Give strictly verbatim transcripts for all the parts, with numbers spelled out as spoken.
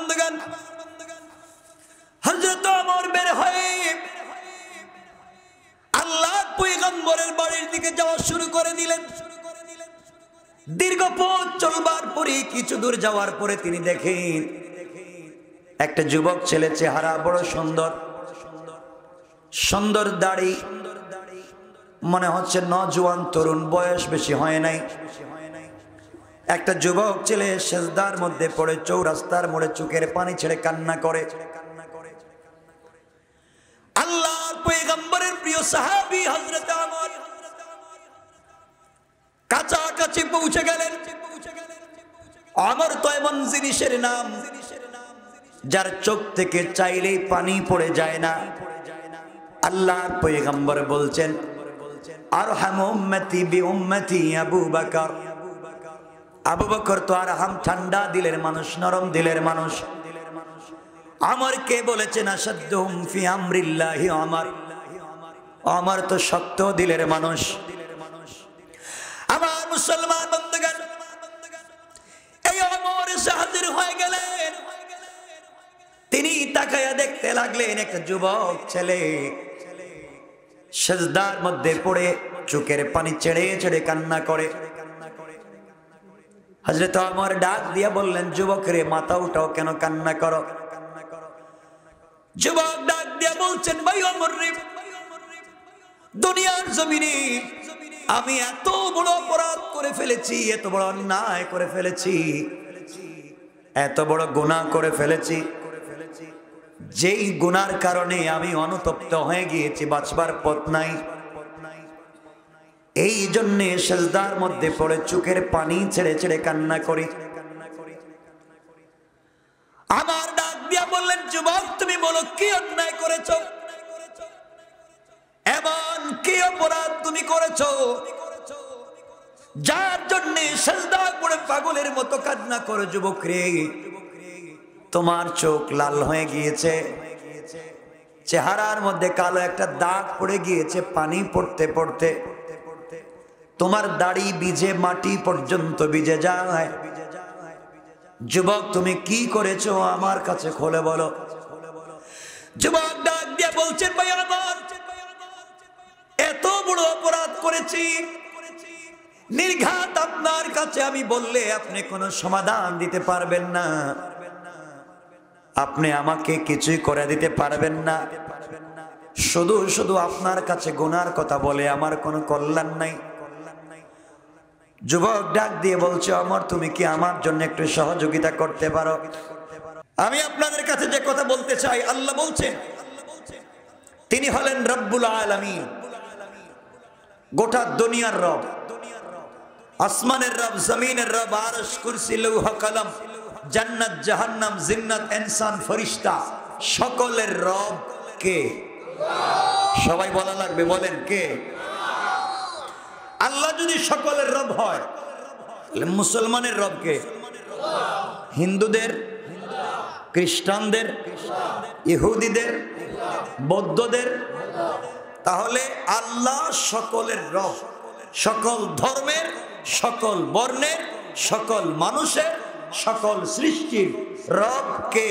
বন্ধুগণ, হযরত ওমর বের হয়ে আল্লাহর পয়গম্বরের বাড়ির দিকে যাওয়া শুরু করে দিলেন। দীর্ঘ পথ চলবার পরে কিছু দূর যাওয়ার পরে তিনি দেখেন একটা যুবক ছেলে, চেহারা বড় সুন্দর, সুন্দর দাড়ি, মনে হচ্ছে নজওয়ান তরুণ, বয়স বেশি হয় নাই। একটা যুবক ছেলে সেজদার মধ্যে পড়ে চৌরাস্তার মোড়ে চোখের পানি ছেড়ে কান্না করে। আল্লাহর পয়গম্বরের প্রিয় সাহাবী হযরত ওমর কাছাকাছি পৌঁছে গেলেন। ওমর তো এমন জিনিসের নাম যার চোখ থেকে চাইলেই পানি পড়ে যায় না। আল্লাহর পয়গম্বর বলছেন, আরহাম উম্মতি বি উম্মতি আবু বকর। আবু বকর তো আরহাম, ঠান্ডা দিলের মানুষ, নরম দিলের মানুষ। ওমর কে বলেছেন আসাদ্দুহুম ফি আমরিল্লাহি ওমর। ওমর তো শক্ত দিলের মানুষ। আমার মুসলমান বন্ধুগণ, এই ওমর এসে হাজির হয়ে গেলেন। তিনি তাকায়া দেখতে লাগলেন একটা যুবক ছেলে সেজদার মধ্যে পড়ে চোখের পানি ছেড়ে ছেড়ে কান্না করে। হযরত ওমর ডাক দিয়ে বললেন, যুবক রে, মাথা উঠাও, কেন কান্না করো? যুবক ডাক দিয়ে বলছেন, ভাই ওমর রে, দুনিয়ার জমিনে আমি এত বড় অপরাধ করে ফেলেছি, এত বড় অন্যায় করে ফেলেছি, এত বড় গুনাহ করে ফেলেছি, যেই গুনার কারণে আমি অনুতপ্ত হয়ে গিয়েছি, বাঁচবার পথ নাই। এই জন্য সেজদার মধ্যে পড়ে চোখের পানি ছেড়ে ছেড়ে কান্না করি। আমার ডাক দিয়া বললেন, যুবক তুমি বলো কি অন্যায় করেছো, এমন কি অপরাধ তুমি করেছো যার জন্য সেজদা পড়ে পাগলের মতো কান্না করো? যুবক রে, তোমার চোখ লাল হয়ে গিয়েছে, চেহারার মধ্যে কালো একটা দাগ পড়ে গিয়েছে পানি পড়তে পড়তে, তোমার দাড়ি ভিজে মাটি পর্যন্ত ভিজে যায়। যুবক তুমি কি করেছো আমার কাছে খুলে বলো। যুবক ডাক দিয়ে বলছেন, ভাই আমার এত বড় অপরাধ করেছি, নির্ঘাত আপনার কাছে আমি বললে আপনি কোনো সমাধান দিতে পারবেন না, আপনি আমাকে কিছুই করে দিতে পারবেন না, শুধু শুধু আপনার কাছে গুনার কথা বলে আমার কোনো কল্যাণ নাই। যুবক ডাক দিয়ে বলছে, ওমর তুমি কি আমার জন্য একটু সহযোগিতা করতে পারো? আমি আপনাদের কাছে যে কথা বলতে চাই, আল্লাহ বলছেন তিনি হলেন রব্বুল আলামিন, গোটা দুনিয়ার রব, আসমানের রব, জমিনের রব, আরশ, কুরসি, লৌহ, কলম, জান্নাত, জাহান্নাম, জিন্নাত, ইনসান, ফেরেশতা, সকলের রব কে? সবাই বলা লাগবে, বলেন কে? আল্লাহ যদি সকলের রব হয় তাহলে মুসলমানের রব কে? হিন্দুদের, খ্রিস্টানদের, ইহুদিদের, বৌদ্ধদের? তাহলে আল্লাহ সকলের রব, সকল ধর্মের, সকল বর্ণের, সকল মানুষের, সকল সৃষ্টির রব কে?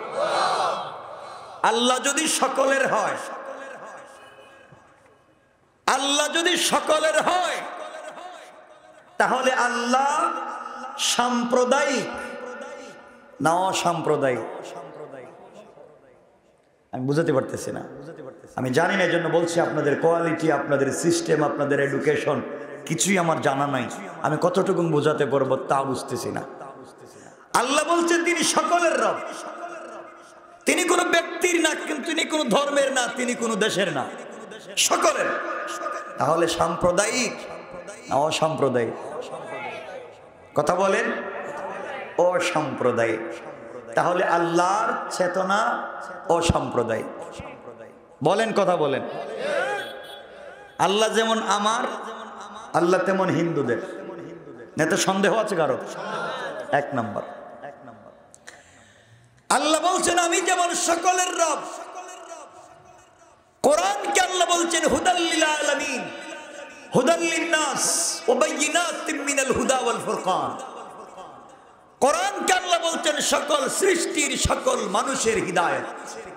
আল্লাহ যদি সকলের হয়, আল্লাহ যদি সকলের হয় তাহলে আল্লাহ সাম্প্রদায়িক না অসাম্প্রদায়িক? আমি বুঝাতে পারতেছি না, আমি জানি না, এই জন্য বলছি আপনাদের কোয়ালিটি, আপনাদের সিস্টেম, আপনাদের এডুকেশন কিছুই আমার জানা নাই, আমি কতটুকু বোঝাতে পারবো তা বুঝতেছি না। আল্লাহ বলছেন তিনি সকলের রব, তিনি কোনো ব্যক্তির না, কিন্তু তিনি কোনো ধর্মের না, তিনি কোনো দেশের না, সকলের। তাহলে সাম্প্রদায়িক না অসাম্প্রদায়িক? কথা বলেন, অসাম্প্রদায়িক। তাহলে আল্লাহর চেতনা অসাম্প্রদায়িক। বলেন, কথা বলেন। আল্লাহ যেমন আমার, আল্লাহ তেমন হিন্দুদের। এতে সন্দেহ আছে কারো? এক নম্বর। আল্লাহ বলছেন আমি যেমন সকলের রব। কোরআনকে আল্লাহ বলছেন হুদাল লিল আলামিন, হুদাল লিন নাস ওয়া বাইয়িনাতিন মিনাল হুদা ওয়াল ফুরকান। কোরআনকে আল্লাহ বলছেন সকল সৃষ্টির সকল মানুষের হিদায়াত।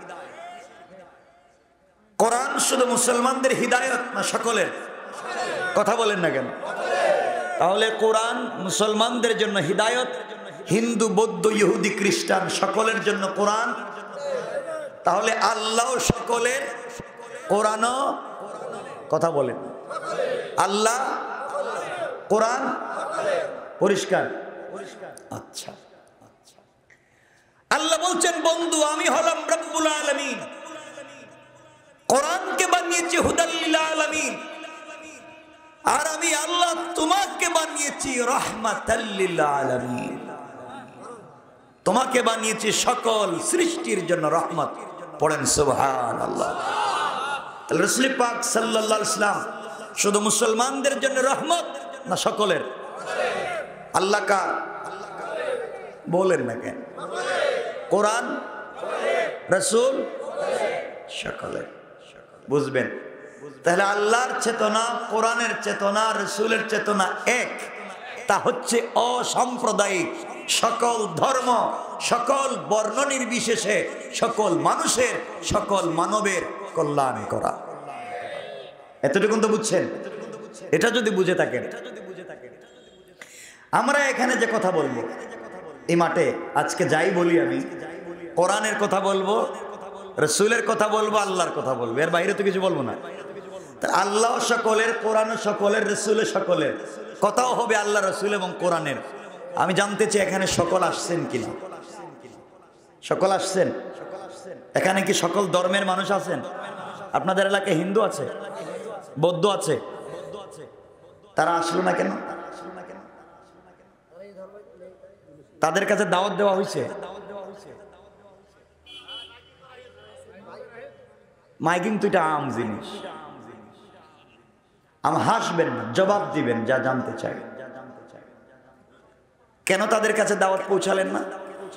কোরআন শুধু মুসলমানদের হিদায়াত না সকলের? কথা বলেন না কেন? তাহলে কোরআন মুসলমানদের জন্য হিদায়াত, হিন্দু বৌদ্ধ ইহুদি খ্রিস্টান সকলের জন্য কোরআন। তাহলে আল্লাহ সকলের, কোরআনও, কথা বলেন, আল্লাহ কোরআন পরিষ্কার। আচ্ছা, আল্লাহ বলছেন বন্ধু আমি হলাম রব্বুল আলামিন, কোরআনকে বানিয়েছি হুদাল লিল আলামিন, আর আমি আল্লাহ তোমাকে বানিয়েছি রাহমাতাল লিল আলামিন, তোমাকে বানিয়েছি সকল সৃষ্টির জন্য রহমত। পড়েন সুবহানাল্লাহ। রাসূল পাক সাল্লাল্লাহু আলাইহি ওয়াসাল্লাম শুধু মুসলমানদের জন্য রহমত না সকলের? আল্লাহ কার? বলেন না কেন? কোরআন, রাসূল, সকলের। বুঝবেন? তাহলে আল্লাহর চেতনা, কোরআনের চেতনা, রাসূলের চেতনা এক। তা হচ্ছে অসাম্প্রদায়িক, সকল ধর্ম, সকল বর্ণ নির্বিশেষে সকল মানুষের, সকল মানবের কল্যাণ করা। এতটুকু তো বুঝছেন? এটা যদি বুঝে থাকেন, আমরা এখানে যে কথা বলবো এই মাঠে, আজকে যাই বলি আমি, কোরআনের কথা বলবো, রাসূলের কথা বলবো, আল্লাহর কথা বলবো, এর বাইরে তো কিছু বলবো না। আল্লাহ সকলের, কোরআন সকলের, রাসূল সকলের, কথাও হবে আল্লাহ, রাসূল এবং কোরআনের। আমি জানতে চাই এখানে সকল আসছেন কিনা? সকল আসছেন? এখানে কি সকল ধর্মের মানুষ আছেন? আপনাদের এলাকায় হিন্দু আছে, বৌদ্ধ আছে, তারা আসলো না কেন? তাদের কাছে দাওয়াত দেওয়া হয়েছে? মাইকিং তো এটা আম জিনিস, আম হাসবেন না, জবাব দিবেন যা জানতে চাই। কেন তাদের কাছে দাওয়াত পৌঁছালেন না?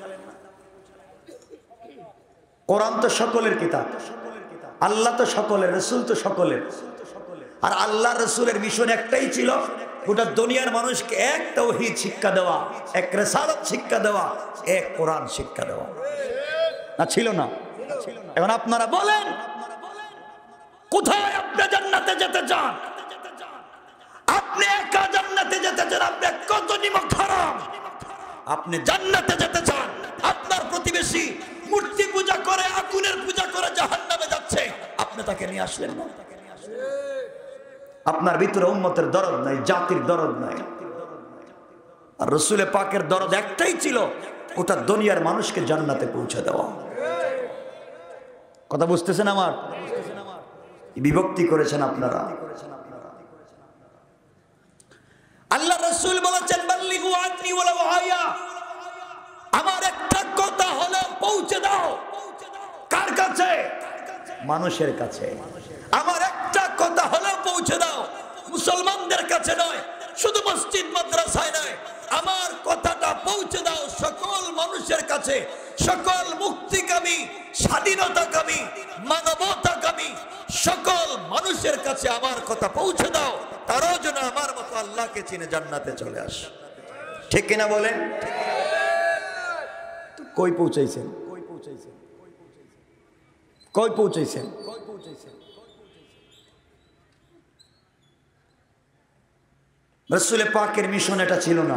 কোরআন তো সকলের কিতাব, আল্লাহ তো সকলের, রাসূল তো সকলের। আর আল্লাহ রাসূলের মিশন একটাই ছিল, গোটা দুনিয়ার মানুষকে এক তাওহীদ শিক্ষা দেওয়া, এক রিসালাত শিক্ষা দেওয়া, এক কোরআন শিক্ষা দেওয়া। না ছিল না? এখন আপনারা বলেন কোথায় আপনি জান্নাতে যেতে চান? আপনি একা জান্নাতে যেতে চান? আপনি কত নিমক হারাম? আপনি জান্নাতে যেতে চান? আপনার প্রতিবেশী মূর্তি পূজা করে, আগুনের পূজা করে জাহান্নামে যাচ্ছে, আপনি তাকে নিয়ে আসলেন না? আপনার ভিতরে উম্মতের দরদ নাই, জাতির দরদ নাই। আর রাসূল পাকের দরদ একটাই ছিল, গোটা দুনিয়ার মানুষকে জান্নাতে পৌঁছে দেওয়া। কথা বুঝতেছেন আমার? বিভক্তি করেছেন আপনারা। আল্লাহ রাসূল বলেছেন বাল্লিগু আন্নী ওয়ালাউ আয়া, আমার একটা কথা হলো পৌঁছে দাও। কার কাছে? মানুষের কাছে। আমার একটা কথা হলো পৌঁছে দাও, মুসলমানদের কাছে নয়, শুধু মসজিদ মাদ্রাসায় নয়, আমার কথাটা পৌঁছে দাও সকল মানুষের কাছে, সকল মুক্তিকামী, স্বাধীনতাকামী, মানবতাকামী সকল মানুষের কাছে আমার কথা পৌঁছে দাও, তারাও যেন আমার মতো আল্লাহকে চিনে জান্নাতে চলে আসে। ঠিক কিনা বলেন? কই পৌঁছাইছেন? কই পৌঁছাইছেন? কই পৌঁছাইছেন? রাসূল পাকের মিশন এটা ছিল না।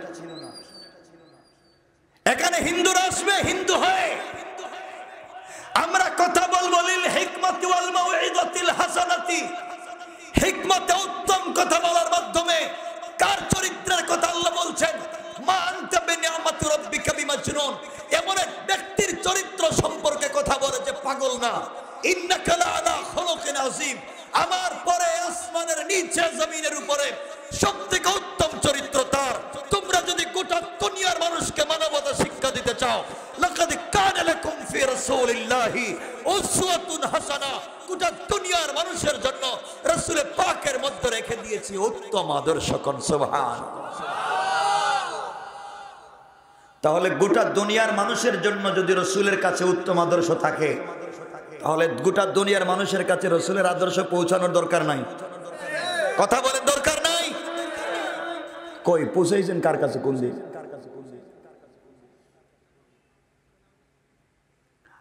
এখানে হিন্দুরা আসবে, হিন্দু হয়ে আমরা কথা বলবো লিল হিকমাতি ওয়াল মাউইযাতিল হাসানাতি, হিকমতে উত্তম কথা বলার মাধ্যমে। কার চরিত্রের কথা আল্লাহ বলছেন? মা আনতা বিনিআমাতি রাব্বিকা বিমাজনুন, এমন এক ব্যক্তির চরিত্র সম্পর্কে কথা বলে যে পাগল না। ইন্নাকা লাআলা খুলুকিন আযীম, আমার পরে আসমানের নিচে জমিনের উপরে সবথেকে উত্তম চরিত্র তার। তোমরা যদি গোটা দুনিয়ার মানুষকে মানবতা শিক্ষা দিতে চাও, লাকাদ কানা লাকুম ফি রাসূলিল্লাহি উসওয়াতুন হাসানা, গোটা দুনিয়ার মানুষের জন্য রাসূল পাকের মধ্যে রেখে দিয়েছি উত্তম আদর্শ। কোন সুবহানাল্লাহ। তাহলে গোটা দুনিয়ার মানুষের জন্য যদি রাসূলের কাছে উত্তম আদর্শ থাকে, তাহলে গোটা দুনিয়ার মানুষের কাছে রাসূলের আদর্শ পৌঁছানোর দরকার নাই। কথা বলেন দরকার নাই? কই পৌঁছাইছেন? কার কাছে? কোন দিন?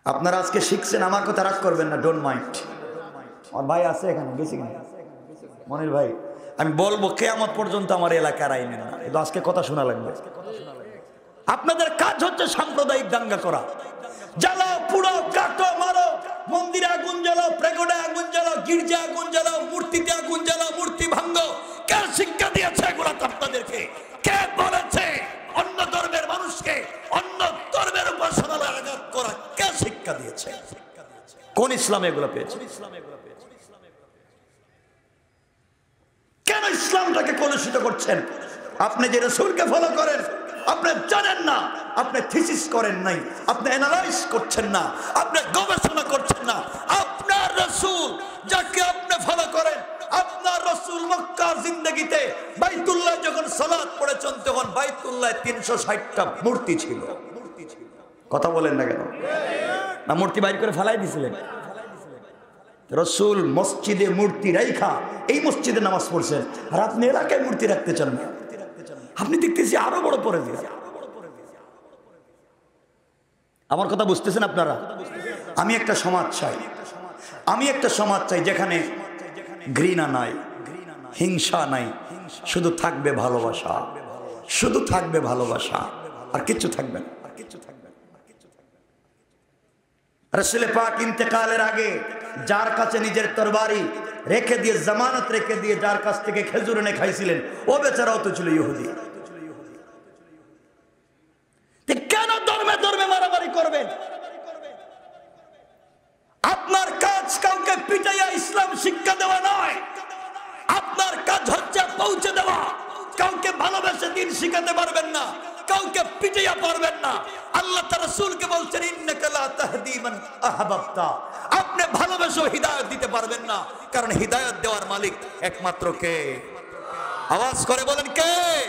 আপনারা আজকে শিখছেন, আমার কথা রাগ করবেন না, ডোন্ট মাইন্ড। আমার ভাই আছে এখানে, গেছি কিনা মনির ভাই, আমি বলবো কিয়ামত পর্যন্ত আমার এলাকার আইনেন না, কিন্তু আজকে কথা শোনা লাগবে। আপনাদের কাজ হচ্ছে সাম্প্রদায়িক দাঙ্গা করা, জ্বালাও পুড়ো কাটো মারো, মন্দিরে আগুন জ্বালাও, প্রেগোডে আগুন জ্বালাও, গির্জা আগুন জ্বালাও, মূর্তিতে আগুন জ্বালাও, মূর্তি ভাঙ্গো। কে শিক্ষা দিয়েছে এগুলো আপনাদেরকে? কে বলেছে অন্য ধর্মের মানুষকে অন্য ধর্মের উপাসনায় আঘাত করা? কে শিক্ষা দিয়েছে? কোন ইসলামে এগুলো পেয়েছে? কেন ইসলামটাকে কলুষিত করছেন? আপনি যে রাসূলকে ফলো করেন, আপনি জানেন না, আপনি থিসিস করেন নাই, আপনি অ্যানালাইজ করছেন না, আপনি গবেষণা করছেন না। আপনার রাসূল যাকে আপনি ফলো করেন, আপনার রাসূল মক্কার জিন্দেগিতে বাইতুল্লাহ যখন সালাত পড়েছেন, তখন বাইতুল্লাহে তিনশো ষাটটা মূর্তি ছিল। কথা বলেন না কেন? না মূর্তি বাইর করে ফেলাই দিছিলেন? রাসূল মসজিদে মূর্তি রাইখা এই মসজিদে নামাজ পড়ছেন, আর আপনি এলাকায় মূর্তি রাখতে চান না। আপনি দেখতেছি আরো বড় পরে দিয়েছে। আমার কথা বুঝতেছেন আপনারা? আমি একটা সমাজ চাই, আমি একটা সমাজ চাই যেখানে ঘৃণা নাই, হিংসা নাই, শুধু থাকবে ভালোবাসা, শুধু থাকবে ভালোবাসা, আর কিচ্ছু থাকবে না। রাসূল পাক ইন্তেকালের আগে যার কাছে নিজের তরবারি রেখে দিয়ে, জামানত রেখে দিয়ে, যার কাছ থেকে খেজুর এনে খাইছিলেন, ও বেচারাও তো ছিল ইহুদি। কেন ধর্মে ধর্মে মারামারি করবেন? আপনার কাজ কাউকে পিটাইয়া ইসলাম শিক্ষা দেওয়া নয়, আপনার কাজ হচ্ছে পৌঁছে দেওয়া। কাউকে ভালোবেসে দিন শিখাতে পারবেন না, কাউকে পিটাইয়া পারবেন না। আল্লাহ তার রাসূলকে বলছেন, ইন্নাকা লা তাহদি মান আহবাবতা, আপনি ভালোবেসে হিদায়াত দিতে পারবেন না, কারণ হিদায়াত দেওয়ার মালিক একমাত্র কে? আওয়াজ করে বলেন কে?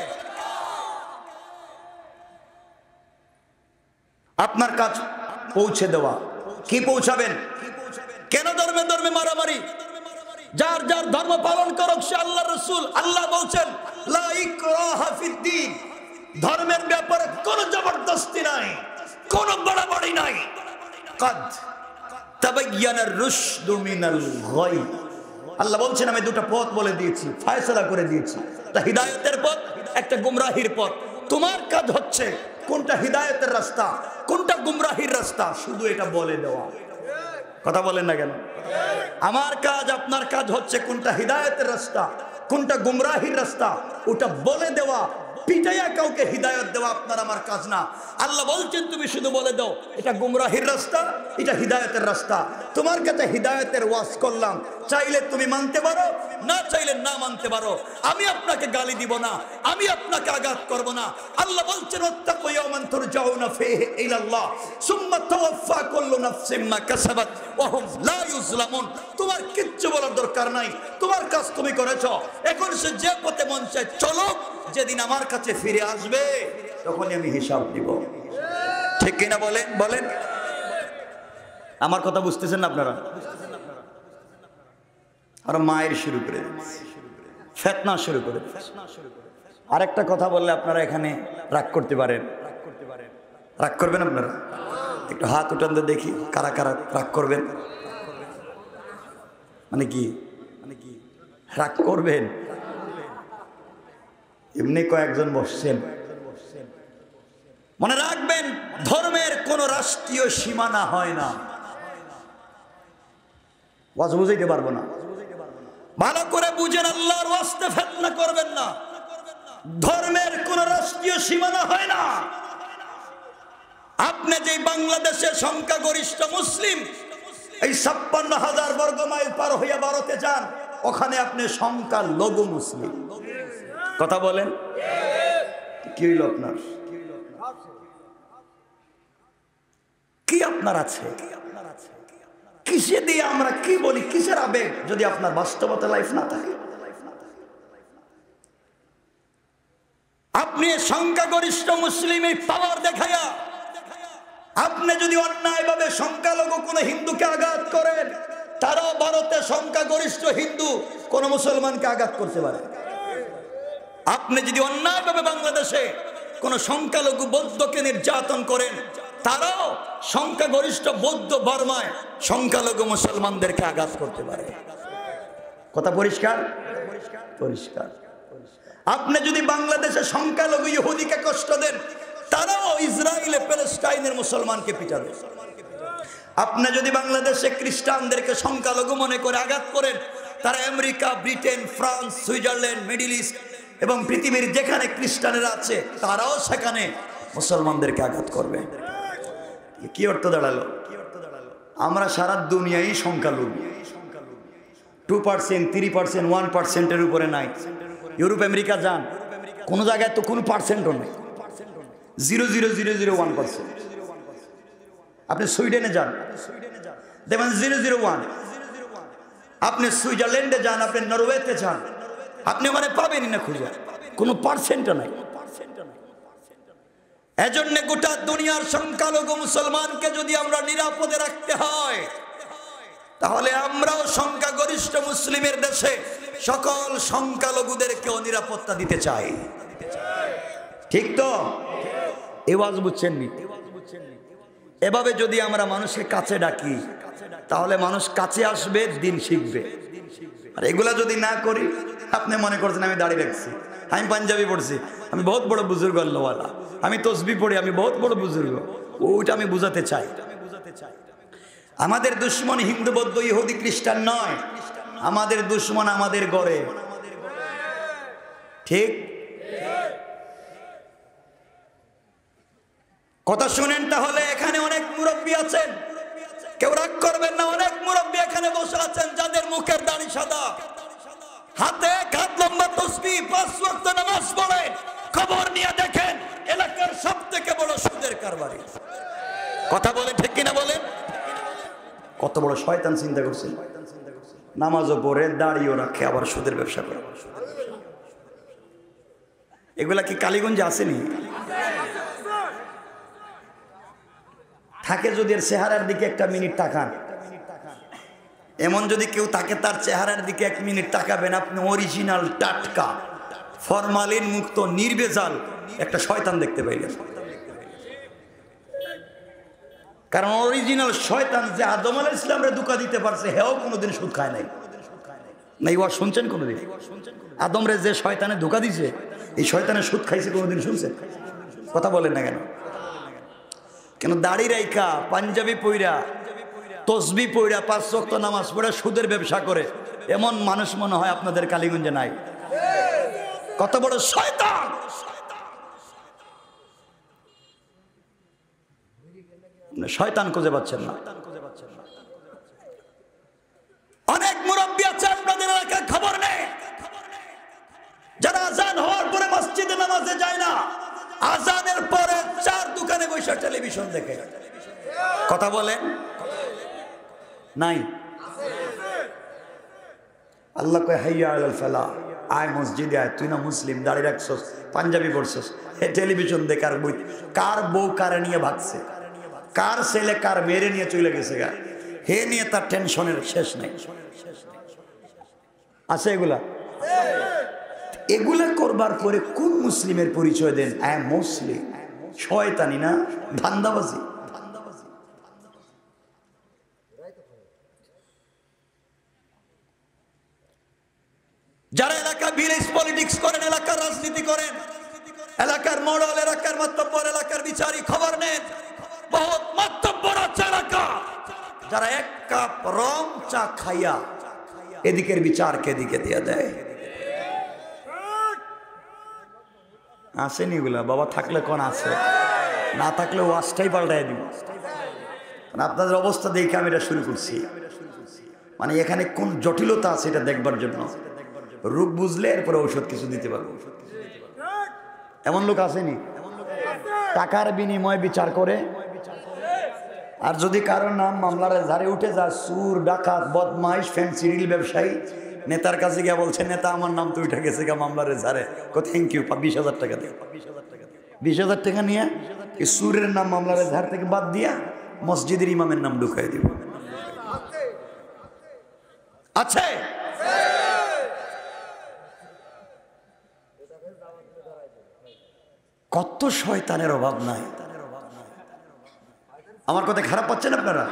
আপনার কাজ পৌঁছে দেওয়া। কি পৌঁছাবেন? কেন ধর্মে ধর্মে মারামারি? যার যার ধর্ম পালন করুক, সে আল্লাহর রাসূল। আল্লাহ বলছেন, লা ইকরাহা ফিদ্দীন, ধর্মের ব্যাপারে কোনো জবরদস্তি নাই, কোনো বাড়াবাড়ি নাই। কাদ তাবায়্যানার রুশদু মিনাল গায়, আল্লাহ বলছেন আমি দুটো পথ বলে দিয়েছি, ফয়সালা করে দিয়েছি, একটা হিদায়াতের পথ, একটা গুমরাহির পথ। তোমার কাজ হচ্ছে কোনটা হিদায়াতের রাস্তা, কোনটা গুমরাহির রাস্তা, শুধু এটা বলে দেওয়া। কথা বলেন না কেন? আমার কাজ, আপনার কাজ হচ্ছে কোনটা হিদায়াতের রাস্তা, কোনটা গুমরাহির রাস্তা, ওটা বলে দেওয়া। পিটাইয়া কাউকে হিদায়াত দেওয়া আপনার আমার কাজ না। আল্লাহ বলছেন তুমি শুধু বলে দাও এটা গুমরাহির রাস্তা, এটা হিদায়াতের রাস্তা। তোমার কাছে হিদায়াতের ওয়াজ করলাম, চাইলে তুমি মানতে পারো, না চাইলে না মানতে পারো। আমি আপনাকে গালি দিব না, আমি আপনাকে আঘাত করব না। আল্লাহ বলছেন ওয়াত্তাকু ইয়াওমান তুরজাউনা ফীহি ইলাল্লাহ সুম্মা তুওয়াফা কুল্লু নাফসিন মা কাসাবাত ওয়া হুম লা ইউজলামুন। তোমার কিচ্ছু বলার দরকার নাই, তোমার কাজ তুমি করেছো। এখন সে যে পথে মন চায় চলো, যেদিন আমার কাছে ফিরে আসবে তখনই আমি হিসাব দিব। ঠিক কিনা বলেন? বলেন। আমার কথা বুঝতেছেন না আপনারা? আর মায়ের শুরু করে ফিতনা শুরু করে। আরেকটা কথা বললে আপনারা এখানে রাগ করতে পারেন। রাগ করবেন আপনারা? একটু হাত উঠান তো দেখি, কারা কারা রাগ করবেন? মানে কি মানে কি রাগ করবেন? এমনি কয়েকজন বসছেন। মনে রাখবেন, ধর্মের কোন রাষ্ট্রীয় সীমানা হয় না। ওয়াজ বুঝাইতে পারবো না, ভালো করে বুঝেন। আল্লাহর ওয়াস্তে ফিতনা করবেন না। ধর্মের কোন রাষ্ট্রীয় সীমানা হয় না। আপনি যে বাংলাদেশের সংখ্যাগরিষ্ঠ মুসলিম, এই ছাপ্পান্ন হাজার বর্গ মাইল পার হইয়া ভারতে যান, ওখানে আপনি সংখ্যালঘু মুসলিম। কথা বলেন, কি হইল আপনার? কি আপনার আছে? কিসে দিয়ে আমরা কি বলি, কিসের আবেগ, যদি আপনার বাস্তবতা লাইফ না থাকে? আপনি সংখ্যাগরিষ্ঠ মুসলিম এই পাওয়ার দেখাইয়া আপনি যদি অন্যায়ভাবে সংখ্যালঘু কোন হিন্দুকে আঘাত করেন, তারাও ভারতে সংখ্যাগরিষ্ঠ হিন্দু কোন মুসলমানকে আঘাত করতে পারে। আপনি যদি অন্যায়ভাবে বাংলাদেশে কোন সংখ্যালঘু বৌদ্ধকে নির্যাতন করেন, তারাও সংখ্যাগরিষ্ঠ বৌদ্ধ বর্মায় সংখ্যালঘু মুসলমানদেরকে আঘাত করতে পারে। কথা পরিষ্কার? পরিষ্কার। আপনি যদি বাংলাদেশে সংখ্যালঘু ইহুদিকে কষ্ট দেন, তারাও ইসরায়েলে প্যালেস্টাইনের মুসলমানকে পিটাবে। আপনি যদি বাংলাদেশে খ্রিস্টানদেরকে সংখ্যালঘু মনে করে আঘাত করেন, তারা America, Britain, France, Switzerland, Middle East এবং পৃথিবীর যেখানে খ্রিস্টানেরা আছে তারাও সেখানে মুসলমানদেরকে আঘাত করবে। কি অর্থ দাঁড়ালো? আমরা সারা দুনিয়ায় সংখ্যালঘু, two percent three percent one পার্সেন্টের উপরে নাই। ইউরোপ আমেরিকা যান, কোনো জায়গায় তো কোনো পার্সেন্টও নেই, zero zero zero zero one percent. আপনি সুইডেনে যান, দেখবেন জিরো জিরো ওয়ান। আপনি সুইজারল্যান্ডে যান, আপনি নরওয়েতে যান, আপনি মানে পাবেনই না খুঁজে, কোনো পার্সেন্টও নাই। এজন্য গোটা দুনিয়ার সংখ্যালঘু মুসলমানকে যদি আমরা নিরাপদে রাখতে হয়, তাহলে আমরাও সংখ্যাগরিষ্ঠ মুসলিমের দেশে সকল সংখ্যালঘুদেরকেও নিরাপত্তা দিতে চাই। ঠিক তো? এই ওয়াজ বুঝছেননি? এভাবে যদি আমরা মানুষকে কাছে ডাকি, তাহলে মানুষ কাছে আসবে, দিন শিখবে। আর এগুলা যদি না করি, আপনি মনে করছেন আমি দাড়ি রাখছি, আমি পাঞ্জাবি পড়ছি, আমি বহুত বড় বুজুর্গ আল্লাহওয়ালা, আমি তসবি পড়ি, আমি বহুত বড় বুজুর্গ। ওইটা আমি বুঝাতে চাই। আমাদের দুশ্মন হিন্দু, বৌদ্ধ, ইহুদি, খ্রিস্টান নয়, আমাদের দুশ্মন আমাদের ঘরে। ঠিক? কথা শুনেন তাহলে। এখানে অনেক মুরব্বী আছেন, কেউ রাগ করবেন না, অনেক মুরব্বী এখানে বসে আছেন যাদের মুখের দাড়ি সাদা, হাতে হাত লম্বা তসবিহ, পাঁচ ওয়াক্ত নামাজ পড়ে। খবর নিয়ে দেখেন এলাকার সব থেকে বড় সুদের কারবারি। কথা বলে ঠিক কিনা বলেন? কত বড় শয়তান চিন্তা করছেন। নামাজও পড়ে, দাড়িও রাখে, আবার সুদের ব্যবসা করে। এগুলা কি কালীগঞ্জে আসেনি? থাকে যদি এর চেহারার দিকে একটা মিনিট তাকান, এমন যদি কেউ তাকে, তার চেহারার দিকে এক মিনিট তাকাবেন, আপনি অরিজিনাল, টাটকা, ফরমালিন মুক্ত, নির্ভেজাল একটা শয়তান দেখতে পাইলেন। কারণ অরিজিনাল শয়তান যে আদম আলাইহিস সালামরে ধোঁকা দিতে পারছে, হেও কোনোদিন সুদ খায় নাই। নাই ওয়া শুনছেন কোনোদিন? আদমরে যে শয়তানে ধোঁকা দিছে, এই শয়তানে সুদ খাইছে কোনোদিন শুনছেন? কথা বলেন না কেন? কেন দাড়ি রাইখা, পাঞ্জাবি পইরা, তসবি পইরা, পাঁচ ওয়াক্ত নামাজ পড়ে সুদের ব্যবসা করে এমন মানুষ মনে হয় আপনাদের কালীগঞ্জে নাই? কত বড় শয়তান! শয়তান খুঁজে পাচ্ছেন না। অনেক মুরব্বী আছে আপনাদের এলাকায়, খবর নেই, যারা আজান হওয়ার পরে মসজিদে নামাজে যায় না, আজানের পরে চার দোকানে বসে টেলিভিশন দেখে। কথা বলেন নাই? আল্লাহ কয় হাইয়া আলাল ফালাহ, আয় মসজিদে আয়। তুই না মুসলিম, দাঁড়িয়ে রাখছস, পাঞ্জাবি পড়ছস, হে টেলিভিশন দেখার বই, কার বউ কারে নিয়ে ভাগছে, কার ছেলে কার মেরে নিয়ে চলে গেছে গা, হে নিয়ে তার টেনশনের শেষ নেই। আছে এগুলা? এগুলা করবার পরে কোন মুসলিমের পরিচয় দেন? আই মুসলিম। শয়তানি না, ধান্দাবাজি। যারা এলাকা ভিলেজ পলিটিক্স করেন, এলাকার রাজনীতি করেন, এলাকার মডেল, এলাকার মাতব্বর, এলাকার বিচারী, খবর নেন বহুত মাতব্বর আছে এলাকা, যারা এক কাপ রং চা খাইয়া এদিকের বিচারকে এদিকে দিয়ে দেয়। আসেনি এগুলা? বাবা থাকলে কোন আছে, না থাকলে ওয়াজটাই পাল্টাই দিব। আপনাদের অবস্থা দেখে আমি এটা শুরু করছি, মানে এখানে কোন জটিলতা আছে এটা দেখবার জন্য। রোগ বুঝলে এরপরে ঔষধ কিছু দিতে পারবো। এমন লোক আসেনি? টাকার বিনিময়ে বিচার করে, আর যদি কারোর নাম মামলার ঝাড়ে উঠে যায়, সুর, ডাকাত, বদমাইশ, ফ্যান্সি রিল ব্যবসায়ী, নেতার কাছে গিয়ে বলছে, নেতা আমার নাম তো উঠে গেছে গা মামলার ঝাড়ে, থ্যাংক ইউ, বিশ হাজার টাকা দিয়ে বিশ হাজার টাকা নিয়ে এই সুরের নাম মামলার ঝাড় থেকে বাদ দিয়া মসজিদের ইমামের নাম ঢুকাই দিব। আছে? কত শয়তানের অভাব নাই। আমার কথা খারাপ পাচ্ছেন আপনারা?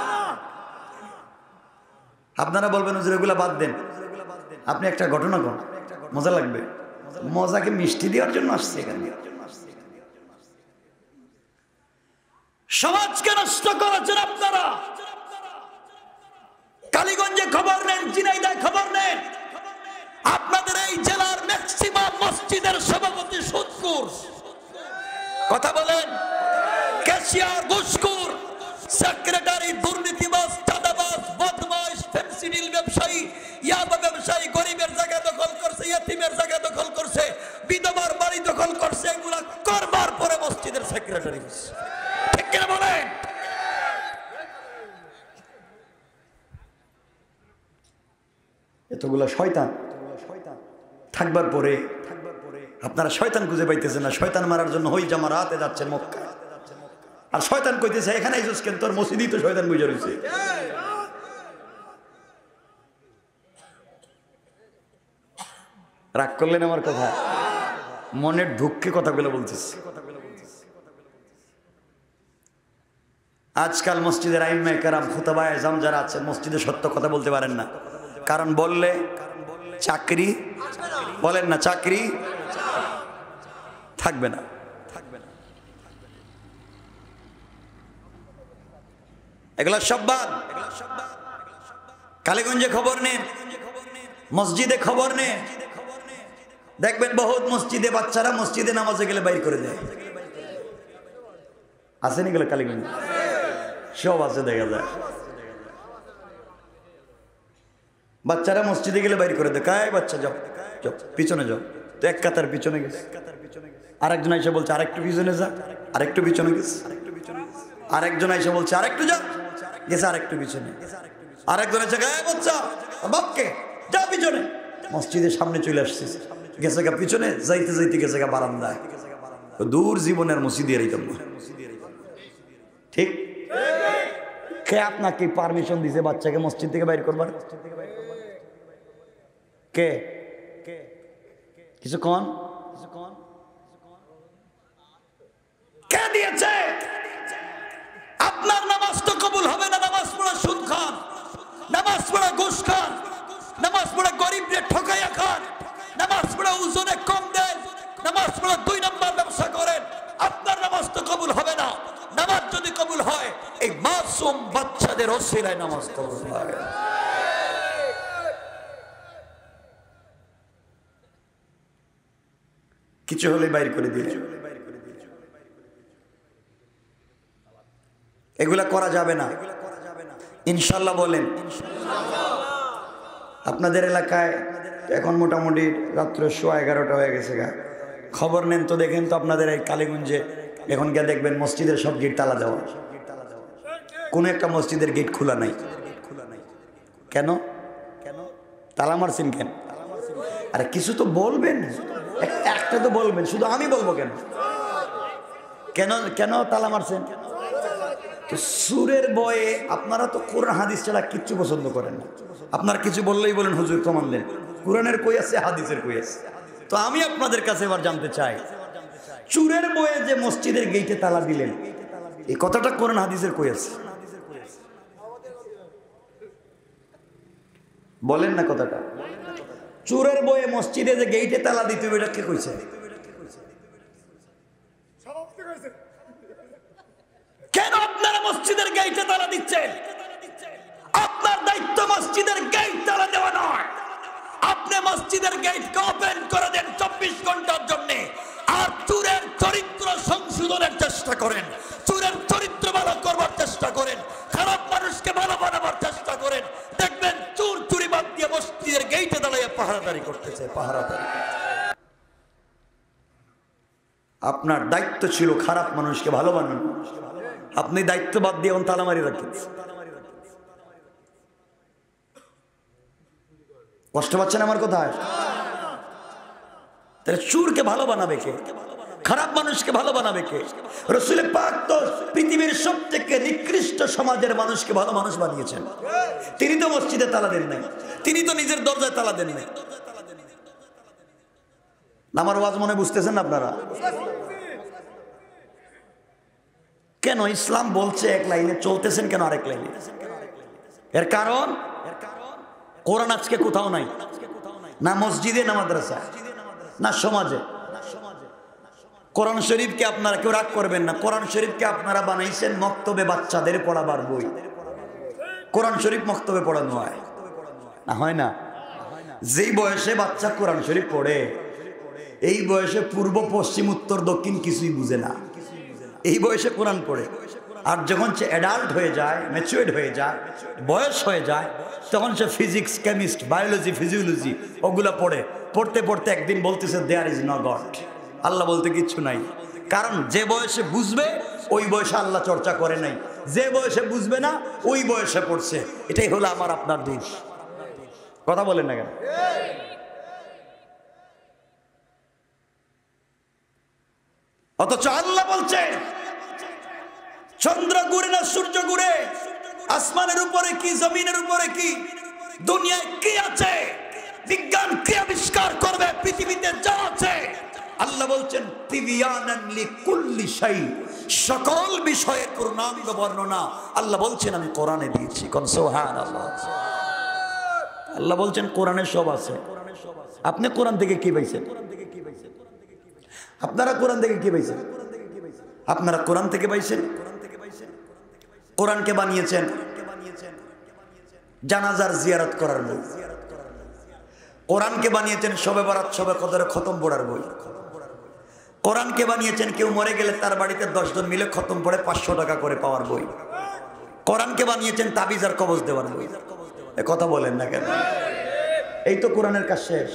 আপনারা বলবেন হুজুর এগুলা বাদ দেন, আপনি একটা ঘটনা কোন, মজা লাগবে। মজাকে মিষ্টি দেওয়ার জন্য আসছে এখানে। সমাজকে নষ্ট করেছেন আপনারা। কালীগঞ্জে খবর নেন, ঝিনাইদহে খবর নেন, আপনাদের এই জেলার ম্যাক্সিমাম মসজিদের সভাপতি সুদখোর। কথা বলেন। ক্যাশিয়ার ঘুষখোর, সেক্রেটারি দুর্নীতিবাজ, চাঁদাবাজ, বদমাইশ, ফেন্সিডিল ব্যবসায়ী, ইয়াবা ব্যবসায়ী, গরিবের জায়গা দখল করছে, ইয়েতিমের জায়গা দখল করছে, বিধবার বাড়ি দখল করছে। এগুলা করবার পরে মসজিদের সেক্রেটারি ঠিক কিনা বলেন? এতগুলা শয়তান থাকবার পরে আপনারা শয়তান খুঁজে পাইতেছেন না। শয়তান মারার জন্য হই জামারাতে যাচ্ছেন মক্কা, আর শয়তান কইতেছে এখানে আইসুস কেন, তোর মসজিদই তো শয়তান বুঝে রয়েছে। রাগ করলেন আমার কথা? মনের দুঃখে কথাগুলো বলতেছি। আজকাল মসজিদের আইম্মায়ে কেরাম, খুতাবায়ে আজম যারা আছেন, মসজিদে সত্য কথা বলতে পারেন না। কারণ বললে চাকরি, বলেন না, চাকরি থাকবে না। এগুলা সব বাদ। কালীগঞ্জে খবর নেন, মসজিদে খবর নেন, দেখবেন বহুত মসজিদে বাচ্চারা মসজিদে নামাজে গেলে বাইর করে দেয়। আছে নি গেলে কালীগঞ্জ? সব আছে, দেখা যায় বাচ্চারা মসজিদে গেলে বাইর করে দেয়। কায় বাচ্চা যাও যাও, পিছনে যাও। তো এক কাতার পিছনে গেছে, আরেকজন এসে বলছে আরেকটু পিছনে যা, আরেকটু পিছনে গেছে, আরেকজন এসে বলছে আরেকটু যা, গেছে আরেকটু পিছনে, আরেকজন এসে গায়ে বাচ্চা বাপকে যা পিছনে। মসজিদের সামনে চলে আসছে, গেছে গা পিছনে, যাইতে যাইতে গেছে গা বারান্দায়। দূর জীবনের মসজিদে এরকম না, ঠিক? কে আপনাকে পারমিশন দিছে বাচ্চাকে মসজিদ থেকে বাইর করবার? কে? কিছু কন, কে দিয়েছে? আপনার নামাজ তো কবুল হবে না নামাজ পড়ে সুদ খান, নামাজ পড়ে ঘুষ খান, নামাজ পড়ে গরিবদের ঠকাইয়া খান, নামাজ পড়ে ওজনে কম দেন, নামাজ পড়ে দুই নম্বর ব্যবসা করেন। আপনার নামাজ তো কবুল হবে না। নামাজ যদি কবুল হয়, এই মাসুম বাচ্চাদের ওসিলায় নামাজ কবুল হয়। কিছু হলে বাইর করে দিয়ে, এগুলা করা যাবে না ইনশাল্লাহ। বলেন আপনাদের এলাকায় এখন মোটামুটি রাত্র সোয়া এগারোটা হয়ে গেছে গা, খবর নেন তো, দেখেন তো আপনাদের এই কালীগঞ্জে এখন গিয়ে দেখবেন মসজিদের সব গেট তালা দেওয়া, কোন একটা মসজিদের গেট খোলা নাই। কেন? তালা মারছেন কেন? আরে কিছু তো বলবেন, একটা তো বলবেন, শুধু আমি বলবো কেন? কেন কেন তালা মারছেন? তো সুরের বয়ে আপনারা তো কোরআন হাদিস ছাড়া কিচ্ছু পছন্দ করেন না। আপনারা কিছু বললেই বলেন হুজুর প্রমাণ দেন। কোরআনের কই আছে, হাদিসের কই আছে? তো আমি আপনাদের কাছে এবার জানতে চাই, চুরের বয়ে যে মসজিদের গেটে তালা দিলেন, এই কথাটা কোরআন হাদিসের কই আছে? বলেন না কথাটা। চুরের বয়ে মসজিদে যে গেটে তালা দিতে হবে, এটা কে কইছে? কেন আপনারা মসজিদের গেটে তালা দিচ্ছেন? আপনার দায়িত্ব মসজিদের গেট তালা দেওয়া নয়। আপনি মসজিদের গেটকে ওপেন করে দেন চব্বিশ ঘন্টার জন্য, আর চুরের চরিত্র সংশোধনের চেষ্টা করেন, চুরের চরিত্র ভালো করবার চেষ্টা করেন, খারাপ মানুষকে ভালো বানাবার চেষ্টা করেন। দেখবেন চুর চুরি বাদ দিয়ে মসজিদের গেটে দাঁড়িয়ে পাহারাদারি করতেছে, পাহারাদারি। আপনার দায়িত্ব ছিল খারাপ মানুষকে ভালো বানানো, আপনি দায়িত্ব বাদ দিয়ে এখন তালামারি রাখেন। কষ্ট পাচ্ছেন আমার কথায়? তাহলে চুরকে ভালো বানাবে কে? খারাপ মানুষকে ভালো বানাবে কে? রাসূল পাক তো পৃথিবীর সবথেকে নিকৃষ্ট সমাজের মানুষকে ভালো মানুষ বানিয়েছেন। তিনি তো মসজিদে তালা দেন নাই, তিনি তো নিজের দরজায় তালা দেন নাই। আমার ওয়াজ মনে বুঝতেছেন না আপনারা? কেন ইসলাম বলছে এক লাইনে, চলতেছেন কেন আরেক লাইনে? এর কারণ কোরআন আজকে কোথাও নাই, না মসজিদে, না মাদ্রাসায়, না সমাজে। কোরআন শরীফকে আপনারা কেউ রাগ করবেন না, কোরআন শরীফকে আপনারা বানাইছেন মক্তবে বাচ্চাদের পড়াবার বই। কোরআন শরীফ মক্তবে পড়ানো হয় না, হয় না? যেই বয়সে বাচ্চা কোরআন শরীফ পড়ে, এই বয়সে পূর্ব পশ্চিম উত্তর দক্ষিণ কিছুই বুঝে না, এই বয়সে কোরআন পড়ে। আর যখন সে অ্যাডাল্ট হয়ে যায়, ম্যাচুয়ার্ড হয়ে যায়, বয়স হয়ে যায়, তখন সে ফিজিক্স, কেমিস্ট, বায়োলজি, ফিজিওলজি ওগুলো পড়ে। পড়তে পড়তে একদিন বলতেছে there is no god, Allah বলতে কিচ্ছু নাই। কারণ যে বয়সে বুঝবে ওই বয়সে আল্লাহ চর্চা করে নাই, যে বয়সে বুঝবে না ওই বয়সে পড়ছে। এটাই হলো আমার আপনার দোষ। কথা বলেন না কেন? অথচ আল্লাহ বলছে চন্দ্র ঘুরে না সূর্য ঘুরে, আসমানের উপরে কি, জমিনের উপরে কি, দুনিয়ায় কি আছে, বিজ্ঞান কি আবিষ্কার করবে, পৃথিবীতে যা আছে, আল্লাহ বলছেন তিবিয়ানান লিকুল্লি শাই, সকল বিষয়ের পূর্ণাঙ্গ বর্ণনা আল্লাহ বলছেন আমি কোরআনে দিয়েছি। কোন সুবহানাল্লাহ। আল্লাহ বলছেন কোরআনে সব আছে। আপনি কোরআন থেকে কি পাইছেন? আপনারা কোরআন থেকে কি পাইছেন? আপনারা কোরআন থেকে পাইছেন। কোরআনকে বানিয়েছেন জানাজার জিয়ারত করার বই, কোরআনকে বানিয়েছেন শবে বরাত, শবে কদরে খতম পড়ার বই, কোরআনকে বানিয়েছেন কেউ মরে গেলে তার বাড়িতে দশজন মিলে খতম পড়ে পাঁচশো টাকা করে পাওয়ার বই, কোরআনকে বানিয়েছেন তাবিজ আর কবজ দেওয়ার বই। এ কথা বলেন না কেন? এই তো কোরআনের কাজ শেষ।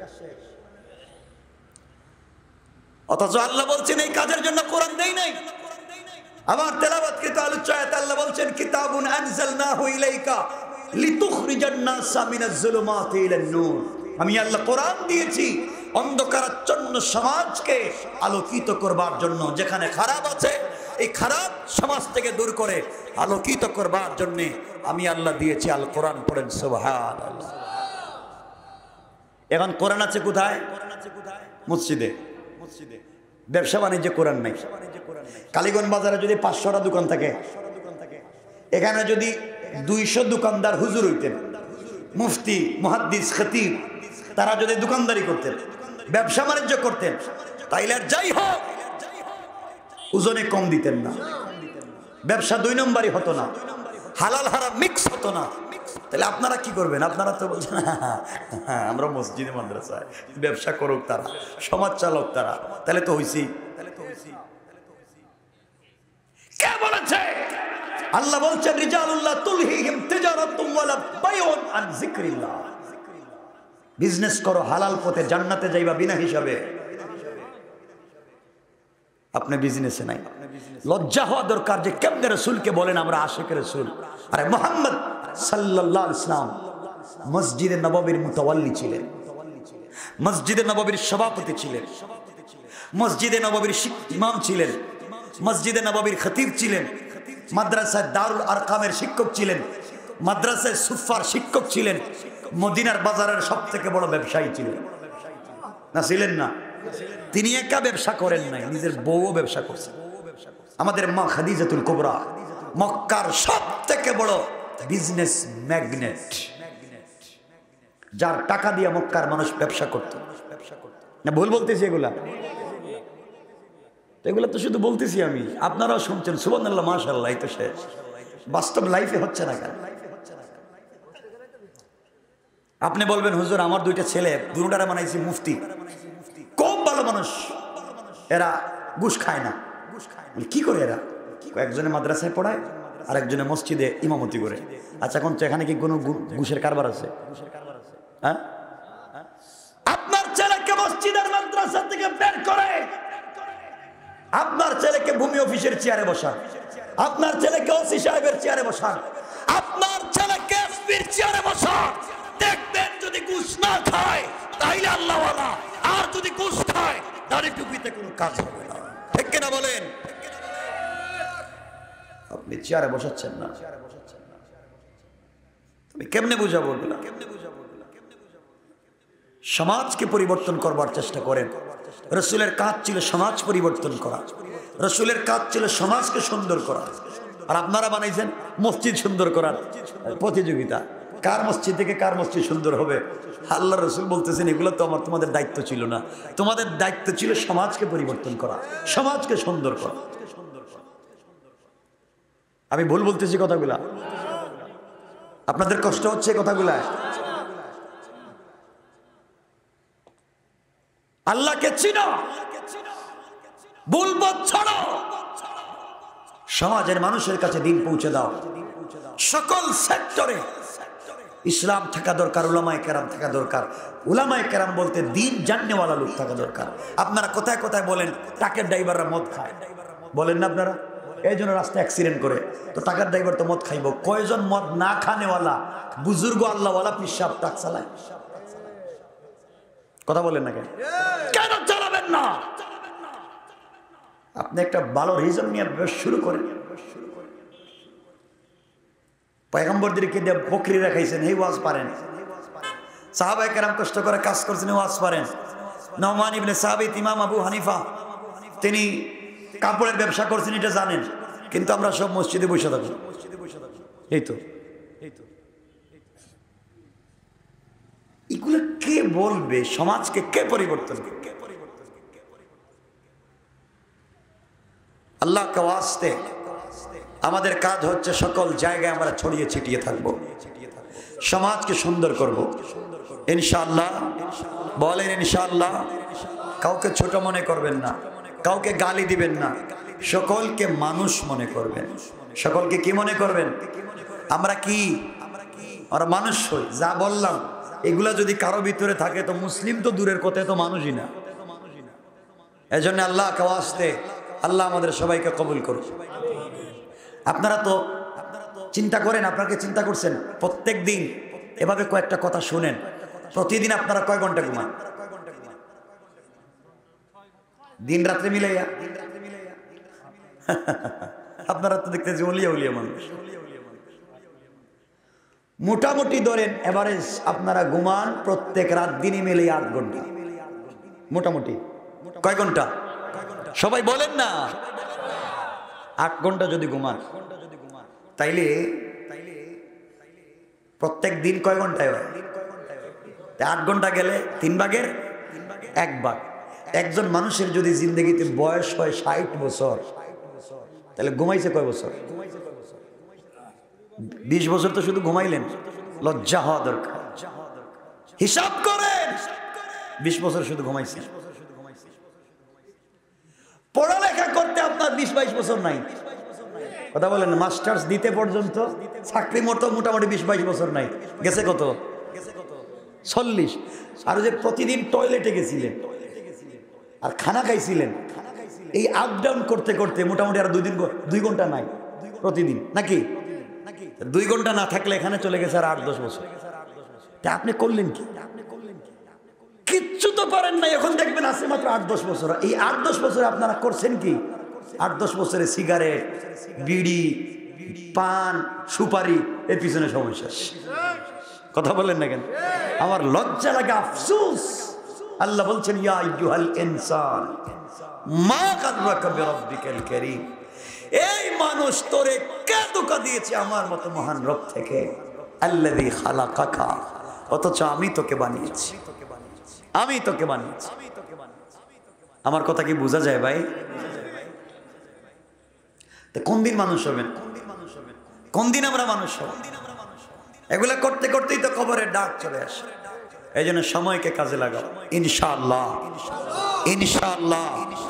অথচ আল্লাহ বলছেন এই কাজের জন্য কোরআন দেই নাই। আমার তেলাওয়াতকৃত আলোচনায় আল্লাহ বলছেন কিতাবুন আনজালনাহু ইলাইকা লিতুখরিজান নাসা মিনাজ যুলুমাতি ইলান নূর। আমি আল্লাহ কোরআন দিয়েছি অন্ধকারাচ্ছন্ন সমাজকে আলোকিত করবার জন্য। যেখানে খারাপ আছে এই খারাপ সমাজ থেকে দূর করে আলোকিত করবার জন্য আমি আল্লাহ দিয়েছি আল কোরআন। পড়েন সুবহানাল্লাহ। এখন কোরআন আছে কোথায়? মসজিদে। ব্যবসা বাণিজ্যে কোরআন নাই। কালীগঞ্জ বাজারে যদি পাঁচশোটা দোকান থাকে, এখানে যদি দুইশো দোকানদার হুজুর হইতেন, মুফতি, মুহাদ্দিস, খতিব, তারা যদি দোকানদারি করতেন, ব্যবসা বাণিজ্য করতেন, তাইলে যাই হোক ওজনে কম দিতেন না, ব্যবসা দুই নম্বরই হতো না, হালাল হারাম মিক্স হতো না। তাহলে আপনারা কি করবেন? আপনারা তো বলছেন হ্যাঁ আমরা মসজিদে মাদ্রাসায়, ব্যবসা করুক তারা, সমাজ চালক তারা, তাহলে তো হইছি। কে বলেছে? আল্লাহ বলছেন রিজালুল্লাহ তুলহিহিম তিজারাতুম ওয়ালা বাইউন আন যিকরিল্লাহ। বিজনেস করো হালাল পথে, জান্নাতে যাইবা বিনা হিসাবে। আপনি বিজনেসে নাই। লজ্জা হওয়া দরকার যে কেমনে রাসূলকে বলেন আমরা আশিক রাসূল। আরে মুহাম্মদ সাল্লাল্লাহু আলাইহি ওয়াসাল্লাম মসজিদে নববীর মুতাওয়াল্লি ছিলেন, মসজিদে নববীর সভাপতি ছিলেন, মসজিদে নববীর ইমাম ছিলেন, মসজিদে নববীর খতিব ছিলেন, মাদ্রাসায় দারুল আরকামের শিক্ষক ছিলেন, মাদ্রাসায় সুফার শিক্ষক ছিলেন, মদিনার বাজারের সব থেকে বড় ব্যবসায়ী ছিলেন। না ছিলেন না? তিনি একা ব্যবসা করেন নাই, নিজের বউও ব্যবসা করছেন। আমাদের মা খাদিজাতুল কুবরা মক্কার সব থেকে বড় বিজনেস ম্যাগনেট, যার টাকা দিয়ে মক্কার মানুষ ব্যবসা করত। না ভুল বলতেছি এগুলা? এগুলা তো শুধু বলতেছি আমি, আপনারাও শুনছেন। সুবহানাল্লাহ, মাশাআল্লাহ। এই তো শেষ। বাস্তব লাইফে হচ্ছে না কেন? আপনি বলবেন হুজুর আমার দুইটা ছেলে, দুটারে বানাইছি মুফতি, খুব ভালো মানুষ, এরা ঘুষ খায় না। কি করে এরা? একজনে মাদ্রাসায় পড়ায় আর একজনে মসজিদে ইমামতি করে। আচ্ছা এখন তো এখানে কি কোনো ঘুষের কারবার আছে? হ্যাঁ, আপনার ছেলেকে মসজিদের মাদ্রাসা থেকে বের করে আপনার ছেলেকে ভূমি অফিসের চেয়ারে বসান, আপনার ছেলেকে ওসি সাহেবের চেয়ারে বসান, আপনার ছেলেকে এসপির চেয়ারে বসান। দেখবেন যদি ঘুষ না খায় তাইলে আল্লাহওয়ালা, আর যদি ঘুষ খায় দাড়ি টুপিতে কোনো কাজ হবে না। ঠিক কিনা বলেন? আপনি চেয়ারে বসাচ্ছেন না, তুমি কেমনে বুঝাবো? সমাজকে পরিবর্তন করবার চেষ্টা করেন। রাসূলের কাজ ছিল সমাজ পরিবর্তন করা। রসুলের কাজ ছিল সমাজকে সুন্দর করা, আর আপনারা বানাইছেন মসজিদ সুন্দর করার প্রতিযোগিতা। কার মসজিদ থেকে কার মসজিদ সুন্দর হবে। আল্লাহ রসুল বলতেছেন এগুলো তো আমার তোমাদের দায়িত্ব ছিল না, তোমাদের দায়িত্ব ছিল সমাজকে পরিবর্তন করা, সমাজকে সুন্দর করা। আমি ভুল বলতেছি কথাগুলা? আপনাদের কষ্ট হচ্ছে কথাগুলা? আল্লাহকে চিনো, ভুল পথ ছাড়ো, সমাজের মানুষের কাছে দিন পৌঁছে দাও। সকল সেক্টরে ইসলাম থাকা দরকার, উলামায়ে কেরাম থাকা দরকার। উলামায়ে কেরাম বলতে দিন জাননেওয়ালা লোক থাকা দরকার। আপনারা কোথায় কোথায় বলেন ট্রাকের ড্রাইভাররা মদ খায়, বলেন না আপনারা? এই জন্য রাস্তা অ্যাক্সিডেন্ট করে। তো টাকার ড্রাইভার তো মদ খাইব। কয়জন মদ না খানেওয়ালা বুজুর্গ আল্লাহওয়ালা পিসাব ট্রাক চালায়? কথা বলেন না কেন? কেন চালাবেন না? আপনি একটা ভালো রিজন নিয়ে শুরু করেন। পয়গম্বরদেরকে দিয়ে বকরি রাখাইছেন, এই ওয়াজ পারেন। সাহাবায়ে কেরাম কষ্ট করে কাজ করছেন, ওয়াজ পারেন। নোমান ইবনে সাবিত, ইমাম আবু হানিফা, তিনি কাপড়ের ব্যবসা করছেন, এটা জানেন। কিন্তু আমরা সব মসজিদে বসে থাকি। এই তো এগুলো কে বলবে? সমাজকে কে পরিবর্তন করবে? আল্লাহকে ওয়াস্তে আমাদের কাজ হচ্ছে সকল জায়গায় আমরা ছড়িয়ে ছিটিয়ে থাকব, সমাজকে সুন্দর করব ইনশাআল্লাহ। বলেন ইনশাআল্লাহ। কাউকে ছোট মনে করবেন না, কাউকে গালি দিবেন না, সকলকে মানুষ মনে করবেন। সকলকে কি মনে করবেন? আমরা কি? আমরা মানুষ হই। যা বললাম এগুলা যদি কারো ভিতরে থাকে তো মুসলিম তো দূরের কথা, তো মানুষই না। এজন্য আল্লাহকে ওয়াস্তে আল্লাহ আমাদের সবাইকে কবুল করুন। আপনারা তো চিন্তা করেন, আপনাকে চিন্তা করছেন প্রত্যেক দিন এভাবে কয়েকটা কথা শুনেন। প্রতিদিন আপনারা কয় ঘন্টা ঘুমান? দিন রাত্রে মিলাইয়া? আপনারা তো দেখতেছি ওলিয়া উলিয়া মানুষ। মোটামুটি ধরেন এভারেজ আপনারা ঘুমান প্রত্যেক রাত দিনই মিলে আট ঘন্টা। মোটামুটি কয় ঘন্টা? সবাই বলেন না। আট ঘন্টা যদি ঘুমান তাইলে প্রত্যেক দিন কয় ঘন্টায় হয়? আট ঘন্টা গেলে তিন ভাগের এক ভাগ। একজন মানুষের যদি জিন্দগিতে বয়স হয় ষাট বছর, তাহলে ঘুমাইছে কয় বছর? বিশ বছর তো শুধু ঘুমাইলেন। লজ্জা হওয়া দরকার। হিসাব করেন, বিশ বছর শুধু ঘুমাইছে। পড়ালেখা করতে আপনার বিশ বাইশ বছর নাই। কথা বলেন, মাস্টার্স দিতে পর্যন্ত চাকরি মতো মোটামুটি বিশ বাইশ বছর নাই। গেছে কত? চল্লিশ। আর যে প্রতিদিন টয়লেটে গেছিলেন আর খানা খাইছিলেন, এই আপ ডাউন করতে করতে মোটামুটি আর দুই দিন দুই ঘন্টা নাই প্রতিদিন, নাকি? দুই ঘন্টা না থাকলে এখানে চলে গেছে আর আট দশ বছর। তা আপনি করলেন কি? কিচ্ছু তো পারেন নাই। এখন দেখবেন আছে মাত্র আট দশ বছর। এই আট দশ বছরে আপনারা করছেন কি? আট দশ বছরে সিগারেট, বিড়ি, পান, সুপারি, এর পিছনে সমস্যা। কথা বলেন না কেন? আমার লজ্জা লাগে, আফসোস। আল্লাহ বলছেন ইয়া আইয়ুহাল ইনসান মা গাররাকা বিরাব্বিকাল কারীম। এই মানুষ, তোরে কে ধোঁকা দিয়েছে আমার মতো মহান রব থেকে? আল্লাযী খালাকাকা, অথচ আমি তোকে বানিয়েছি, আমি তোকে বানিয়েছি। আমার কথা কি বোঝা যায় ভাই? কোন দিন মানুষ হবেন? কোন দিন আমরা মানুষ হব? এগুলা করতে করতেই তো কবরের ডাক চলে আসে। এই জন্য সময়কে কাজে লাগাও ইনশাআল্লাহ, ইনশাআল্লাহ।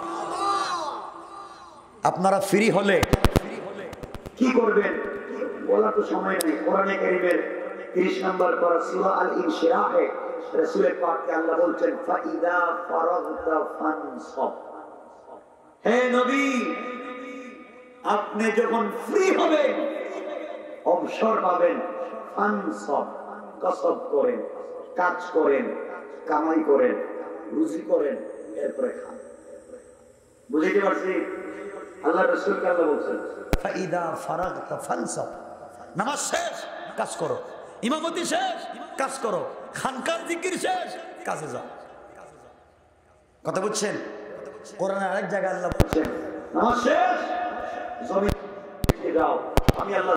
আপনারা ফ্রি হলে কি করবেন বলা তো সময় নেই। কোরআনে কারীমের তিরিশ নম্বর পারা সূরা আল ইনশিরাহে রাসূল পাককে আল্লাহ বলছেন ফাইদা ফারাগতা ফানসাব। হে নবী, আপনি যখন ফ্রি হবেন, অবসর পাবেন, ফানসাব, কসব করেন, কাজ করেন, কামাই করেন, রুজি করেন, এরপরে খান। বুঝতে পারছি? আল্লাহ রাসূলকে আল্লাহ বলছেন ফাইদা ফারাগতা ফানসাব। নামাজ শেষ, কাজ করো। ইমামতি শেষ, কাজ করো। খানকার জিকির শেষ, কাজে যাও। কথা বুঝছেন? কোরআনে আরেক জায়গায় আল্লাহ বলছেন নামাজ শেষ, জমিন যাও, আমি আল্লাহ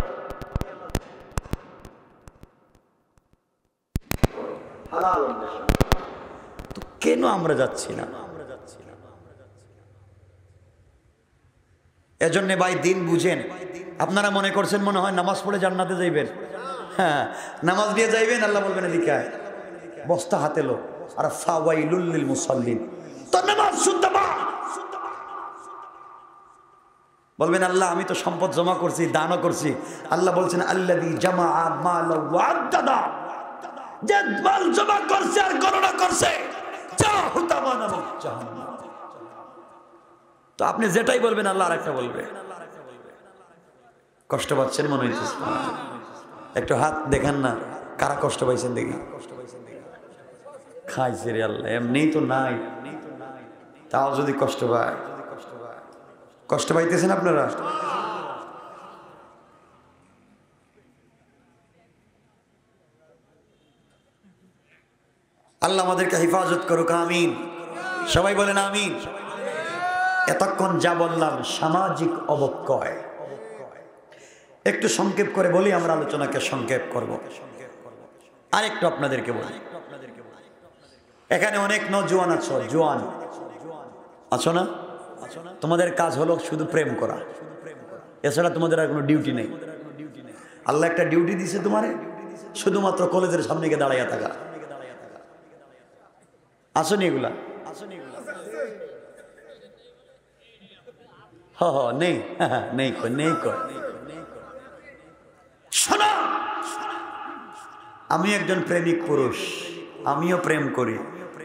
হালাল অন্বেষণ। তো কেন আমরা যাচ্ছি না? এজন্য ভাই দিন বুঝেন। আপনারা মনে করছেন মনে হয় নামাজ পড়ে জান্নাতে যাইবেন। হ্যাঁ, নামাজ দিয়ে যাইবেন, আল্লাহ বলবেন লিখায় বস্তা হাতে লো আর ফাওয়াইলুল লিল মুসাল্লিন। তো নামাজ শুদ্ধ বা বলবেন আল্লাহ আমি তো সম্পদ জমা করছি, দানও করছি। আল্লাহ বলছেন আল্লাযী জামাআ মালা ওয়া আদ্দাদা, যে মাল জমা করছে আর গণনা করছে, জাহুতামানা জাহান্নাম। তো আপনি যেটাই বলবেন আল্লাহ আরেকটা বলবে। কষ্ট পাচ্ছেন মনে হইতেছে? একটু হাত দেখেন না, কারা কষ্ট পাইছেন দেখি। খাইছে রে আল্লাহ, এমনি তো নাই, তাও যদি কষ্ট পায়। কষ্ট পাইতেছেন আপনারা? আল্লাহ আমাদেরকে হেফাজত করুক, আমিন। সবাই বলেন আমিন। এতক্ষণ যা বললাম সামাজিক অবক্ষয়, একটু সংক্ষেপ করে বলি, আমরা আলোচনাকে সংক্ষেপ করব। আর একটু আপনাদেরকে বলি, এখানে অনেক নজওয়ান আছো, জোয়ান আছো না? তোমাদের কাজ হলো শুধু প্রেম করা, এছাড়া তোমাদের আর কোনো ডিউটি নেই। আল্লাহ একটা ডিউটি দিছে তোমারে, শুধুমাত্র কলেজের সামনে গিয়ে দাঁড়াইয়া থাকা। আসনি এগুলা? হ হ নেই, নেই কই, নেই কই। শোনো, আমি একজন প্রেমিক পুরুষ, আমিও প্রেম করি,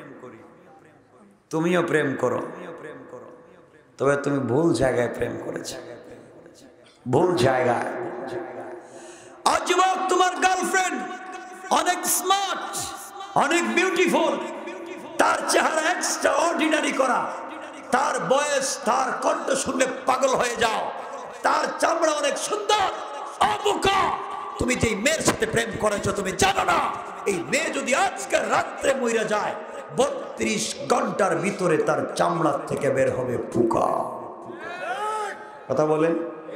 তুমিও প্রেম করো, তবে তুমি ভুল জায়গায় প্রেম করেছ, ভুল জায়গায়। আজীবন তোমার গার্লফ্রেন্ড অনেক স্মার্ট, অনেক বিউটিফুল, তার চেহারা এক্সট্রা অর্ডিনারি করা, তার বয়স, তার কণ্ঠ শুনলে পাগল হয়ে যাও, তার চামড়া অনেক সুন্দর। অবুকা, তুমি যেই মেয়ের সাথে প্রেম করেছো তুমি জানো না, এই মেয়ে যদি আজকে রাত্রে মইরা যায়, বত্রিশ ঘন্টার ভিতরে তার চামড়া থেকে বের হবে পোকা। কথা বলেন?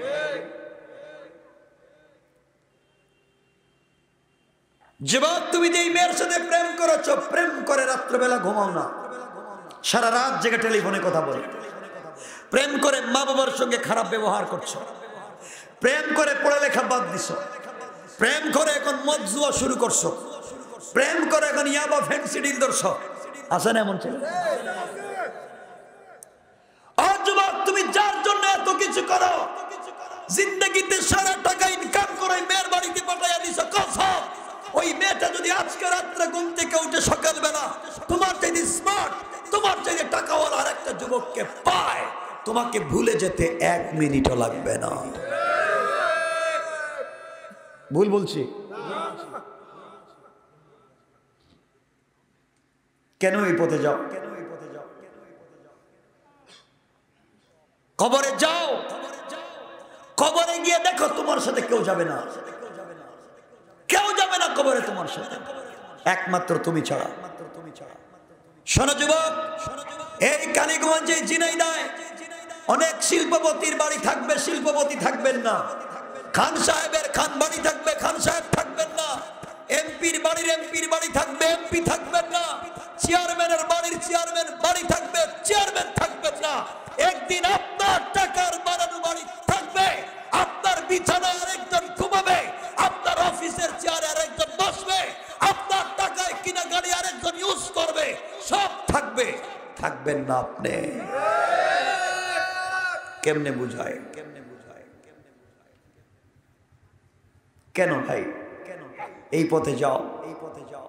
যুবক, তুমি যেই মেয়ের সাথে প্রেম করেছো, প্রেম করে রাত্রেবেলা ঘুমাও না, সারা রাত জেগে টেলিফোনে কথা বলে, প্রেম করে মা বাবার সঙ্গে খারাপ ব্যবহার করছো, প্রেম করে পড়ালেখা বাদ দিছো, প্রেম করে এখন মদ জুয়া শুরু করছো, প্রেম করে এখন ইয়াবা ফ্যান্সি ডিল ধরছো। আসেন এমন ছেলে? আর যুবক, তুমি যার জন্য এত কিছু করো, জিন্দগিতে সারা টাকা ইনকাম করে মেয়ের বাড়িতে পাঠাইয়া দিছো, কসম ওই মেয়েটা যদি আজকে রাত্রে ঘুম থেকে উঠে সকালবেলা তোমার চাইতে স্মার্ট, তোমার চাইতে টাকাওয়ালা আর একটা যুবককে পায়, তোমাকে ভুলে যেতে এক মিনিটও লাগবে না। ভুল বলছি? কেন এই পথে যাও? কবরে যাও, কবরে গিয়ে দেখো তোমার সাথে কেউ যাবে না, কেউ যাবে না কবরে তোমার সাথে, একমাত্র তুমি ছাড়া। শোনো যুবক, এই কালীগঞ্জে ঝিনাইদহে অনেক শিল্পপতির বাড়ি থাকবে, শিল্পপতি থাকবেন না। খান সাহেবের খান বাড়ি থাকবে, খান সাহেব থাকবেন না। এমপির বাড়ির এমপির বাড়ি থাকবে, এমপি থাকবেন না। চেয়ারম্যানের বাড়ির চেয়ারম্যান বাড়ি থাকবে, চেয়ারম্যান থাকবেন না। একদিন আপনার টাকার বানানো বাড়ি থাকবে, আপনার বিছানায় আরেকজন ঘুমাবে, আপনার অফিসের চেয়ারে আরেকজন বসবে, আপনার টাকায় কিনা গাড়ি আরেকজন ইউজ করবে, সব থাকবে, থাকবেন না আপনি। কেমনে বুঝায়? কেন ভাই এই পথে যাও, এই পথে যাও,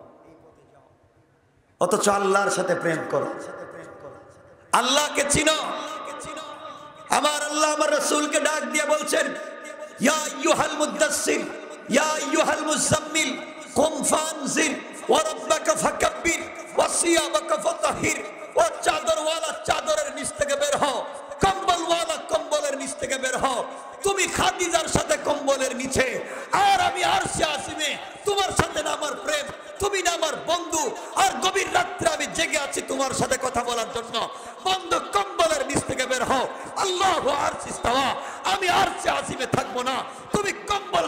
অথচ আল্লাহর সাথে প্রেম করো, আল্লাহকে চিনো। আমার আল্লাহ আমার রাসূলকে ডাক দিয়ে বলছেন, ইয়া আইয়ুহাল মুদাসসির, ইয়া আইয়ুহাল মুজাম্মিল, কুম ফানজির ওয়া রাব্বাকা ফাকাব্বির ওয়া সিয়াবাকা ফাতাহির। ও চাদরওয়ালা চাদরের নিচ থেকে বের হও, কম্বলওয়ালা কম্বলের নিচ থেকে বের হও। তুমি খাদিজার সাথে কম্বলের নিচে, আর আমি আরশে আসিমে। তোমার সাথে না আমার প্রেম, তুমি না আমার বন্ধু, আর গভীর রাত্রে আমি জেগে আছি তোমার সাথে কথা বলার জন্য। বন্ধু, কম্বলের নিচ থেকে বের হও। আল্লাহু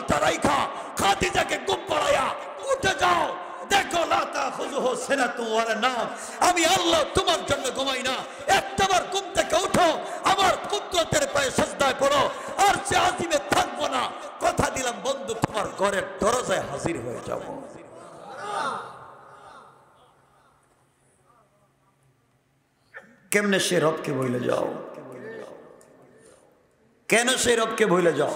তলোয়ারটা রাইখা খাদিজাকে ঘুম পাড়ায়া, উঠে যাও, দেখো লা তাখুযুহু সিনাতুন ওয়ালা নাওম, আমি আল্লাহ তোমার জন্য ঘুমাই না, একটাবার ঘুম থেকে উঠো, আমার কুদরতের পায়ে সিজদায় পড়ো, আর সে আজিমে থাকবো না, কথা দিলাম বন্ধু তোমার ঘরের দরজায় হাজির হয়ে যাব। কেমনে সে রবকে ভুলে যাও? কেন সেই রবকে ভুলে যাও?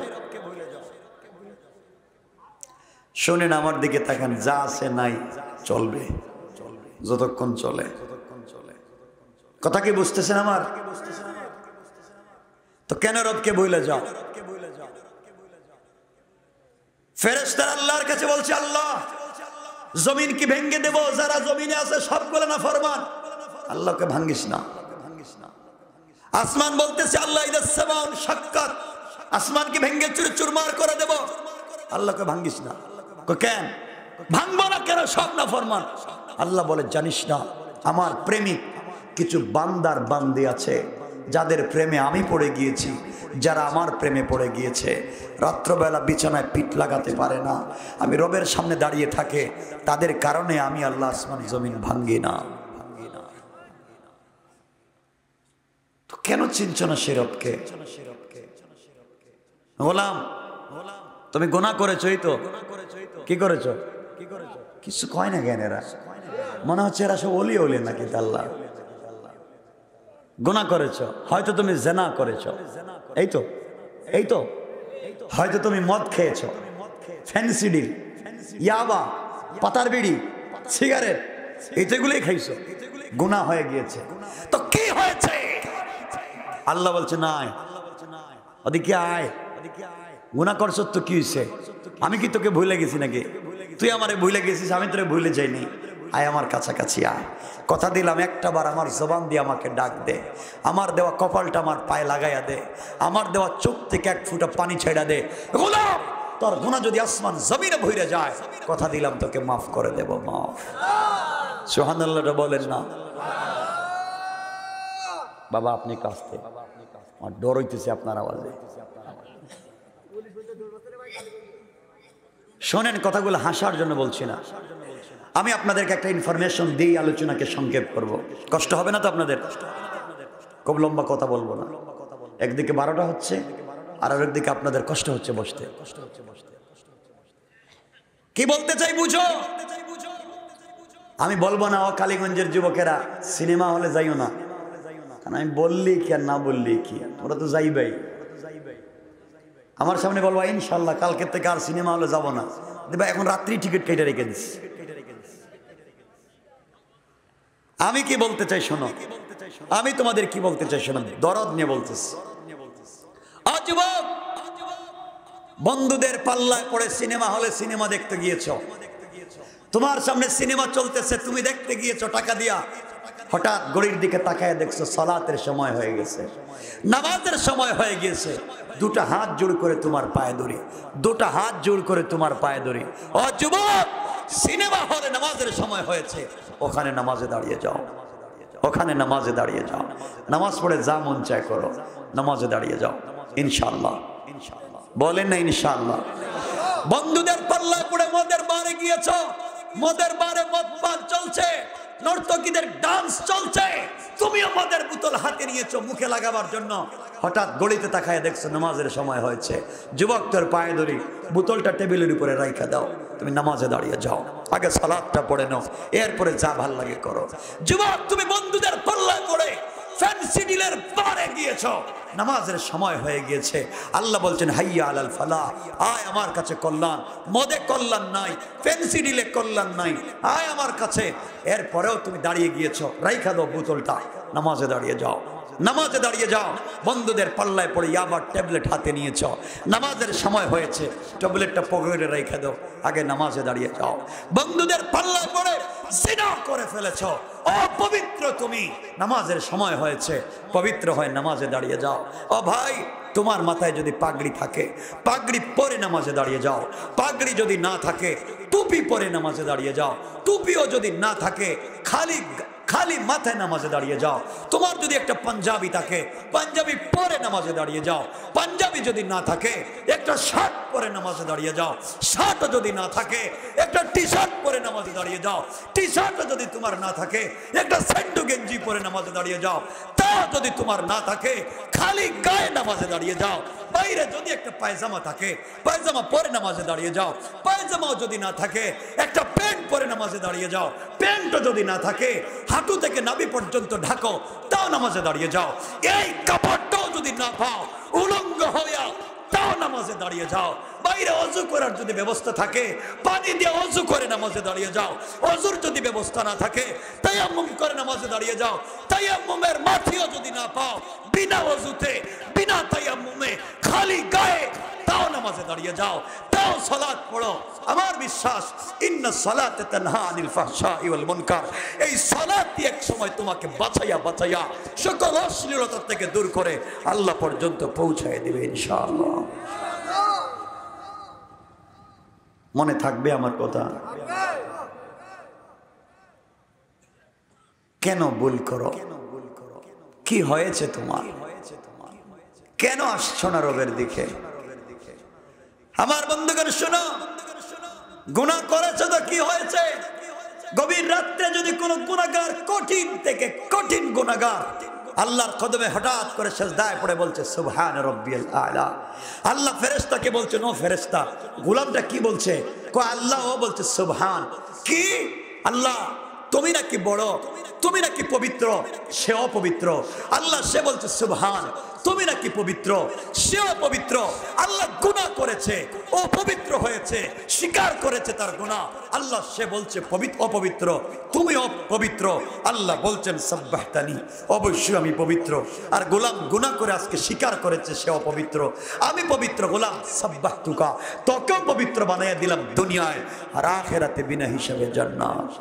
শোনেন, আমার দিকে তাকান, যা আছে নাই চলবে, যতক্ষণ চলে। কথা কি বুঝতেছেন আমার? তো কেন রবকে ভুলে যাও? ফেরেশতারা আল্লাহর কাছে বলছে, আল্লাহ জমিন কি ভেঙ্গে দেব? যারা জমিনে আছে সবগুলো না ফরমান, আল্লাহকে ভাঙ্গিস না। আসমান বলতেছে, আল্লাহ ইদা সামাউন শাক্কাত, আসমান কি ভেঙ্গে চুর চুরমার করে দেব, আল্লাহকে ভাঙ্গিস না। কেন ভাঙবো না? কেন? সব না ফরমান। আল্লাহ বলে, জানিস না আমার প্রেমিক কিছু বান্দার বান্দি আছে যাদের প্রেমে আমি পড়ে গিয়েছি, যারা আমার প্রেমে পড়ে গিয়েছে, রাত্রবেলা বিছানায় পিঠ লাগাতে পারে না, আমি রবের সামনে দাঁড়িয়ে থাকে, তাদের কারণে আমি আল্লাহ আসমান জমিন ভাঙ্গি না। তো কেন চিনছ না সে রবকে? গোলাম, তুমি গুনাহ করেছো, এই তো কি করেছো? কিছু কয় না কেন? এরা মনে হচ্ছে এরা সব ওলি ওলি নাকি? আল্লাহ গুনাহ করেছো, হয়তো তুমি জেনা করেছো, এই তো এই তো হয়তো তুমি মদ খেয়েছো, ফ্যান্সি ডিল, ইয়াবা, পাতার বিড়ি, সিগারেট, এই তো এগুলোই খাইছো, গুনাহ হয়ে গিয়েছে। তো কি হয়েছে? আল্লাহ বলছে, নাই ওদিকে আয়, গুনাহ করছো তো কি হয়েছে? আমি কি তোকে ভুলে গেছি নাকি? তুই আমারে ভুলে গেছিস, আমি তোরে ভুলে যাইনি। আয় আমার কাছাকাছি আয়, কথা দিলাম একটা বার আমার জবান দিয়ে আমাকে ডাক দে, আমার দেওয়া কপালটা আমার পায়ে লাগাইয়া দে, আমার দেওয়া চোখ থেকে এক ফুটা পানি ছেড়া দে। গোলাম, তোর গুনাহ যদি আসমান জমিনে ভইরা যায়, কথা দিলাম তোকে মাফ করে দেব, মাফ। সুবহানাল্লাহটা বলেন না? বাবা আপনি কাছতে, আমার ডর হইতেছে আপনার আওয়াজে। শোনেন, কথাগুলো হাসার জন্য বলছি না, আমি আপনাদেরকে একটা ইনফরমেশন দিই, আলোচনাকে সংক্ষেপ করব। কষ্ট হবে না তো আপনাদের? খুব লম্বা কথা বলবো না। একদিকে বারোটা হচ্ছে আর আরেকদিকে আপনাদের কষ্ট হচ্ছে বসতে। কি বলতে চাই বুঝো? আমি বলবো না ও কালীগঞ্জের যুবকেরা সিনেমা হলে যাইও না, কারণ আমি বললি কি আর না বললি কি, তোমরা তো যাইবাই। আমার সামনে বলবো ইনশাল্লাহ কালকের থেকে আর সিনেমা হলে যাবো না, দেবা এখন রাত্রি টিকিট কেটে রেখে দিস। আমি কি বলতে চাই শোনো, আমি তোমাদের কি বলতে চাই শোনো, দরদ নিয়ে বলতেছি। যুবক, বন্ধুদের পাল্লায় পড়ে সিনেমা হলে সিনেমা দেখতে গিয়েছো, তোমার সামনে সিনেমা চলতেছে, তুমি দেখতে গিয়েছো টাকা দিয়া, হঠাৎ ঘড়ির দিকে তাকায় দেখছো সালাতের সময় হয়ে গেছে, নামাজের সময় হয়ে গিয়েছে, দুটা হাত জোড় করে তোমার পায়ে ধরি, দুটা হাত জোড় করে তোমার পায়ে ধরি, ও যুবক, সিনেমা হলে নামাজের সময় হয়েছে, ওখানে নামাজে দাঁড়িয়ে যাও, ওখানে নামাজে দাঁড়িয়ে যাও, নামাজ পড়ে যা মন চায় করো, নামাজে দাঁড়িয়ে যাও ইনশাআল্লাহ। বলেন না ইনশাআল্লাহ? বন্ধুদের পাল্লায় পড়ে মদের বারে গিয়েছো, মদের বারে মদ পান চলছে, নর্তকীদের ডান্স চলছে, তুমিও মদের বোতল হাতে নিয়েছো মুখে লাগাবার জন্য, হঠাৎ গলিতে তাকায় দেখছো নামাজের সময় হয়েছে, যুবক তোর পায়ে ধরি, বোতলটা টেবিলের উপরে রাইখা দাও, তুমি নামাজে দাঁড়িয়ে যাও, আগে সালাতটা পড়ে নাও, এরপরে যা ভাল লাগে করো। যুবক, তুমি বন্ধুদের পাল্লায় পড়ে ফ্যান্সি ডিলের বারে গিয়েছো, নামাজের সময় হয়ে গিয়েছে, আল্লাহ বলছেন হাইয়া আলাল ফালাহ, আয় আমার কাছে কল্যাণ, মদে কল্যাণ নাই, ফ্যান্সি ডিলে কল্যাণ নাই, আয় আমার কাছে। এরপরেও তুমি দাঁড়িয়ে গিয়েছো, রাইখা দাও বোতলটা, নামাজে দাঁড়িয়ে যাও, নামাজে দাঁড়িয়ে যাও। বন্ধুদের পাল্লায় পড়ে ইয়াবার ট্যাবলেট হাতে নিয়েছ, নামাজের সময় হয়েছে, ট্যাবলেটটা পকেটে রেখে দাও, আগে নামাজে দাঁড়িয়ে যাও। বন্ধুদের পাল্লায় পড়ে জিনা করে ফেলেছ, অপবিত্র তুমি, নামাজের সময় হয়েছে, পবিত্র হয়ে নামাজে দাঁড়িয়ে যাও। ও ভাই, তোমার মাথায় যদি পাগড়ি থাকে, পাগড়ি পরে নামাজে দাঁড়িয়ে যাও, পাগড়ি যদি না থাকে টুপি পরে নামাজে দাঁড়িয়ে যাও, টুপিও যদি না থাকে খালি খালি মাথায় নামাজে দাঁড়িয়ে যাও। তোমার যদি একটা পাঞ্জাবি থাকে, পাঞ্জাবি পরে নামাজে দাঁড়িয়ে যাও। পাঞ্জাবি যদি না থাকে, একটা শার্ট পরে নামাজে দাঁড়িয়ে যাও। শার্ট যদি না থাকে, একটা টি শার্ট পরে নামাজে দাঁড়িয়ে যাও। টি শার্ট যদি তোমার না থাকে, একটা স্যান্ডো গেঞ্জি পরে নামাজে দাঁড়িয়ে যাও। তা যদি তোমার না থাকে, খালি গায়ে নামাজে দাঁড়িয়ে যাও। বাইরে যদি একটা পায়জামা থাকে, পায়জামা পরে নামাজে দাঁড়িয়ে যাও। পায়জামাও যদি না থাকে, একটা প্যান্ট পরে নামাজে দাঁড়িয়ে যাও। প্যান্টও যদি না থাকে, হাঁটু থেকে নাভি পর্যন্ত ঢাকো, তাও নামাজে দাঁড়িয়ে যাও। এই কাপড়টাও যদি না পাও, উলঙ্গ হইয়া তাও নামাজে দাঁড়িয়ে যাও। বাইরে অজু করার যদি ব্যবস্থা থাকে, পানি দিয়ে অজু করে নামাজে দাঁড়িয়ে যাও। অজুর যদি ব্যবস্থা না থাকে, তায়াম্মুম করে নামাজে দাঁড়িয়ে যাও। তায়াম্মুমের মাটিও যদি না পাও, বিনা অজুতে, বিনা তায়াম্মুমে, খালি গায়ে, তাও নামাজে দাঁড়িয়ে যাও। তাও সালাত পড়ো। আমার বিশ্বাস, ইন্না সালাতে তানহা আনিল ফাহশাই ওয়াল মুনকার, এই সালাতই এক সময় তোমাকে বাঁচাইয়া বাঁচাইয়া সকল অশ্লীলতা থেকে দূর করে আল্লাহ পর্যন্ত পৌঁছায় দিবে ইনশাআল্লাহ। মনে থাকবে আমার কথা? কেন ভুল করো? কি হয়েছে তোমার? কেন আসছো না রবের দিকে? আমার বন্ধুগণ শোনো, গুনাহ করেছে তো কি হয়েছে? গভীর রাত্রে যদি কোনো গুনাহগার, কঠিন থেকে কঠিন গুনাহগার আল্লাহর কদমে হঠাৎ করে সিজদায় পড়ে বলছে সুবহান রাব্বিয়াল আলা, আল্লাহ ফেরেশতাকে বলছে, নো ফেরেশতা, গোলামটা কি বলছে? কো আল্লাহ ও বলছে সুবহান। কি? আল্লাহ তুমি নাকি বড়, তুমি নাকি পবিত্র, সে অপবিত্র। আল্লাহ সে বলছে সুবহান। তুমি নাকি পবিত্র, সেও পবিত্র। আল্লাহ গুনাহ করেছে, ও পবিত্র হয়েছে, স্বীকার করেছে তার গুনাহ। আল্লাহ সে বলছে পবিত্র, অপবিত্র, তুমি অপবিত্র। আল্লাহ বলছেন সাব্বাহতানি, অবশ্যই আমি পবিত্র। আর গোলাম গুনাহ করে আজকে স্বীকার করেছে সে অপবিত্র। আমি পবিত্র গোলাম, সাব্বাহতুকা, তোকেও পবিত্র বানাইয়া দিলাম দুনিয়ায় আর আখিরাতে বিনা হিসাবে জান্নাত।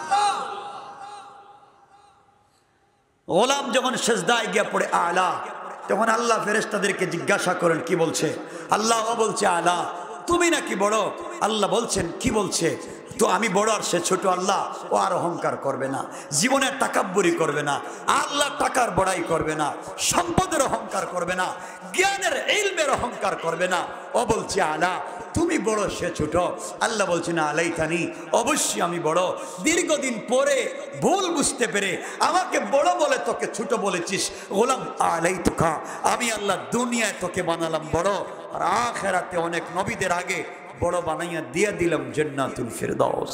গোলাম যখন সিজদায় গিয়া পড়ে আলা, তখন আল্লাহ ফেরেশতাদেরকে জিজ্ঞাসা করেন কি বলছে? আল্লাহ ও বলছে আলা, তুমি নাকি বড়? আল্লাহ বলছেন কি বলছে? তো আমি বড় আর সে ছোট। আল্লাহ ও আর অহংকার করবে না, জীবনের তাকাব্বুরি করবে না, আল্লাহ টাকার বড়াই করবে না, সম্পদের অহংকার করবে না, জ্ঞানের ইলমের অহংকার করবে না। ও বলছে আলা, তুমি বড় সে ছোট। আল্লাহ বলছে না আলাইতানি, অবশ্যই আমি বড়। দীর্ঘদিন পরে ভুল বুঝতে পেরে আমাকে বড় বলে তোকে ছোট বলেছিস। গোলাম আলাইতুকা, আমি আল্লাহ দুনিয়ায় তোকে বানালাম বড়, আর আখিরাতে অনেক নবীদের আগে বড় বানাইয়া দিয়ে দিলাম জান্নাতুল ফিরদাউস।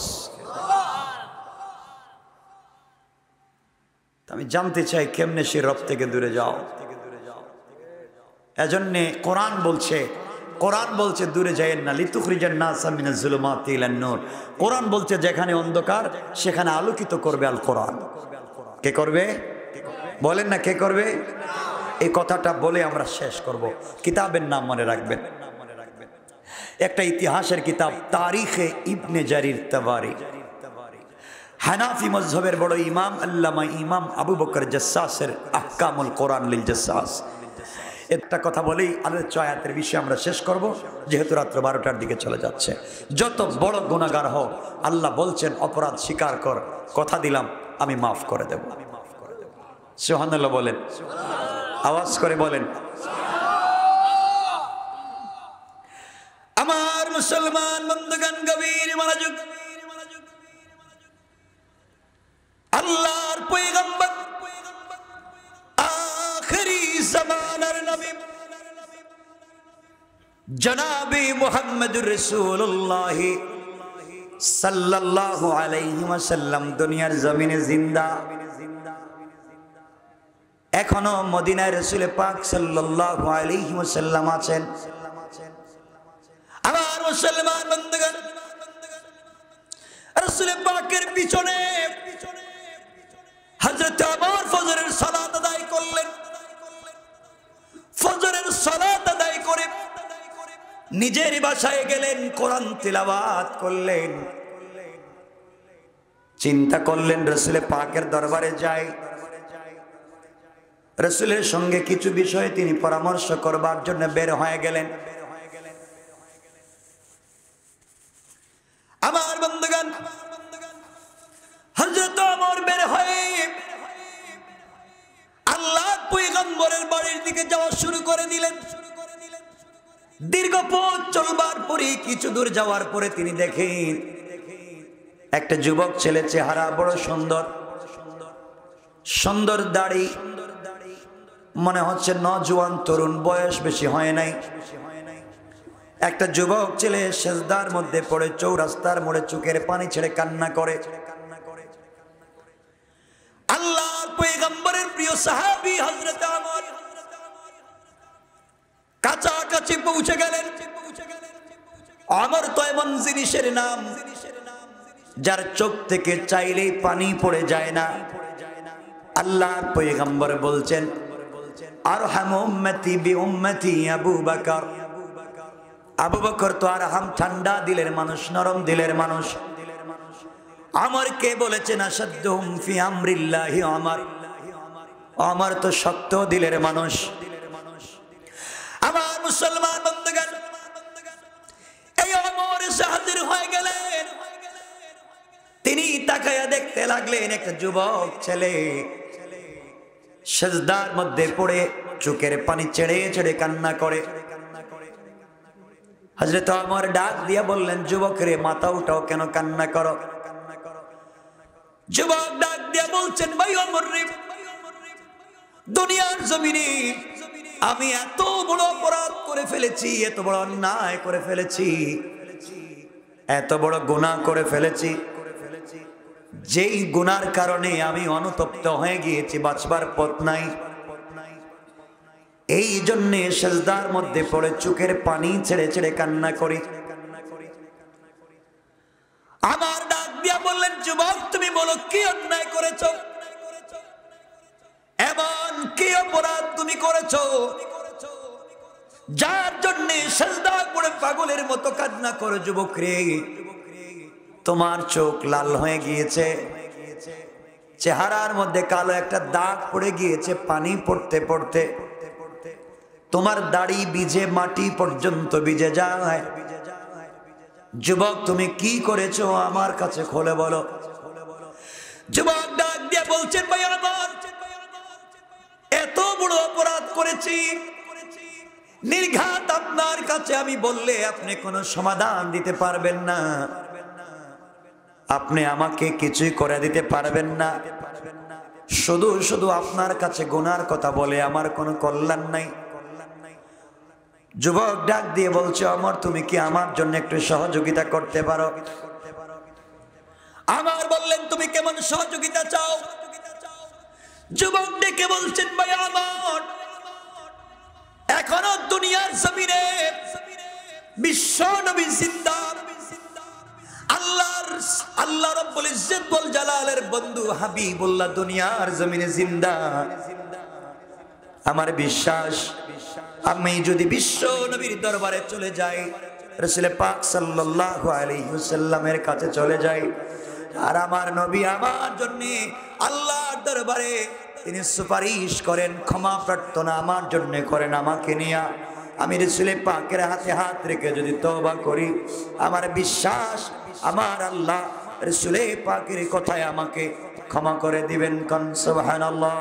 আমি জানতে চাই কেমনে সে রব থেকে দূরে যাও। এজন্যে কোরআন বলছে, কোরআন বলছে দূরে যায়েন না, লিতুখরিজান নাসা মিনাজ জুলুমাতি ইলান নূর। কোরআন বলছে যেখানে অন্ধকার সেখানে আলোকিত করবে আল কোরআন। কে করবে? বলেন না কে করবে? এই কথাটা বলে আমরা শেষ করব। কিতাবের নাম মনে রাখবেন, একটা ইতিহাসের কিতাব, তারিখে ইবনে জারির তাবারি। হানাফি মযহবের বড় ইমাম আল্লামা ইমাম আবু বকর জাসসাসের আহকামুল কোরআন লিল জাসসাস। একটা কথা বলেই আলোচ্য আয়াতের বিষয়ে আমরা শেষ করব, যেহেতু রাত্র বারোটার দিকে চলে যাচ্ছে। যত বড় গুনাহগার হোক, আল্লাহ বলছেন অপরাধ স্বীকার কর, কথা দিলাম আমি মাফ করে দেব। সুবহানাল্লাহ বলেন, আওয়াজ করে বলেন। আমার মুসলমান বন্ধুগণ, গভীর মনোযোগ। আল্লাহর পয়গম্বর, আখেরি জামানার নবী জনাবে মুহাম্মদুর রাসূলুল্লাহ সাল্লাল্লাহু আলাইহি ওয়াসাল্লাম দুনিয়ার জমিনে জিন্দা। এখনো মদিনায় রাসূল পাক সাল্লাল্লাহু আলাইহি ওয়াসাল্লাম আছেন। আমার মুসলমান বন্ধুগণ, রাসূল পাকের পিছনে হযরত ওমর ফজরের সালাত আদায় করলেন। ফজরের সালাত আদায় করে নিজের বাসায় গেলেন, কোরআন তিলাওয়াত করলেন। চিন্তা করলেন রাসূল পাকের দরবারে যাই, রাসূলের সঙ্গে কিছু বিষয়ে তিনি পরামর্শ করবার জন্য বের হয়ে গেলেন। আমার বন্ধুগণ, হযরত হযরত ওমর বের হয়ে আল্লাহর পয়গম্বরের বাড়ির দিকে যাওয়া শুরু করে দিলেন। দীর্ঘ পথ চলবার পরে কিছু দূর যাওয়ার পরে তিনি দেখেন একটা যুবক ছেলে, চেহারা বড় সুন্দর, সুন্দর দাড়ি, মনে হচ্ছে নজওয়ান তরুণ, বয়স বেশি হয় নাই। একটা যুবক ছেলে সেজদার মধ্যে পড়ে চৌরাস্তার মোড়ে চোখের পানি ছেড়ে কান্না করে। আল্লাহর পয়গম্বরের প্রিয় সাহাবী হযরত ওমর কাছাকাছি পৌঁছে গেলেন। ওমর তো এমন জিনিসের নাম যার চোখ থেকে চাইলেই পানি পড়ে যায় না। আল্লাহর পয়গম্বর বলছেন, আরহামু উম্মতি বিউম্মতি আবু বকর। আবু বকর তো আরহাম, ঠান্ডা দিলের মানুষ, নরম দিলের মানুষ। ওমর কে বলেছেন আসাদ্দুহুম ফি আমরিল্লাহি ওমর। ওমর তো শক্ত দিলের মানুষ। আমার মুসলমান বন্ধুগণ, এই ওমর এসে হাজির হয়ে গেলেন। তিনি তাকায়া দেখতে লাগলেন একটা যুবক ছেলে সেজদার মধ্যে পড়ে চোখের পানি ছেড়ে ছেড়ে কান্না করে। হযরত ওমর ডাক দিয়া বললেন, যুবক রে, মাথা উঠাও, কেন কান্না করো? যুবক ডাক দিয়া বলছেন, ভাই ওমর রে, দুনিয়ার জমিনে আমি এত বড় অপরাধ করে ফেলেছি, এত বড় অন্যায় করে ফেলেছি, এত বড় গুনাহ করে ফেলেছি, যেই গুনার কারণে আমি অনুতপ্ত হয়ে গিয়েছি, বাঁচবার পথ নাই। এই জন্যে সেজদার মধ্যে পড়ে চোখের পানি ছেড়ে ছেড়ে কান্না করি। আমার ডাক দিয়া বললেন, যুবক তুমি বলো কি অন্যায় করেছো, এমন কি অপরাধ তুমি করেছো যার জন্য সেজদা করে পাগলের মতো কান্না করো? যুবক রে, তোমার চোখ লাল হয়ে গিয়েছে, চেহারার মধ্যে কালো একটা দাগ পড়ে গিয়েছে পানি পড়তে পড়তে, তোমার দাড়ি ভিজে মাটি পর্যন্ত ভিজে যায়। যুবক তুমি কি করেছো আমার কাছে খুলে বলো। যুবক ডাক দিয়ে বলছেন, ভাই আমার এত বড় অপরাধ করেছি, নির্ঘাত আপনার কাছে আমি বললে আপনি কোনো সমাধান দিতে পারবেন না, আপনি আমাকে কিছুই করে দিতে পারবেন না, শুধু শুধু আপনার কাছে গুনার কথা বলে আমার কোনো কল্যাণ নাই। যুবক ডাক দিয়ে বলছে, ওমর তুমি কি আমার জন্য একটু সহযোগিতা করতে পারো? আমার বললেন, তুমি কেমন সহযোগিতা চাও? যুবক ডেকে বলছেন, ভাই আমার এখনো দুনিয়ার জমিনে বিশ্ব নবী জিন্দা, আল্লাহর আল্লাহ রাব্বুল ইজ্জত ওয়াল জালালের বন্ধু হাবিবুল্লাহ দুনিয়ার জমিনে জিন্দা। আমার বিশ্বাস, আমি যদি বিশ্ব নবীর দরবারে চলে যাই, রাসূল পাক সাল্লাল্লাহু আলাইহি ওয়াসাল্লামের কাছে চলে যাই, আর আমার নবী আমার জন্য আল্লাহর দরবারে তিনি সুপারিশ করেন, ক্ষমা প্রার্থনা আমার জন্য করেন, আমাকে নিয়ে আমি রাসূল পাকের হাতে হাত রেখে যদি তওবা করি, আমার বিশ্বাস আমার আল্লাহ রাসূল পাকের কথায় আমাকে ক্ষমা করে দিবেন। কোন সুবহানাল্লাহ।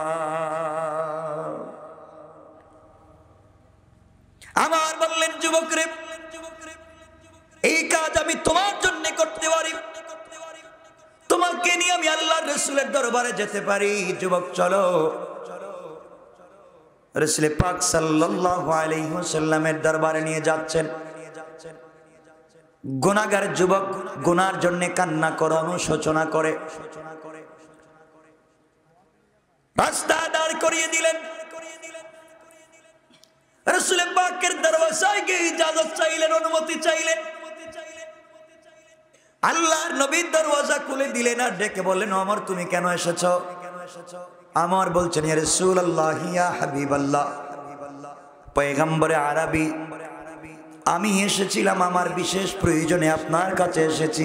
আমার বললেন, যুবক রে, এই কাজ আমি তোমার জন্য করতে পারি, তোমাকে নিয়ে আমি আল্লাহর রাসূলের দরবারে যেতে পারি। যুবক চলো। রাসূল পাক সাল্লাল্লাহু আলাইহি ওয়াসাল্লামের দরবারে নিয়ে যাচ্ছেন। গুনাহগার যুবক গুনার জন্য কান্না করে, অনুশোচনা করে, রাস্তা দাঁড় করিয়ে দিলেন। রাসূল পাকের দরবাজায় গিয়ে ইজাজত চাইলেন, অনুমতি চাইলেন। আল্লাহর নবীর দরওয়াজা খুলে দিলেন আর ডেকে বললেন, ওমর তুমি কেন এসেছো? আমার বলছেন, ইয়া রাসূলুল্লাহ, ইয়া হাবিবাল্লাহ, পয়গম্বরে আরবি, আমি এসেছিলাম আমার বিশেষ প্রয়োজনে আপনার কাছে এসেছি,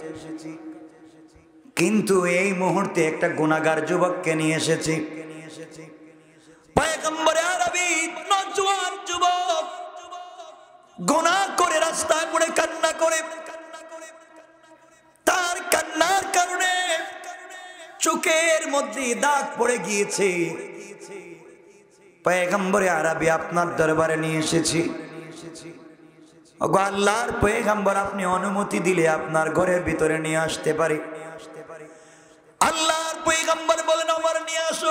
কিন্তু এই মুহূর্তে একটা গুনাহগার যুবককে নিয়ে এসেছি। পয়গম্বরে আরবি নওজোয়ান যুবক গুনাহ করে রাস্তায় পড়ে কান্না করে, তার কান্নার কারণে চোখের মধ্যে দাগ পড়ে গিয়েছে। পয়গম্বরে আরবি আপনার দরবারে নিয়ে এসেছি। ওগো আল্লাহর পয়গম্বর, আপনি অনুমতি দিলে আপনার ঘরের ভিতরে নিয়ে আসতে পারি। আল্লাহর পয়গম্বর বলেন, ওমর নিয়ে আসো।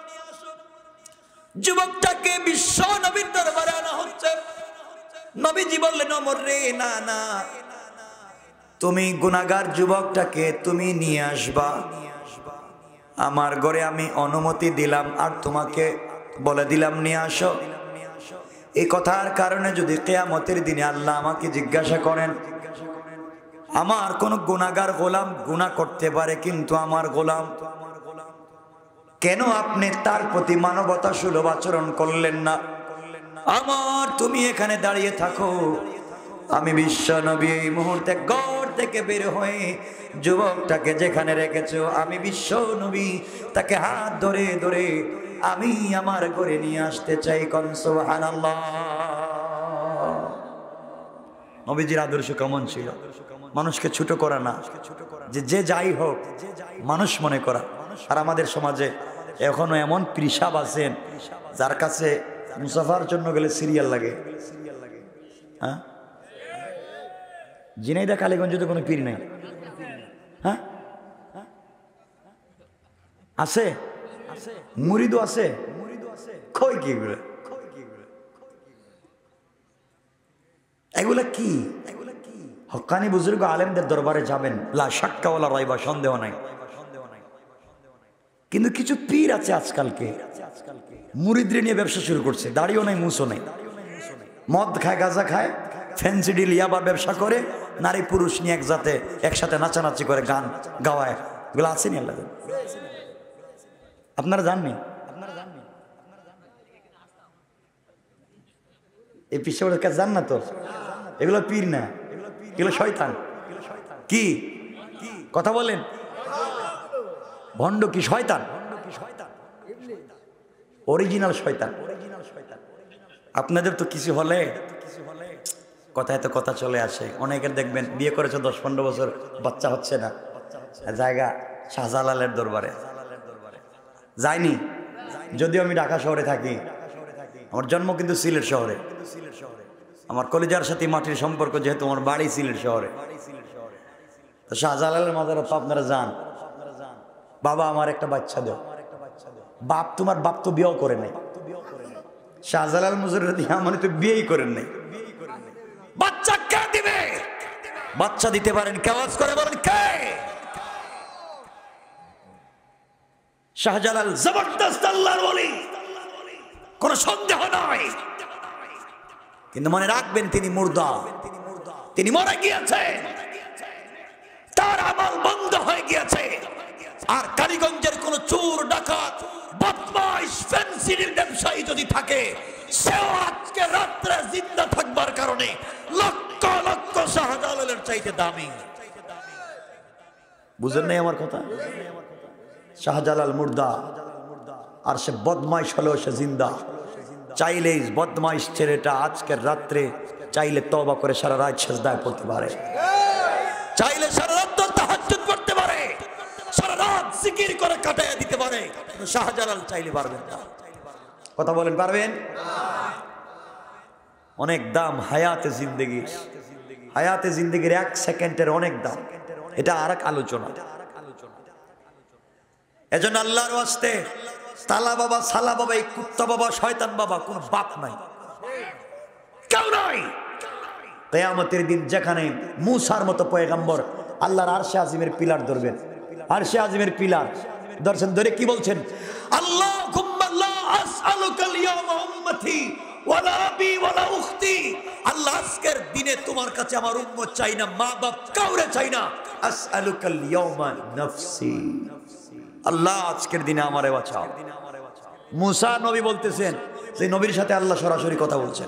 যুবকটাকে বিশ্ব নবীর দরবারে আনা হচ্ছে। নবীজি বললেন, ওমর রে, না না, তুমি গুনাহগার যুবকটাকে তুমি নিয়ে আসবা আমার ঘরে, আমি অনুমতি দিলাম আর তোমাকে বলে দিলাম নিয়ে আসো। এই কথার কারণে যদি কিয়ামতের দিনে আল্লাহ আমাকে জিজ্ঞাসা করেন, আমার কোন গুনাহগার গোলাম গুনাহ করতে পারে, কিন্তু আমার গোলাম কেন আপনি তার প্রতি মানবতা সুলভ আচরণ করলেন না? আমার তুমি এখানে দাঁড়িয়ে থাকো, আমি বিশ্ব নবী এই মুহূর্তে ঘর থেকে বের হয়ে যুবকটাকে যেখানে রেখেছো, আমি বিশ্ব নবী তাকে হাত ধরে ধরে আমি আমার ঘরে নিয়ে আসতে চাই। কোন সুবহানাল্লাহ। নবীজির আদর্শ কেমন ছিল? মানুষকে ছোট করা না, যে যে যাই হোক মানুষ মনে করা। আর আমাদের সমাজে এখনো এমন পিসাব আছেন যার কাছে মুসাফার জন্য গেলে সিরিয়াল লাগে। হ্যাঁ, ঝিনাইদহ কালীগঞ্জে তো কোনো পীর নাই। হ্যাঁ, আছে, মুরিদও আছে। কই কি এগুলো? এগুলা কি? হক্কানি বুজুর্গ আলেমদের দরবারে যাবেন, লা শাক্কা ওয়ালা রাইবা, সন্দেহ নাই। কিন্তু কিছু পীর আছে আজকালকে মুরিদরে নিয়ে ব্যবসা শুরু করছে, দাড়িও নাই, মুছও নাই, মদ খায়, গাঁজা খায়, ফ্যান্সি ডিল ইয়াবার ব্যবসা করে, নারী পুরুষ নিয়ে একসাথে একসাথে নাচানাচি করে, গান গাওয়ায়। এগুলো আসেনি আল্লাহ, আপনারা জাননি? এই পিসাবের কাছে জান না তো? এগুলো পীর না, এগুলো শয়তান। কি কথা বলেন? ভণ্ড কি শয়তান? অরিজিনাল শয়তান। আপনাদের তো কিছু হলে কথায় তো কথা চলে আসে। অনেকের দেখবেন বিয়ে করেছে দশ পনেরো বছর, বাচ্চা হচ্ছে না, জায়গা শাহজালালের দরবারে যায়নি। যদিও আমি ঢাকা শহরে থাকি, আমার জন্ম কিন্তু সিলেট শহরে। আমার কলিজার সাথে মাটির সম্পর্ক, যেহেতু আমার বাড়ি সিলেট শহরে। তো শাহজালালের মাজারে তো আপনারা যান, বাবা আমার একটা বাচ্চা দাও। বাপ, তোমার বাপ তো বিয়েও করে নাই। শাহজালাল মুজুরের দিয়ে মানে তো বিয়েই করেন নাই। বাচ্চা কে দিবে? বাচ্চা দিতে পারেন কে? আওয়াজ করে বলেন কে? শাহজালাল জবরদস্ত আল্লাহর ওলি, কোনো সন্দেহ নাই। কিন্তু মনে রাখবেন, তিনি মুর্দা, তিনি মরে গিয়েছেন, তার আমল বন্ধ হয়ে গিয়েছে। আর কালীগঞ্জের কোন চোর, ডাকাত, বদমাইশ, ফ্যান্সির ব্যবসায়ী যদি থাকে, সেও আজকে রাত্রে জিন্দা থাকবার কারণে লক্ষ লক্ষ শাহজালালের চাইতে দামি। বুঝেন নাই আমার কথা? শাহজালাল মুর্দা, আর সে বদমাইশ হলো সে জিন্দা। চাইলে বদমাইশ ছেলেটা আজকের রাত্রে চাইলে তওবা করে সারা রাত সিজদায় পড়তে পারে, চাইলে সারা রাত তাহাজ্জুদ পড়তে পারে, সারা রাত জিকির করে কাটায় দিতে পারে। শাহজালাল চাইলে পারবেন না। কথা বলেন, পারবেন? অনেক দাম হায়াতে জিন্দেগি, হায়াতে জিন্দেগির এক সেকেন্ডের অনেক দাম। এটা আর এক আলোচনা। এজন্য আল্লাহর ওয়াস্তে তালা বাবা, সালা বাবা, এই কুত্তা বাবা, শয়তান বাবা কোন বাপ নাই, কেউ নাই। কিয়ামতের দিন যেখানে মুসার মতো পয়গম্বর আল্লাহর আরশে আজিমের পিলার ধরবেন, আরশে আজিমের পিলার দর্শন ধরে কি বলছেন? আল্লাহুম্মা লা আসআলুকাল ইয়াওমা উম্মতি ওয়ালা আবি ওয়ালা উখতি। আল্লাহ, আজকের দিনে তোমার কাছে আমার উম্মত চাই না, মা বাপ কাউরে চাই না। আসআলুকাল ইয়াওমা নাফসি। আল্লাহ, আজকের দিনে আমারে বাঁচাও। মুসা নবী বলতেছেন, সেই নবীর সাথে আল্লাহ সরাসরি কথা বলছেন।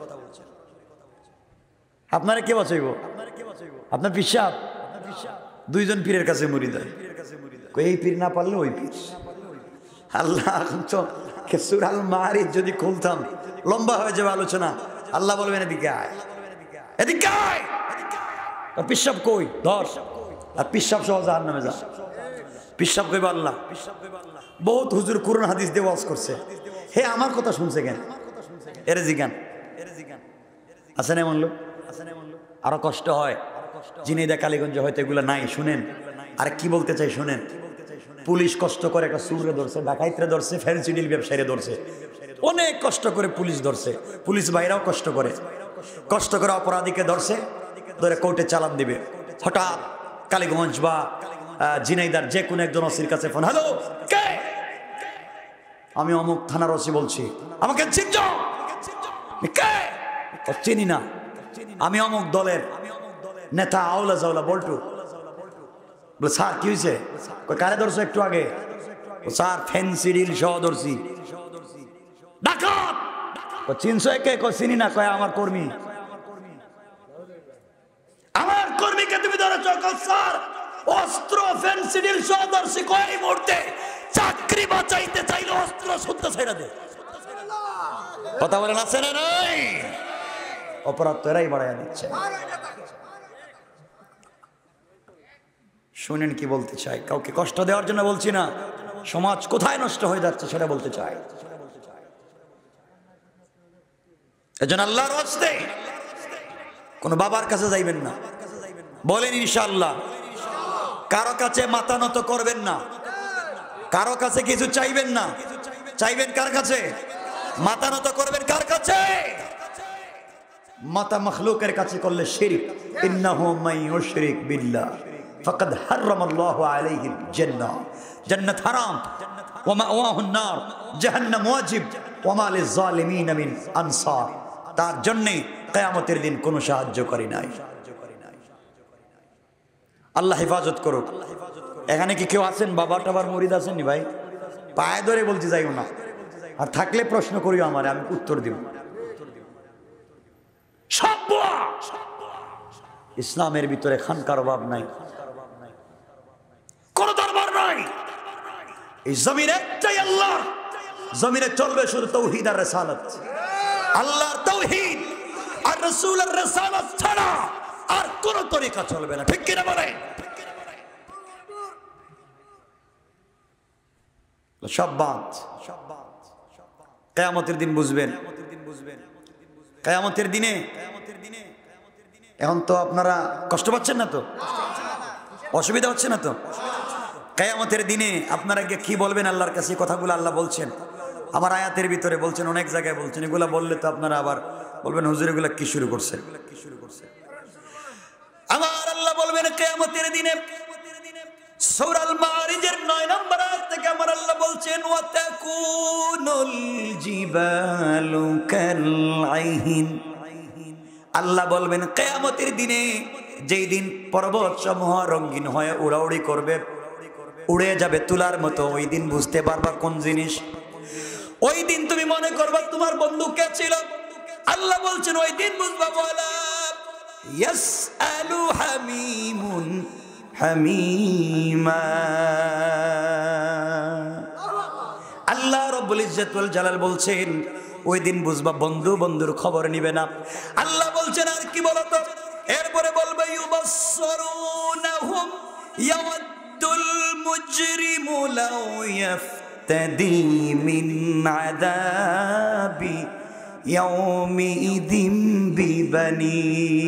আপনারা কে বাঁচাইব? আপনার পিসাব? দুইজন পীরের কাছে মুরিদ হয়, এই পীর না পারলে ওই পীর। আল্লাহ তো সূরা আল মারিজ যদি খুলতাম লম্বা হয়ে যাবে আলোচনা। আল্লাহ বলবেন, এদিকে আয়, এদিকে আয়। পিসাব কই? ধর, আর পিসাব সহ জাহান্নামে যা। পিশাব কইবা আল্লাহ। বহুত হুজুর কুরআন হাদিস দিয়ে ওয়াজ করছে, হে আমার কথা শুনছে কেন? এরে জিগান আছে না এমন লোক? আরো কষ্ট হয় ঝিনাইদহ কালীগঞ্জে হয়তো এগুলো নাই। শুনেন আর কি বলতে চাই শুনেন। পুলিশ কষ্ট করে একটা চুরে ধরছে, ডাকাইতরে ধরছে, ফেন্সিডিল ব্যবসায়ীরে ধরছে, অনেক কষ্ট করে পুলিশ ধরছে। পুলিশ ভাইরাও কষ্ট করে কষ্ট করে অপরাধীকে ধরছে, ধরে কোর্টে চালান দিবে। হঠাৎ কালীগঞ্জ বা ঝিনাইদার যে কোনো একজন ওসির কাছে ফোন, হ্যালো কে? আমি অমুক থানার ওসি বলছি। আমাকে চিনছো? কে? চিনি না, আমি অমুক দলের নেতা আওলা জাওলা বল্টু। বলে স্যার কি হয়েছে? কারে ধরছো একটু আগে? স্যার ফেন্সিডিল সহ ধরছি। ডাকাত চিনছো কে? চিনি না। কয় আমার কর্মী। আমার কর্মীকে তুমি ধরেছো? স্যার অস্ত্র ফেন্সিডিল সহ ধরছি। কয় এই মুহূর্তে চাকরি বাঁচাইতে চাইলে অস্ত্র শুদ্ধ ছেড়ে দে। কথা বলেন আছে না নাই? অপরাধ তো এরাই বাড়াইয়া দিচ্ছে। শুনেন কি বলতে চাই, কাউকে কষ্ট দেওয়ার জন্য বলছি না, সমাজ কোথায় নষ্ট হয়ে যাচ্ছে সেটা বলতে চাই। এজন্য আল্লাহর ওয়াস্তে কোন বাবার কাছে যাইবেন না, বলেন ইনশাআল্লাহ। কারো কাছে মাথা নত করবেন না, কারো কাছে কিছু চাইবেন না। চাইবেন কার কাছে? মাথা নত করবেন কার কাছে? মাতা মখলুকের কাছে করলে শিরক। ইন্নাহু মান ইউশরিক বিল্লাহ ফাকাদ হারামাল্লাহু আলাইহিল জান্নাহ। জান্নাত হারাম, ওয়া মাওয়াহুন নার, জাহান্নাম ওয়াজিব, ওয়া মা লিয-যালিমিন মিন আনসার। তার জন্য কিয়ামতের দিন কোনো সাহায্যকারী নাই। আল্লাহ হেফাজত করুক। এখানে কি কেউ আছেন বাবা টাবার মুরিদ আছেন নি ভাই? পায়ে ধরে বলতে যাইও না, আর থাকলে প্রশ্ন করিও আমারে, আমি উত্তর দিব। ইসলামের ভিতরে খানকার অভাব নাই, কোন দরবার নাই। এই জমিনে একটাই আল্লাহ, জমিনে চলবে শুধু তাওহীদ আর রিসালাত। আল্লাহর তাওহীদ আর রাসূলের রিসালাত ছাড়া আর কোন তরিকা চলবে না। ঠিক কি না বলেন? সব বাদ। কিয়ামতের দিন বুঝবেন। কিয়ামতের দিনে এখন তো আপনারা কষ্ট পাচ্ছেন না তো? অসুবিধা হচ্ছে না তো? কিয়ামতের দিনে আপনারা গিয়ে কি বলবেন আল্লাহর কাছে? কথাগুলো আল্লাহ বলছেন আমার আয়াতের ভিতরে, বলছেন অনেক জায়গায় বলছেন। এগুলা বললে তো আপনারা আবার বলবেন হুজুর এগুলা কি শুরু করছে। আমার আল্লাহ বলবেন কিয়ামতের দিনে সূরা আল মারিজের নয় নম্বর আয়াত থেকে আমার আল্লাহ বলছেন ওয়া তাকুনুল জিবালু কাল আইহিন। আল্লাহ বলবেন কিয়ামতের দিনে, যেই দিন পর্বত সমূহ রঙিন হয়ে উড়াউড়ি করবে, উড়ে যাবে তুলার মতো, ওই দিন বুঝতে পারবা কোন জিনিস। ওই দিন তুমি মনে করবা তোমার বন্ধু কে ছিল। আল্লাহ বলছেন ওই দিন বুঝবা। বলা ইয়াসআলু হামিমুন হামিমা। আল্লাহ রাব্বুল ইজ্জত ওয়াল জালাল বলছেন ওই দিন বুঝবা বন্ধু বন্ধুর খবর নিবে না। আল্লাহ বলছেন আর কি বলতো? এরপরে বলবে ইউবাসসিরুনাহুম ইয়াওয়াদ্দুল মুজরিমু লাউ ইয়াফতাদি মিন আযাবি ইয়াউমিইযিন বিবানি।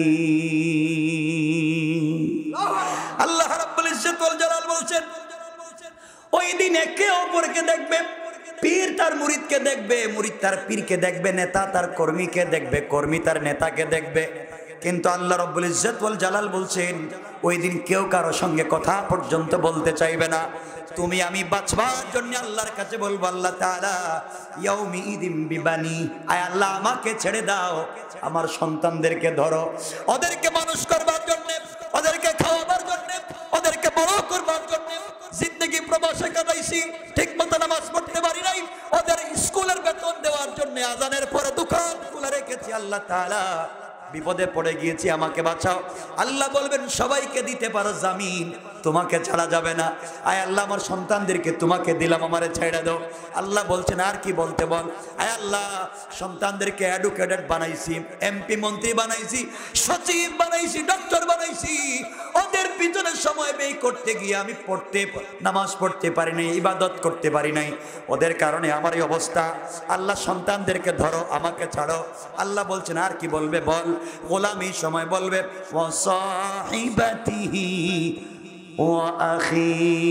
আল্লাহ রাব্বুল ইজ্জত ওয়াল জালাল বলছেন ওই দিন একে অপরকে দেখবে। পীর তার মুরিদকে দেখবে, মুরিদ তার পীরকে দেখবে, নেতা তার কর্মীকে দেখবে, কর্মী তার নেতাকে দেখবে। কিন্তু আল্লাহ রাব্বুল ইজ্জত ওয়াল জালাল বলছেন ওই দিন কেউ কারো সঙ্গে কথা পর্যন্ত বলতে চাইবে না। তুমি আমি বাঁচবার জন্য আল্লাহর কাছে বলবো আল্লাহ তাআলা ইয়াউমিইযিন বিবানি, আয় আল্লাহ আমাকে ছেড়ে দাও, আমার সন্তানদেরকে ধরো, ওদেরকে মানুষ করবার জন্য, ওদেরকে খাওয়াবার জন্য, ওদেরকে বড় করবার জন্য জিন্দেগি প্রবাসে কাটাইছি, ঠিক মতো নামাজ পড়তে পারি নাই, ওদের স্কুলের বেতন দেওয়ার জন্য আজানের পরে দোকান খুলে রেখেছি। আল্লাহ তাআলা বিপদে পড়ে গিয়েছি, আমাকে বাঁচাও। আল্লাহ বলবেন সবাইকে দিতে পারো জামিন, তোমাকে ছাড়া যাবে না। আয় আল্লাহ আমার সন্তানদেরকে তোমাকে দিলাম, আমারে ছেড়ে দাও। আল্লাহ বলছেন আর কি বলতে বল। আয় আল্লাহ সন্তানদেরকে এডুকেটেড বানাইছি, এমপি মন্ত্রী বানাইছি, সচিব বানাইছি, ডক্টর বানাইছি, ওদের পিছনে সময় ব্যয় করতে গিয়ে আমি পড়তে নামাজ পড়তে পারি নাই, ইবাদত করতে পারি নাই, ওদের কারণে আমার এই অবস্থা। আল্লাহ সন্তানদেরকে ধরো, আমাকে ছাড়ো। আল্লাহ বলছেন আর কি বলবে বল? গোলাম এই সময় বলবে ওয়া সাহিবাতিহি ওয়া আখি।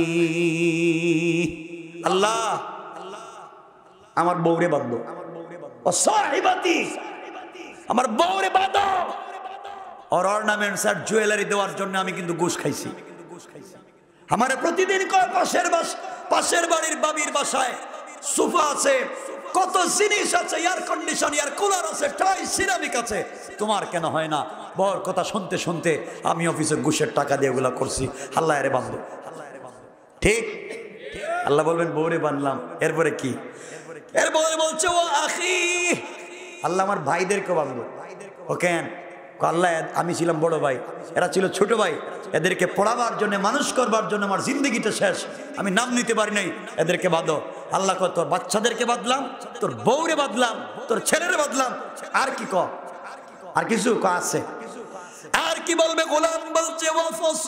আল্লাহ আমার বউরে বাঁধো, ও সাহিবাতি আমার বউরে বাঁধো। और ऑर्नामेंट्स আর জুয়েলারি দেওয়ার জন্য আমি কিন্তু ঘুষ খাইছি। আমারে প্রতিদিন কয় পাশের বাস পাশের বাড়ির বাবির বাসায় সোফা আছে, কত জিনিস আছে, এয়ার কন্ডিশন, এয়ার কুলার আছে, টাই সিরামিক আছে, তোমার কেন হয় না? বর কথা শুনতে শুনতে আমি অফিসে ঘুষের টাকা দিয়ে ওগুলা করছি। আল্লাহ এরে বাঁধো, ঠিক? আল্লাহ বলবেন বউরে বাঁধলাম, এরপরে কি? এরপরে বলছে ও আখি, আল্লাহ আমার ভাইদেরকে বাঁধলো। ও কেন? আল্লাহ আমি ছিলাম বড় ভাই, এরা ছিল ছোট ভাই, এদেরকে পড়াবার জন্য মানুষ করবার জন্য আমার জিন্দগিটা শেষ, আমি নাম নিতে পারি নাই, এদেরকে বাঁধো। আল্লাহ কয় তোর বাচ্চাদেরকে বাঁধলাম, তোর বউরে বাঁধলাম, তোর ছেলেরে বাঁধলাম, আর কি ক? আর কিছু ক আছে? আর কি বলবে? গোলাম বলছে ওয়া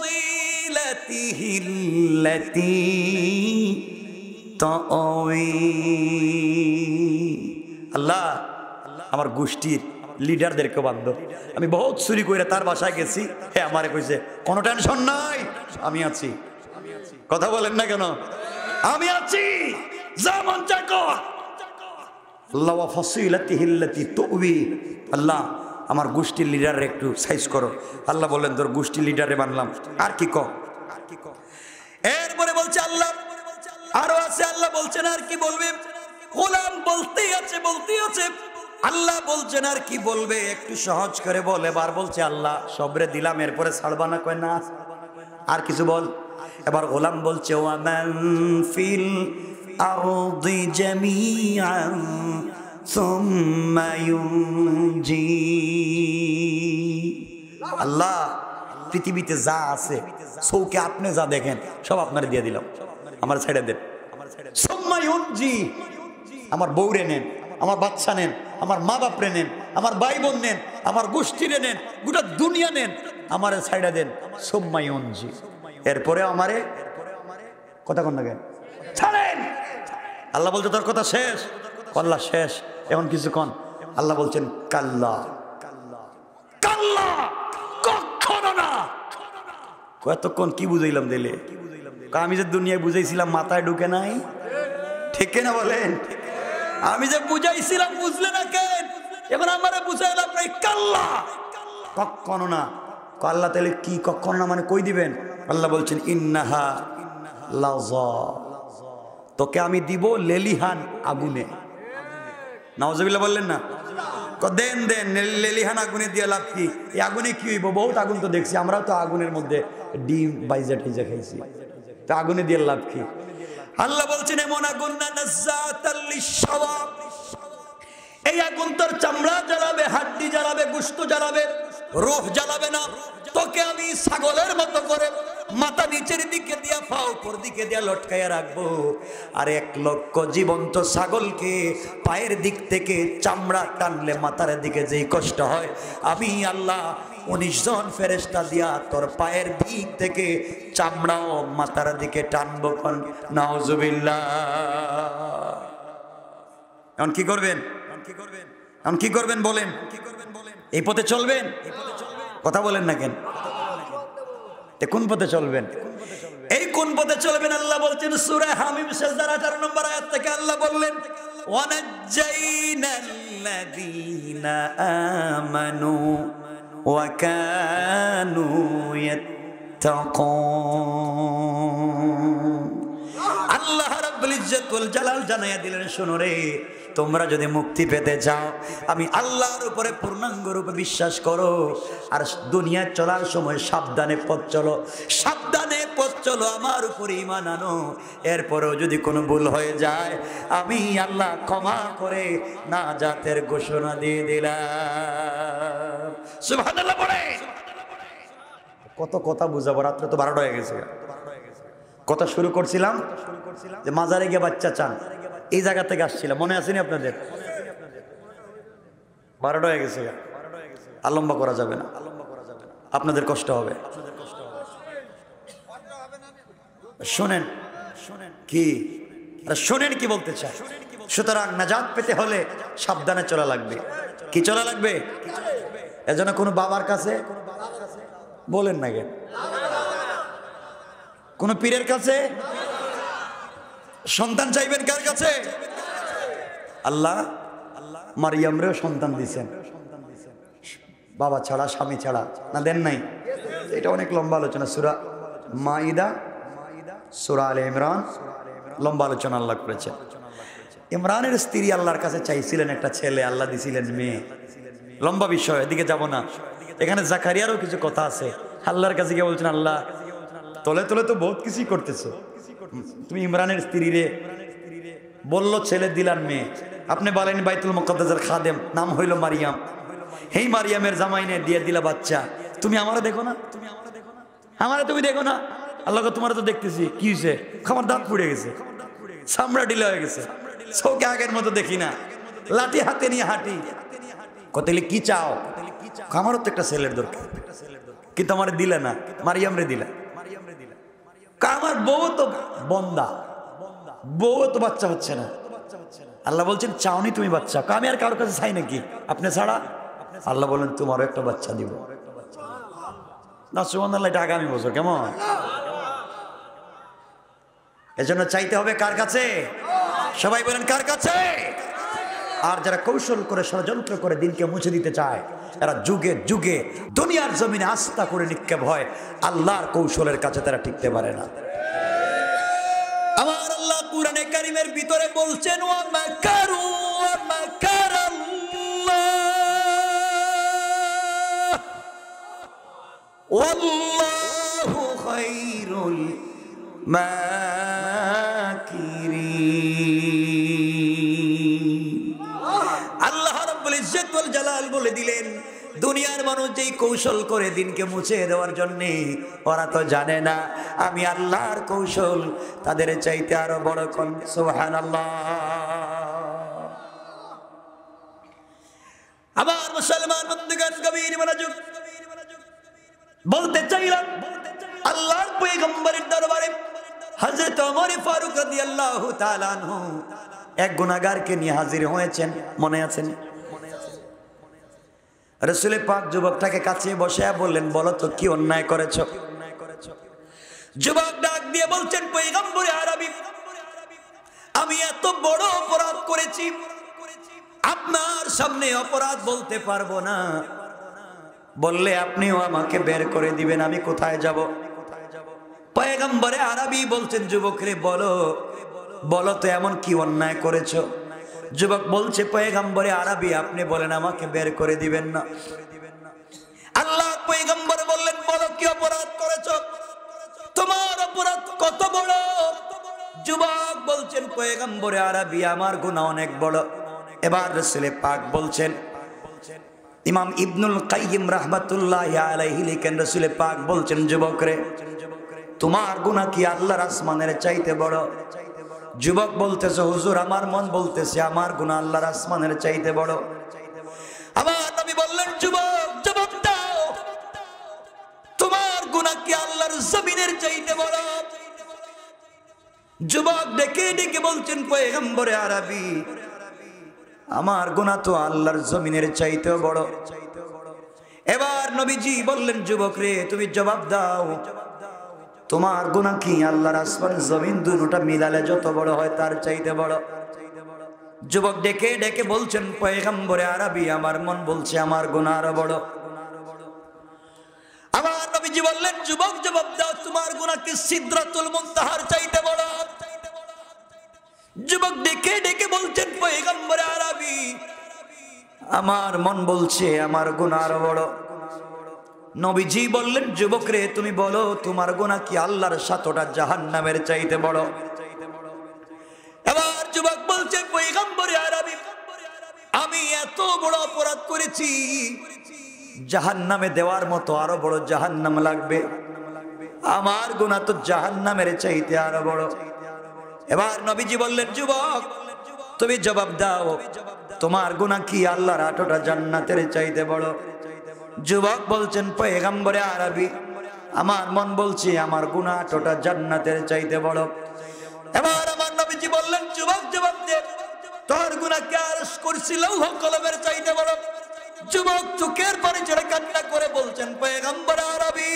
ফাসিলাতিহিল্লাতি তাওয়ি। আল্লাহ আমার গোষ্ঠীর লিডারদেরকে বান্ধব, আমি বহুত চুরি করে তার বাসায় গেছি, হে আমারে কইছে কোনো টেনশন নাই, আমি আছি। কথা বলেন না কেন? আমি আছি, যা মন চায় কর। আল্লাহ ওয়া ফাসিলাতিহিল্লাতি তুবি, আল্লাহ আমার গোষ্ঠীর লিডার একটু সাইজ করো। আল্লাহ বলেন তোর গোষ্ঠীর লিডারে বানলাম, আর কি ক? এরপরে বলছে আল্লাহ আরো আছে, আল্লাহ বলছেন আর কি বলবে? গোলাম বলতেই আছে বলতেই আছে, আল্লাহ বলছেন আর কি বলবে? একটু সহজ করে বল। এবার বলছে আল্লাহ সবরে দিলাম, এরপরে ছাড়বা না? কয় না, আর কিছু বল। এবার গোলাম বলছে ওয়ামান ফিল আরদি জামিআন সুম্মা ইউনজি। আল্লাহ পৃথিবীতে যা আছে চৌকে আপনি যা দেখেন সব আপনারে দিয়ে দিলাম, আমার ছেড়ে দেন। সুম্মা ইউনজি, আমার বউরে নেন, আমার বাচ্চা নেন, আমার মা বাপরে নেন, আমার ভাই বোন নেন, আমার গোষ্ঠীরে নেন, গোটা দুনিয়া নেন, আমারে ছাইড়া দেন। সুম্মা ইউনজি, এরপরে আমারে কথা কন না কেন ছাড়েন। আল্লাহ বলছে তোর কথা শেষ। আল্লাহ শেষ, এখন কিছু কন। আল্লাহ বলছেন কাল্লা কাল্লা, কখনো না। কতক্ষণ কি বুঝাইলাম দিলে? আমি যে দুনিয়ায় বুঝাইছিলাম মাথায় ঢুকে নাই, ঠিক না বলেন? আমি যে বুঝাইছিলাম বুঝলে না কেন? এবার আমারে বুঝাইলাম নাই, কাল্লা কখনো না। আল্লাহ তাহলে কি কখনো না মানে কই দিবেন? আল্লাহ বলছেন ইন্নাহা লাযা, তোকে আমি দিব লেলিহান আগুনে। নাউজুবিল্লাহ বললেন না? দেন দেন লেলিহান আগুনে দিয়ে লাভ কি? এই আগুনে কি হইব? বহুত আগুন তো দেখছি, আমরাও তো আগুনের মধ্যে ডিম বাইজা ঠাইজা খাইছি, তো আগুনে দিয়ে লাভ কি? আল্লাহ বলছেন এমন আগুন না নাযাতাল লিশাওয়া, এই আগুন তোর চামড়া জ্বালাবে, হাড্ডি জ্বালাবে, গোশত জ্বালাবে, রূহ জ্বালাবে না। তোকে আমি ছাগলের মতো করে মাথা নিচের দিকে দিয়া পা উপর দিকে দিয়া লটকাইয়া রাখবো। আর এক লক্ষ জীবন্ত ছাগলকে পায়ের দিক থেকে চামড়া টানলে মাথার দিকে যেই কষ্ট হয়, আমি আল্লাহ উনিশ জন ফেরেশতা দিয়া তোর পায়ের দিক থেকে চামড়াও মাথার দিকে টানবো। কোন নাউজুবিল্লাহ। এখন কি করবেন? এখন কি করবেন বলেন? এই পথে চলবেন? কথা বলেন না কেন? কোন পথে চলবেন? এই কোন পথে চলবেন? আল্লাহ বলছেন সূরা হামিম সিজদার আঠারো নম্বর আয়াত থেকে আল্লাহ বললেন ওয়ানাজ্জাইনাল্লাযীনা আমানু ওয়া কানু ইয়াত্তাকুন। আল্লাহ রাব্বুল ইজ্জত ওয়াল জালাল জানাইয়া দিলেন, শোনো রে, তোমরা যদি মুক্তি পেতে চাও, আমি আল্লাহর উপরে পূর্ণাঙ্গ রূপে বিশ্বাস করো, আর দুনিয়ায় চলার সময় সাবধানে পথ চলো, সাবধানে পথ চলো, আমার উপরে ঈমান আনো। এরপরেও যদি কোনো ভুল হয়ে যায়, আমি আল্লাহ ক্ষমা করে নাজাতের ঘোষণা দিয়ে দিলাম। সুবহানাল্লাহ বলে। কত কথা বুঝাবো, রাত্রে তো বারোটা হয়ে গেছে। কথা শুরু করছিলাম যে মাজারে গিয়ে বাচ্চা চান, এই জায়গা থেকে আসছিলাম, মনে আসেনি আপনাদের? বারোটা হয়ে গেছে, আলম্বা করা যাবে না, আপনাদের কষ্ট হবে। শোনেন কি শোনেন কি বলতে চাই। সুতরাং নাজাত পেতে হলে সাবধানে চলা লাগবে। কি চলা লাগবে? এজন্য কোনো বাবার কাছে বলেন না, কেন কোন পীরের কাছে সন্তান চাইবেন? কার কাছে? আল্লাহ মারিয়ামরেও সন্তান দিয়েছেন, বাবা ছাড়া, স্বামী ছাড়া, না দেন নাই? এটা অনেক লম্বা আলোচনা। সূরা মাইদা, সূরা আলে ইমরান, লম্বা আলোচনা আল্লাহ করেছেন। ইমরানের স্ত্রী আল্লাহর কাছে চাইছিলেন একটা ছেলে, আল্লাহ দিছিলেন মেয়ে। লম্বা বিষয়, এদিকে যাব না। এখানে জাকারিয়ারও কিছু কথা আছে। আল্লাহর কাছে গিয়ে বলছেন, আল্লাহ তলে তলে তো বহুত কিছুই করতেছো, তুমি ইমরানের স্ত্রী রে বললো ছেলে দিলার মেয়ে, আপনি বলেন বাইতুল মুকাদ্দাসের খাদেম, নাম হইল মারিয়াম, হেই মারিয়ামের জামাইনে দিয়ে দিলা বাচ্চা, তুমি আমারে দেখো না, আমারে তুমি দেখো না? আল্লাহ তোমার তো দেখতেছি, কি হয়েছে? আমার দাঁত পুড়ে গেছে, চামড়া ঢিলা হয়ে গেছে, চোখে আগের মতো দেখি না, লাঠি হাতে নিয়ে হাঁটি। কতলে কি চাও? আমারও তো একটা ছেলের দরকার, কিন্তু আমার দিলে না, মারিয়াম রে দিলা। আমার বউ তো বন্দা, বউ তো বাচ্চা হচ্ছে না। আল্লাহ বলছেন চাওনি তুমি বাচ্চা? আমি আর কারোর কাছে চাই নাকি আপনি ছাড়া? আল্লাহ বলেন তোমারও একটা বাচ্চা দিব না। সুবহানাল্লাহ, এটা আগামী বছর, কেমন? এজন্য চাইতে হবে কার কাছে? সবাই বলেন কার কাছে? আর যারা কৌশল করে ষড়যন্ত্র করে দিনকে মুছে দিতে চায়, এরা যুগে যুগে দুনিয়ার জমিনে আস্থা করে নিক্ষেপ হয়, আল্লাহর কৌশলের কাছে তারা টিকতে পারে না। আমার আল্লাহ কুরআনে কারীমের ভিতরে বলছেন, ওয়া মাকারু ওয়া মাকারাল্লাহ ওয়াল্লাহু খায়রুল মাকিরিন। আল্লাহ রাব্বুল ইজ্জত ওয়াল জালাল বলে দিলেন, দুনিয়ার মানুষ যেই কৌশল করে দিনকে মুছে দেওয়ার জন্য, ওরা তো জানে না আমি আল্লাহর কৌশল তাদের চাইতে আরো বড়। কোন সুবহানাল্লাহ। আবার মুসলমান বন্ধুগণ গভীর মনোযোগ, বলতে চাইলাম আল্লাহর পয়গম্বরের দরবারে হযরত ওমর ফারুক রাদিয়াল্লাহু তাআলা আনহু এক গুনাহগারকে নিয়ে হাজির হয়েছেন, মনে আছেন? রাসূল পাক যুবকটাকে কাছে বসে বললেন, বলো তো কি অন্যায় করেছো? যুবক ডাক দিয়ে বলছেন, পয়গম্বরে আরবি, আমি এত বড় অপরাধ করেছি, আপনার সামনে অপরাধ বলতে পারবো না, বললে আপনিও আমাকে বের করে দিবেন, আমি কোথায় যাব? পয়গম্বরে আরবি বলছেন, যুবক রে বলো, বলো তো এমন কি অন্যায় করেছো? যুবক বলছে, পয়গম্বরে আরবি আপনি বলেন আমাকে বের করে দিবেন না। আল্লাহ পয়গম্বর বললেন, বলো কি অপরাধ করেছো? তোমার অপরাধ কত বড়? যুবক বলছেন, পয়গম্বরে আরবি আমার গুনাহ অনেক বড়। এবার রাসূল পাক বলছেন, ইমাম ইবনুল কাইয়িম রাহমাতুল্লাহি আলাইহি লিখেন, রাসূল পাক বলছেন, যুবক রে তোমার গুনাহ কি আল্লাহর আসমানের চাইতে বড়? যুবক বলতেছে, হুজুর আমার মন বলতেছে আমার গুনাহ আল্লাহর আসমানের চাইতে বড়। আমার নবী বললেন, যুবক জবাব দাও, তোমার গুনাহ কি আল্লাহর জমিনের চাইতে বড়? যুবক ডেকে ডেকে বলছেন, পয়গম্বরে আরবি আমার গুনাহ তো আল্লাহর জমিনের চাইতে বড়। এবার নবীজি বললেন, যুবক রে তুমি জবাব দাও, তোমার গুনাহ কি আল্লাহর আসমান জমিন দুটোটা মিলালে যত বড় হয় তার চাইতে বড়? যুবক ডেকে ডেকে বলছেন, পয়গম্বরে আরবি আমার মন বলছে আমার গুনাহ আরো বড়। আমার নবীজি বললেন, যুবক জবাব দাও, তোমার গুনাহ কি সিদরাতুল মুনতাহার চাইতে বড়? যুবক ডেকে ডেকে বলছেন, পয়গম্বরে আরবি আমার মন বলছে আমার গুনাহ আরো বড়। নবীজি বললেন, যুবক রে তুমি বলো, তোমার গুনাহ কি আল্লাহর সাতটা জাহান্নামের চাইতে বড়? এবার যুবক বলছে, পয়গম্বরে আরবি আমি এত বড় অপরাধ করেছি, জাহান্নামে দেওয়ার মতো আরো বড় জাহান্নাম লাগবে, আমার গুনাহ তো জাহান্নামের চাইতে আরো বড়। এবার নবীজি বললেন, যুবক তুমি জবাব দাও, তোমার গুনাহ কি আল্লাহর আটটা জান্নাতের চাইতে বড়? যুবক বলছেন, পয়গম্বরে আরবি আমার মন বলছে আমার গুনাহটা জান্নাতের চাইতে বড়। এবার আমার নবীজি বললেন, যুবক জবাব দে, তোর গুনাহ কি আরশ কুরসি লৌহ কলমের চাইতে বড়? যুবক চোখের পানি ছেড়ে কান্না করে বলছেন, পয়গম্বর আরবি,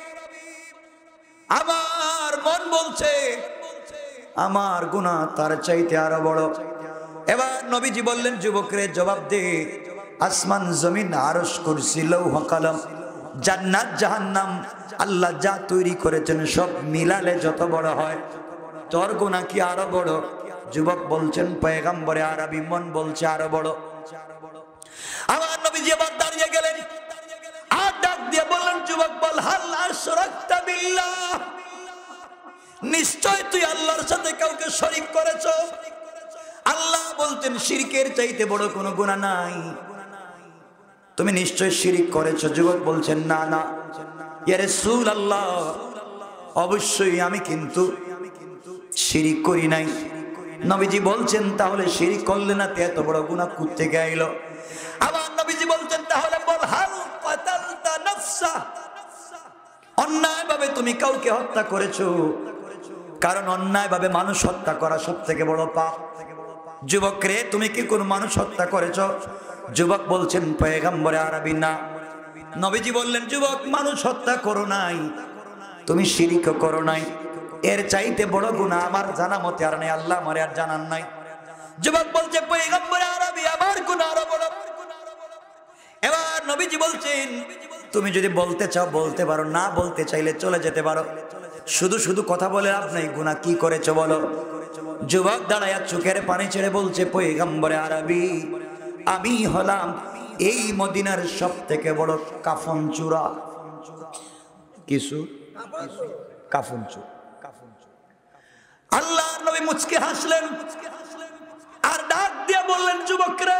আমার মন বলছে আমার গুনাহ তার চাইতে আরো বড়। এবার নবীজি বললেন, যুবকরে জবাব দে, আসমান জমিন আরশ কুরসি লৌহ কলম জান্নাত জাহান্নাম আল্লাহ যা তৈরি করেছেন সব মিলালে যত বড় হয়, তোর গুনাহ কি আরো বড়? যুবক বলছেন, পয়গম্বরে আরবি, মন বলছে আরো বড়। আমার নবীজি আবার দাঁড়িয়ে গেলেন, আর ডাক দিয়ে বললেন, যুবক বল, হাল আশরাকতা বিল্লাহ, নিশ্চয় তুই আল্লাহর সাথে কাউকে শরীক করেছ? আল্লাহ বলতেন, শিরকের চাইতে বড় কোনো গুনাহ নাই, তুমি নিশ্চয় শিরিক করেছো। যুবক বলছেন, না না ইয়া রাসূলুল্লাহ, অবশ্যই আমি কিন্তু শিরিক করি নাই। নবীজি বলছেন, তাহলে শিরিক করলে না এত বড় গুনাহ কোথা থেকে আইলো? আবার নবীজি বলছেন, তাহলে বল, হাল কাতালতা নাফসা, অন্যায় ভাবে তুমি কাউকে হত্যা করেছো? কারণ অন্যায় ভাবে মানুষ হত্যা করা সবথেকে বড় পাপ। যুবক রে, তুমি কি কোন মানুষ হত্যা করেছো? যুবক বলছেন, পয়গম্বরে আরবি, না। নবীজি বললেন, যুবক, মানুষ হত্যা করো নাই, তুমি শিরিকও করো নাই, এর চাইতে বড় গুনাহ আমার জানা মতে আর নাই, আল্লাহ আমারে আর জানান নাই। যুবক বলছে, পয়গম্বরে আরবি, আমার গুনাহ আরো বড়। এবার নবীজি বলছেন, তুমি যদি বলতে চাও বলতে পারো, না বলতে চাইলে চলে যেতে পারো, শুধু শুধু কথা বলে লাভ নাই, গুনাহ কি করেছো বলো। যুবক দাঁড়ায়া চোখের পানি ছেড়ে বলছে, পয়গম্বরে আরবি, আমি হলাম এই মদিনার সব থেকে বড় কাফন চূড়া। কিছু কাফন চূড়া। আল্লাহ নবী মুচকে হাসলেন আর ডাক দিয়ে বললেন, যুবক রে,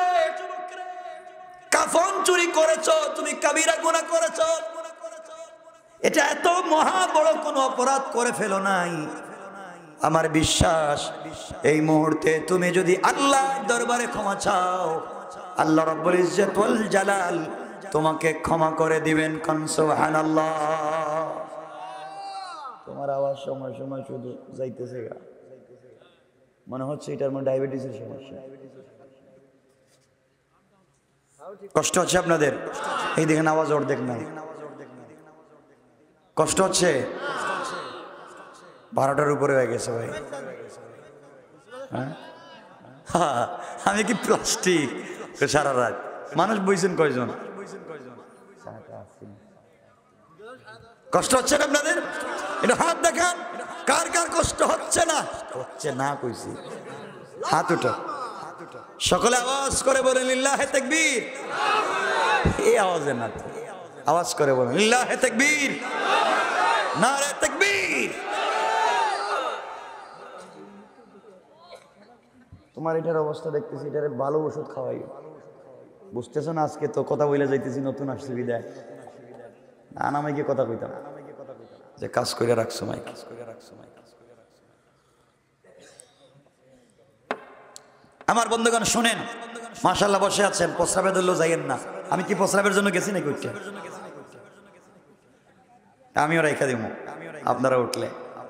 কাফন চুরি করেছো, তুমি কাবিরা গুনাহ করেছো, এটা এত মহা বড় কোনো অপরাধ করে ফেলো নাই। আমার বিশ্বাস, এই মুহূর্তে তুমি যদি আল্লাহর দরবারে ক্ষমা চাও, আল্লাহ রাব্বুল ইজ্জত ওয়াল জালাল তোমাকে ক্ষমা করে দিবেন। কান সুবহানাল্লাহ। তোমার আওয়াজ সময় সময় শুধু যাইতেছে, মনে হচ্ছে এটার মধ্যে ডায়াবেটিসের সমস্যা। কষ্ট হচ্ছে আপনাদের? এই দেখেন আওয়াজ অর্ধেক নাই, কষ্ট হচ্ছে? বারোটার উপরে হয়ে গেছে ভাই। হ্যাঁ, আমি কি প্লাস্টিক সারা রাত? মানুষ বইছেন কয়জন? কষ্ট হচ্ছে না আপনাদের? এটা হাত দেখান, কার কার কষ্ট হচ্ছে না? হচ্ছে না কইছি, হাত উঠো, সকলে আওয়াজ করে বলেন লিল্লাহে তাকবীর। এই আওয়াজে না, আওয়াজ করে বলেন লিল্লাহে তাকবীর, নারে তাকবীর। তোমার এটার অবস্থা দেখতেছি, এটারে ভালো ওষুধ খাওয়াই, বুঝতেছ না? আজকে তো কথা বলে যাইতেছি, নতুন আসছে বিদায়, না না মাইকে কথা কইতাম যে কাজ করে রাখছো মাইক। আমার বন্ধুগণ শুনেন, মাশাআল্লাহ বসে আছেন, প্রস্রাবে ধরলেও যাইয়েন না। আমি কি প্রস্রাবের জন্য গেছি নাকি? উঠতে আমিও রেখা দিব, আপনারা উঠলে।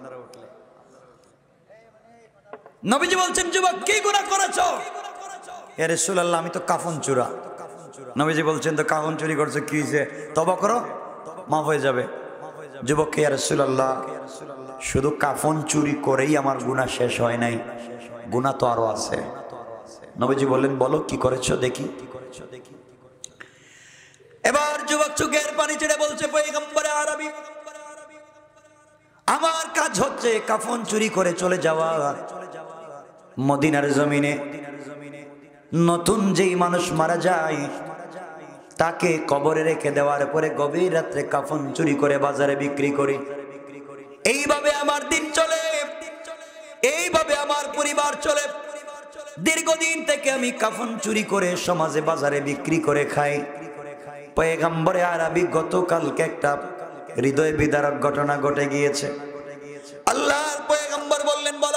নবীজি বলছেন, যুবক কি গুনাহ করেছো? ইয়া রাসূলুল্লাহ, আমি তো কাফন চোরা। নবীজি বলছেন, তো কাফন চুরি করছো, কি হয়েছে? তওবা করো, মাফ হয়ে যাবে। যুবক, ইয়া রাসূলুল্লাহ, শুধু কাফন চুরি করেই আমার গুনাহ শেষ হয় নাই, গুনাহ তো আরো আছে। নবীজি বললেন, বলো কি করেছো দেখি। এবার যুবক চোখের পানি ছেড়ে বলছে, পয়গম্বরে আরবি, আমার কাজ হচ্ছে কাফন চুরি করে চলে যাওয়া। মদিনার জমিনে নতুন যেই মানুষ মারা যায় তাকে কবরে রেখে দেওয়ার পরে গভীর রাত্রে কাফন চুরি করে বাজারে বিক্রি করি। এইভাবে আমার দিন চলে, এইভাবে আমার পরিবার চলে। দীর্ঘদিন থেকে আমি কাফন চুরি করে সমাজে বাজারে বিক্রি করে খাই। পয়গম্বরে আরবি, গতকালকে একটা হৃদয় বিদারক ঘটনা ঘটে গিয়েছে। আল্লাহর পয়গম্বর বললেন, বলো।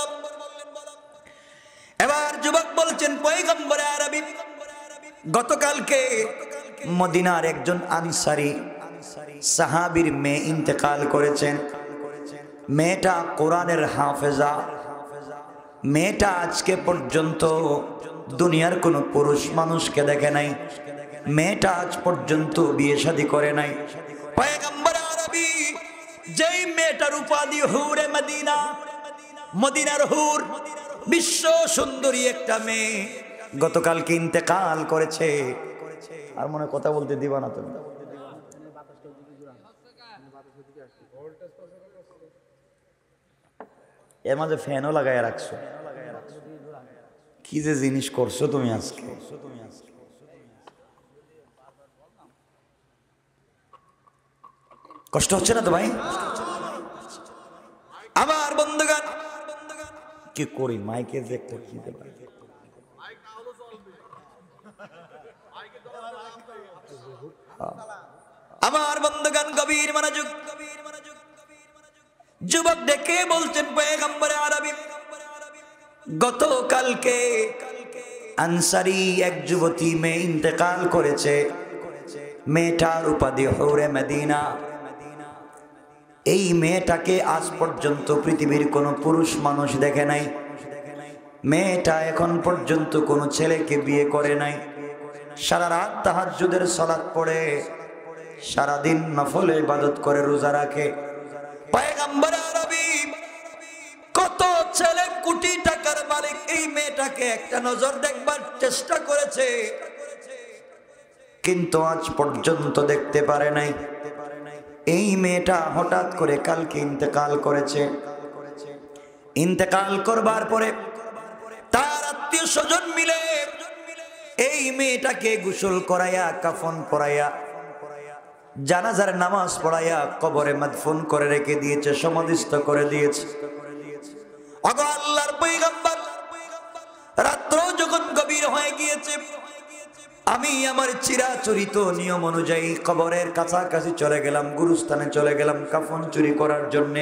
এবার যুবক বলছেন, পয়গম্বরে আরবি, গতকালকে মদিনার একজন আনসারী সাহাবীর মেয়ে ইন্তেকাল করেছেন। মেয়েটা কোরআনের হাফেজা। মেয়েটা আজকে পর্যন্ত দুনিয়ার কোনো পুরুষ মানুষকে দেখে নাই। মেয়েটা আজ পর্যন্ত বিয়ে শাদী করে নাই। পয়গম্বর আরবি যেই মেয়েটার উপাধি হুরে মদিনা, মদিনার হুর, বিশ্ব সুন্দরী একটা মেয়ে, গতকালকে ইন্তেকাল করেছে। আর মনে কথা বলতে দিবা না তুমি? এর মাঝে ফ্যানও লাগাই রাখছো। কি যে জিনিস করছো তুমি আজকে। কষ্ট হচ্ছে না তো ভাই? আমার বন্ধুগণ কি করি, মাইকে যে একটা কি দেব। আমার বন্ধুগণ গভীর মনোযোগ। যুবক ডেকে বলছেন পয়গম্বরে আরবি, গতকালকে আনসারী এক যুবতী মেয়ে ইন্তেকাল করেছে। মেয়েটার উপাধি হুরে মদিনা। এই মেয়েটাকে আজ পর্যন্ত পৃথিবীর কোনো পুরুষ মানুষ দেখে নাই। মেয়েটা এখন পর্যন্ত কোনো ছেলেকে বিয়ে করে নাই। সারা রাত তাহাজ্জুদের সালাত পড়ে, সারাদিন নফল ইবাদত করে, রোজা রাখে। পয়গম্বর আরবি কত ছেলে কোটি টাকার মালিক এই মেয়েটাকে একটা নজর দেখবার চেষ্টা করেছে, কিন্তু আজ পর্যন্ত দেখতে পারে নাই। এই মেয়েটা হঠাৎ করে কালকে ইন্তেকাল করেছে। ইন্তেকাল করবার পরে তার আত্মীয় স্বজন মিলে এই মেয়েটাকে গোসল করাইয়া, কাফন পরাইয়া, জানাজার নামাজ পড়াইয়া কবরে মাদফুন করে রেখে দিয়েছে, সমাধিস্থ করে দিয়েছে। ওগো আল্লাহর পয়গম্বর, রাত্র যখন গভীর হয়ে গিয়েছে, আমি আমার চিরাচরিত নিয়ম অনুযায়ী কবরের কাছাকাছি চলে গেলাম, গুরুস্থানে চলে গেলাম কাফন চুরি করার জন্যে।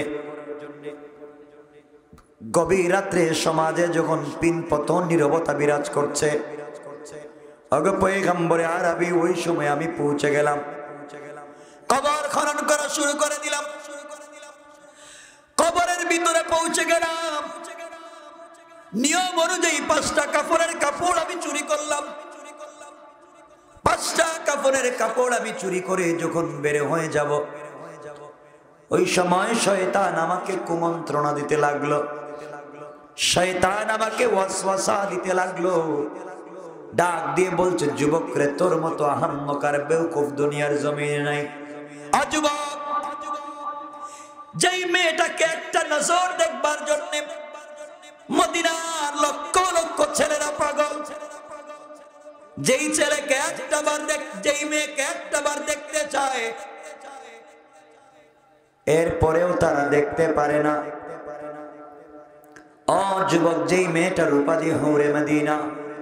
গভীর রাত্রে সমাজে যখন পিন পতন নীরবতা বিরাজ করছে, ওগো পয়গম্বরে আরবি ওই সময় আমি পৌঁছে গেলাম। কবর খনন করা শুরু করে দিলাম। কবরের ভিতরে পৌঁছে গেলাম। নিয়ম অনুযায়ী পাঁচটা কাপড়ের কাপড় আমি চুরি করলাম। পাঁচটা কাপড়ের কাপড় আমি চুরি করে যখন বের হয়ে যাব, ওই সময় শয়তান আমাকে কুমন্ত্রণা দিতে লাগলো। শয়তান আমাকে ওয়াসওয়াসা দিতে লাগলো। ডাক দিয়ে বলছে, যুবক রে, তোর মতো আহাম্মক আর বেওকুফ দুনিয়ার জমিনে নাই। যুবক, যেই মেয়েটাকে একটা নজর দেখবার জন্য মদিনার লক্ষ লক্ষ ছেলেরা পাগল, যেই ছেলেকে একটা বার দেখ, যেই মেয়েকে একটা বার দেখতে চায়, এরপরেও তারা দেখতে পারে না। ও যুবক, যেই মেয়েটার উপাধি হুরে মদিনা,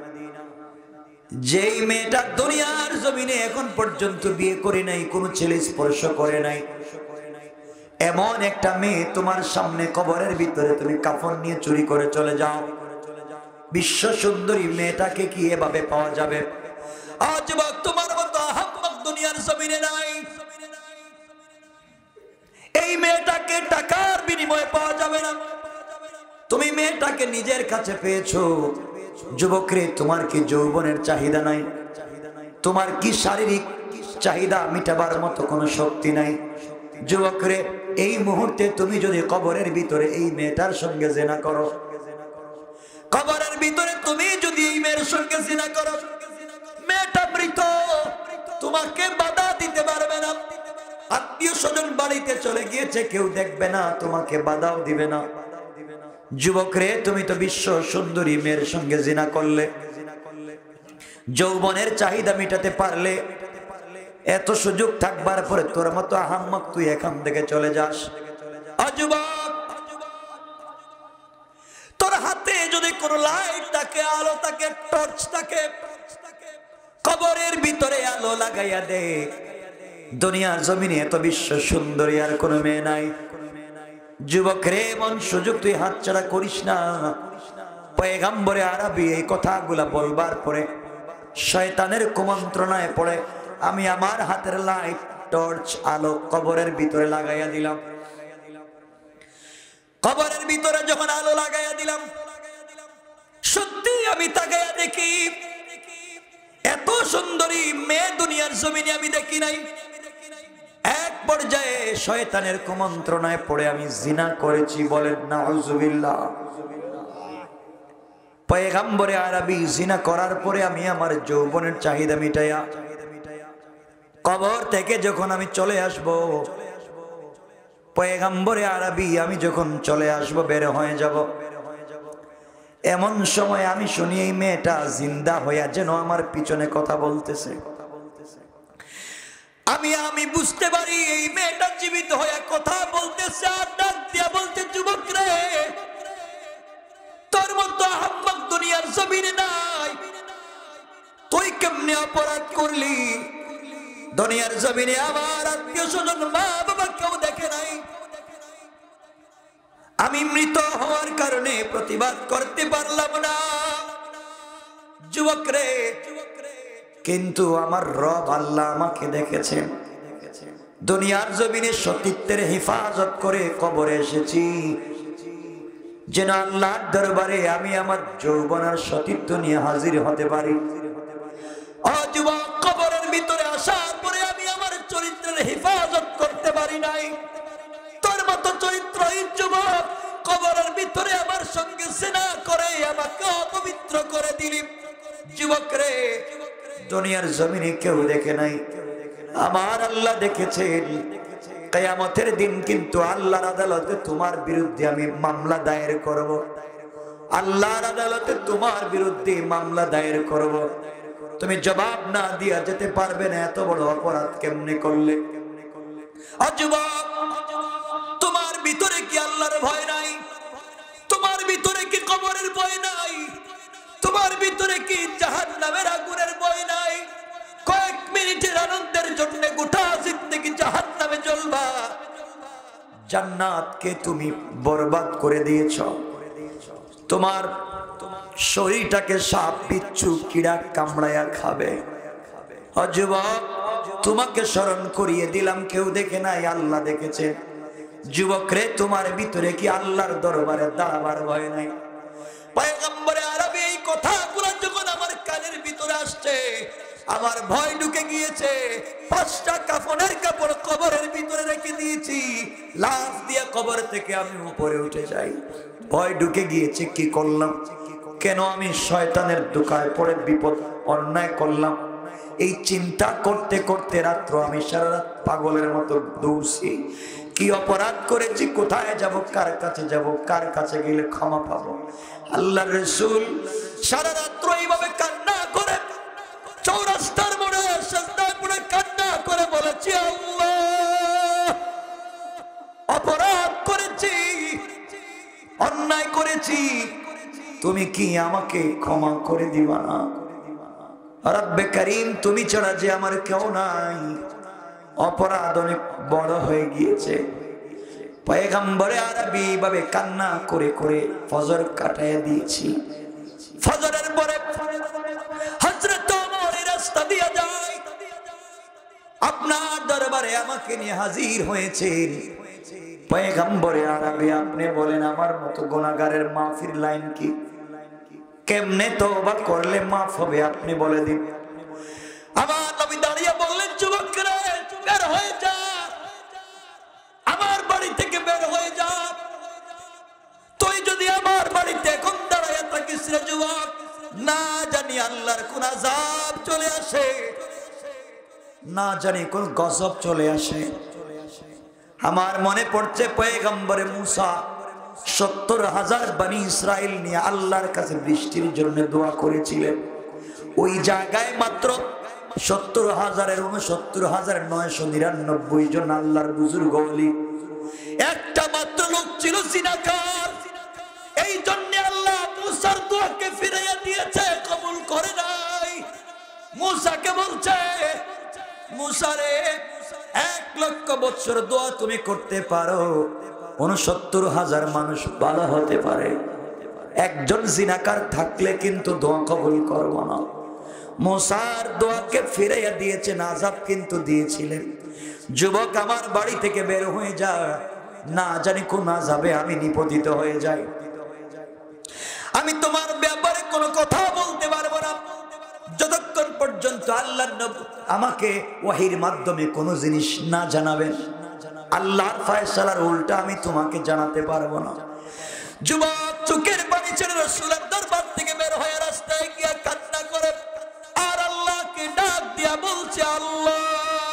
যেই মেয়েটা দুনিয়ার জমিনে এখন পর্যন্ত বিয়ে করে নাই, কোন ছেলে স্পর্শ করে নাই, এমন একটা মেয়ে তোমার সামনে কবরের ভিতরে তুমি কাফন নিয়ে চুরি করে চলে যাও। বিশ্ব সুন্দরী মেয়েটাকে কি এভাবে পাওয়া যাবে? আজ যুবক, তোমার মতো আহাম্মক দুনিয়ার জমিনে নাই। এই মেয়েটাকে টাকার বিনিময়ে পাওয়া যাবে না। তুমি মেয়েটাকে নিজের কাছে পেয়েছো। যুবক রে, তোমার কি যৌবনের চাহিদা নাই? তোমার কি শারীরিক চাহিদা মিটাবার মতো কোনো শক্তি নাই? যুবক রে, এই মুহূর্তে তুমি যদি কবরের ভিতরে এই মেয়েটার সঙ্গে জিনা করো, কবরের ভিতরে তুমি যদি এই মেয়ের সঙ্গে জিনা করো, মেয়েটা মৃত, তোমাকে বাধা দিতে পারবে না। আত্মীয় স্বজন বাড়িতে চলে গিয়েছে, কেউ দেখবে না, তোমাকে বাধাও দিবে না। যুবক রে, তুমি তো বিশ্ব সুন্দরী মেয়ের সঙ্গে জিনা করলে, যৌবনের চাহিদা মিটাতে পারলে, এত সুযোগ থাকবার পরে তোর মতো আহাম্মক তুই এখান থেকে চলে যাস। যুবক, তোর হাতে যদি কোনো লাইট থাকে, আলো থাকে, টর্চ থাকে, কবরের ভিতরে আলো লাগাইয়া দে। দুনিয়ার জমিনে এত বিশ্ব সুন্দরী আর কোনো মেয়ে নাই। যুবক রে, এমন সুযোগ তুই হাতছাড়া করিস না। পয়গম্বরে আরবি এই কথাগুলা বলবার পরে শয়তানের কুমন্ত্রণায় পড়ে আমি আমার হাতের লাইট টর্চ আলো কবরের ভিতরে লাগাইয়া দিলাম। কবরের ভিতরে যখন আলো লাগাইয়া দিলাম, সত্যি আমি তাকাইয়া দেখি এত সুন্দরী মেয়ে দুনিয়ার জমিনে আমি দেখি নাই। এক পর্যায়ে শয়তানের কুমন্ত্রণায় পড়ে আমি জিনা করেছি, বলেন নাউজুবিল্লাহ। পয়গম্বরে আরবি জিনা করার পরে আমি আমার যৌবনের চাহিদা মিটাইয়া কবর থেকে যখন আমি চলে আসব, পয়গম্বরে আরবি আমি যখন চলে আসব, বের হয়ে যাব, এমন সময় আমি শুনি এই মেয়েটা জিন্দা হইয়া যেন আমার পিছনে কথা বলতেছে। আমি আমি বুঝতে পারি এই মেয়েটা জীবিত হইয়া কথা বলতেছে, আর ডাক দিয়া বলতে, যুবক রে, তোর মতো আহম্মক দুনিয়ার জমিনে নাই, তুই কেমনে অপরাধ করলি? দুনিয়ার জমিনে আমার আত্মীয় স্বজন মা বাবা কেউ দেখে নাই, আমি মৃত হওয়ার কারণে প্রতিবাদ করতে পারলাম না। যুবক রে, কিন্তু আমার রব আল্লাহ আমাকে দেখেছেন। দুনিয়ার জমিনে সতীত্বের হেফাজত করে কবরে এসেছি, যেন আল্লাহর দরবারে আমি আমার যৌবন আর সতীত্ব নিয়ে হাজির হতে পারি। ও যুবক, কবরের ভিতরে আসার পরে আমি আমার চরিত্রের হেফাজত করতে পারি নাই। তোর মতো চরিত্রহীন যুবক কবরের ভিতরে আমার সঙ্গে জিনা করে আমাকে অপবিত্র করে দিলি। যুবক রে, দুনিয়ার জমিনে কেউ দেখে নাই, আমার আল্লাহ দেখেছেন। কিয়ামতের দিন কিন্তু আল্লাহর আদালতে তোমার বিরুদ্ধে আমি মামলা দায়ের করব। আল্লাহর আদালতে তোমার বিরুদ্ধে মামলা দায়ের করব। তুমি জবাব না দিয়া যেতে পারবে না, এত বড় অপরাধ কেমনে করলে? যুবক, তোমার ভিতরে কি আল্লাহর ভয় নাই? তোমার ভিতরে কি কবরের ভয় নাই? তোমার ভিতরে কি জাহান্নামের আগুনের ভয় নাই? কয়েক মিনিটের আনন্দের জন্য গোটা জিন্দেগি জাহান্নামে জ্বলবা। জান্নাতকে তুমি বরবাদ করে দিয়েছ। তোমার শরীরটাকে সাপ বিচ্ছু কিড়া কামড়ায়া খাবে। যুবক, তোমাকে স্মরণ করিয়ে দিলাম, কেউ দেখে নাই, আল্লাহ দেখেছে। যুবক রে, তোমার ভিতরে কি আল্লাহর দরবারে দাঁড়াবার ভয় নাই? পয়গম্বরে আরবি এই কথাগুলো যখন আমার কানের ভিতরে আসছে, আমার ভয় ঢুকে গিয়েছে। পাঁচটা কাফনের কাপড় কবরের ভিতরে রেখে দিয়েছি, লাফ দিয়ে কবর থেকে আমি উপরে উঠে যাই। ভয় ঢুকে গিয়েছে, কি করলাম? কেন আমি শয়তানের ধোঁকায় পড়ে বিপদ অন্যায় করলাম? এই চিন্তা করতে করতে রাত্র আমি সারা রাত পাগলের মতো দৌড়ছি। কি অপরাধ করেছি? কোথায় যাব? কার কাছে যাব? কার কাছে গেলে ক্ষমা পাবো? আল্লাহর রাসূল সারা রাত্র এইভাবে কান্না করে চৌরাস্তার মোড়ে সাজদায় পড়ে কান্না করে বলেছি, আল্লাহ, অপরাধ করেছি, অন্যায় করেছি, তুমি কি আমাকে ক্ষমা করে দিবা না? রব্বে করিম, তুমি ছাড়া যে আমার কেউ নাই, অপরাধ অনেক বড় হয়ে গিয়েছে। পয়গম্বরে আরবি ভাবে কান্না করে করে ফজর কাটাইয়া দিয়েছি। ফজরের পরে হযরত ওমর রাস্তা দিয়া যায়, আপনার দরবারে আমাকে নিয়ে হাজির হয়েছেন। পয়গম্বরে আরবি, আপনি বলেন আমার মতো গুনাহগারের মাফির লাইন কি? কেমনে তওবা করলে মাফ হবে আপনি বলে দিন। আমার নবী দাঁড়িয়ে বললেন, যুবক রে, বের হয়ে যা, আমার বাড়ি থেকে বের হয়ে যা। তুই যদি আমার বাড়িতে এখন দাঁড়ায় থাকিস রে যুবক, না জানি আল্লাহর কোন আযাব চলে আসে, না জানি কোন গজব চলে আসে। আমার মনে পড়ছে পয়গম্বরে মুসা সত্তর হাজার বনি ইসরাইল নিয়ে আল্লাহর কাছে বৃষ্টির জন্য দোয়া করেছিলেন। ওই জায়গায় মাত্র সত্তর হাজারের উনসত্তর হাজার নয়শো নিরানব্বই জন আল্লাহর বুজুর্গ ওলি, একটা মাত্র লোক ছিল জিনাকার। এই জন্য আল্লাহ মুসার দোয়াকে ফিরাইয়া দিয়েছে, কবুল করে নাই। মুসাকে বলছে, মুসা রে, এক লক্ষ বছর দোয়া তুমি করতে পারো, উনসত্তর হাজার মানুষ ভালো হতে পারে, একজন জিনাকার থাকলে কিন্তু দোয়া কবুল করব না। মুসার দোয়াকে ফিরাইয়া দিয়েছেন, আযাব কিন্তু দিয়েছিলেন। যুবক আমার বাড়ি থেকে বের হয়ে যা, না জানি কোন আযাবে আমি নিপতিত হয়ে যাই। আমি তোমার ব্যাপারে কোনো কথা বলতে পারবো না যতক্ষণ পর্যন্ত আল্লাহর নবী আমাকে ওহীর মাধ্যমে কোনো জিনিস না জানাবেন। আল্লাহর ফয়সালার উল্টা আমি তোমাকে জানাতে পারবো না। যুবক চোখের পানি ছেড়ে রাসূলের দরবার থেকে বের হয়ে রাস্তায় গিয়ে কান্না করে আর আল্লাহকে ডাক দিয়া বলছে, আল্লাহ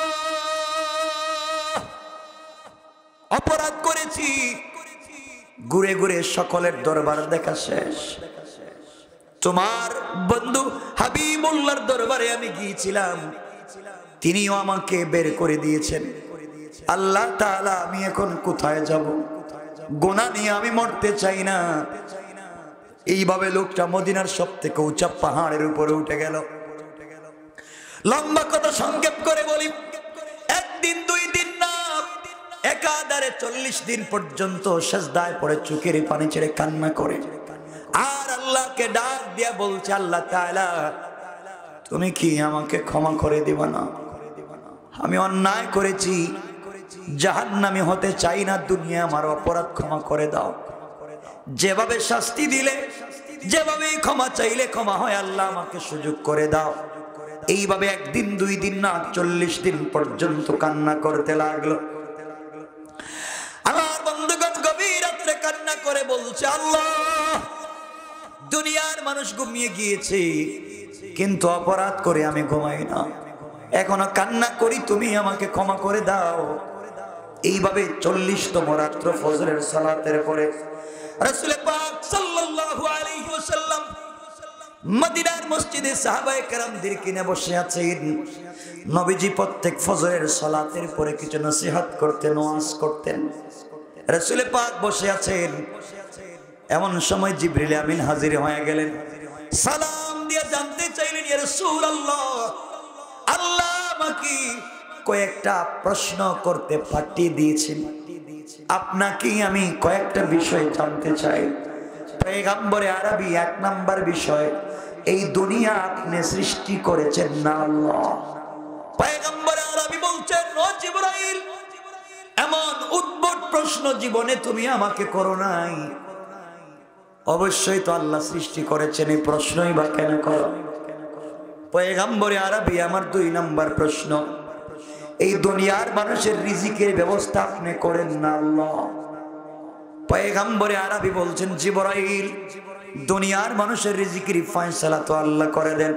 অপরাধ করেছি, ঘুরে ঘুরে সকলের দরবার দেখা শেষ, তোমার বন্ধু হাবিবুল্লাহর দরবারে আমি গিয়েছিলাম, তিনিও আমাকে বের করে দিয়েছেন। আল্লাহ তাআলা আমি এখন কোথায় যাব? গুনাহ নিয়ে আমি মরতে চাই না। এইভাবে লোকটা মদিনার সবথেকে উঁচা পাহাড়ের উপরে উঠে গেল। লম্বা কথা সংক্ষেপ করে বলি, একদিন দুই দিন না, একাধারে চল্লিশ দিন পর্যন্ত সিজদায় পড়ে চোখের পানি ছেড়ে কান্না করে আর আল্লাহকে ডাক দিয়া বলছে, আল্লাহ তাআলা তুমি কি আমাকে ক্ষমা করে দিবা না? আমি অন্যায় করেছি, জাহান্নামী হতে চাই না, দুনিয়া আমার অপরাধ ক্ষমা করে দাও। যেভাবে শাস্তি দিলে, যেভাবে ক্ষমা চাইলে ক্ষমা হয়, আল্লাহ আমাকে সুযোগ করে দাও। এইভাবে একদিন দুই দিন না, চল্লিশ দিন পর্যন্ত কান্না করতে লাগলো। আমার বন্ধুগণ গভীর রাত্রে কান্না করে বলছে, আল্লাহ দুনিয়ার মানুষ ঘুমিয়ে গিয়েছে কিন্তু অপরাধ করে আমি ঘুমাই না, এখনো কান্না করি, তুমি আমাকে ক্ষমা করে দাও। এইভাবে চল্লিশতম রাত্র ফজরের সালাতের পরে রাসূল পাক সাল্লাল্লাহু আলাইহি ওয়াসাল্লাম মদিনার মসজিদে সাহাবায়ে কেরামদেরকে নিয়ে বসে আছেন। নবীজি প্রত্যেক ফজরের সালাতের পরে কিছু নসিহত করতেন, ওয়াজ করতেন। রাসূল পাক বসে আছেন, এমন সময় জিবরিল আমিন হাজির হয়ে গেলেন। সালাম দিয়ে জানতে চাইলেন, ইয়া রাসূলুল্লাহ, আল্লাহ আমাকে কয়েকটা প্রশ্ন করতে পাঠিয়ে দিয়েছেন, আপনাকে আমি কয়েকটা বিষয় জানতে চাই। পয়গম্বরে আরবি এক নাম্বার বিষয়, এই দুনিয়া আপনি সৃষ্টি করেছেন না আল্লাহ? পয়গম্বরে আরবি বলছেন, ও জিবরাইল, এমন উদ্ভট প্রশ্ন জীবনে তুমি আমাকে করো নাই, অবশ্যই তো আল্লাহ সৃষ্টি করেছেন, এই প্রশ্নই বা কেন করো? পয়গম্বরে আরবি আমার দুই নাম্বার প্রশ্ন, এই দুনিয়ার মানুষের রিজিকের ব্যবস্থা আপনি করেন না আল্লাহ? পয়গম্বরে আরবি বলছেন, জিবরাইল, দুনিয়ার মানুষের রিজিকের ফয়সালা তো আল্লাহ করে দেন।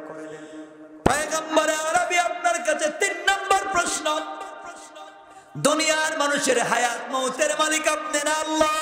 পয়গম্বরে আরবি আপনার কাছে তিন নাম্বার প্রশ্ন, দুনিয়ার মানুষের হায়াত মউতের মালিক আপনি না আল্লাহ?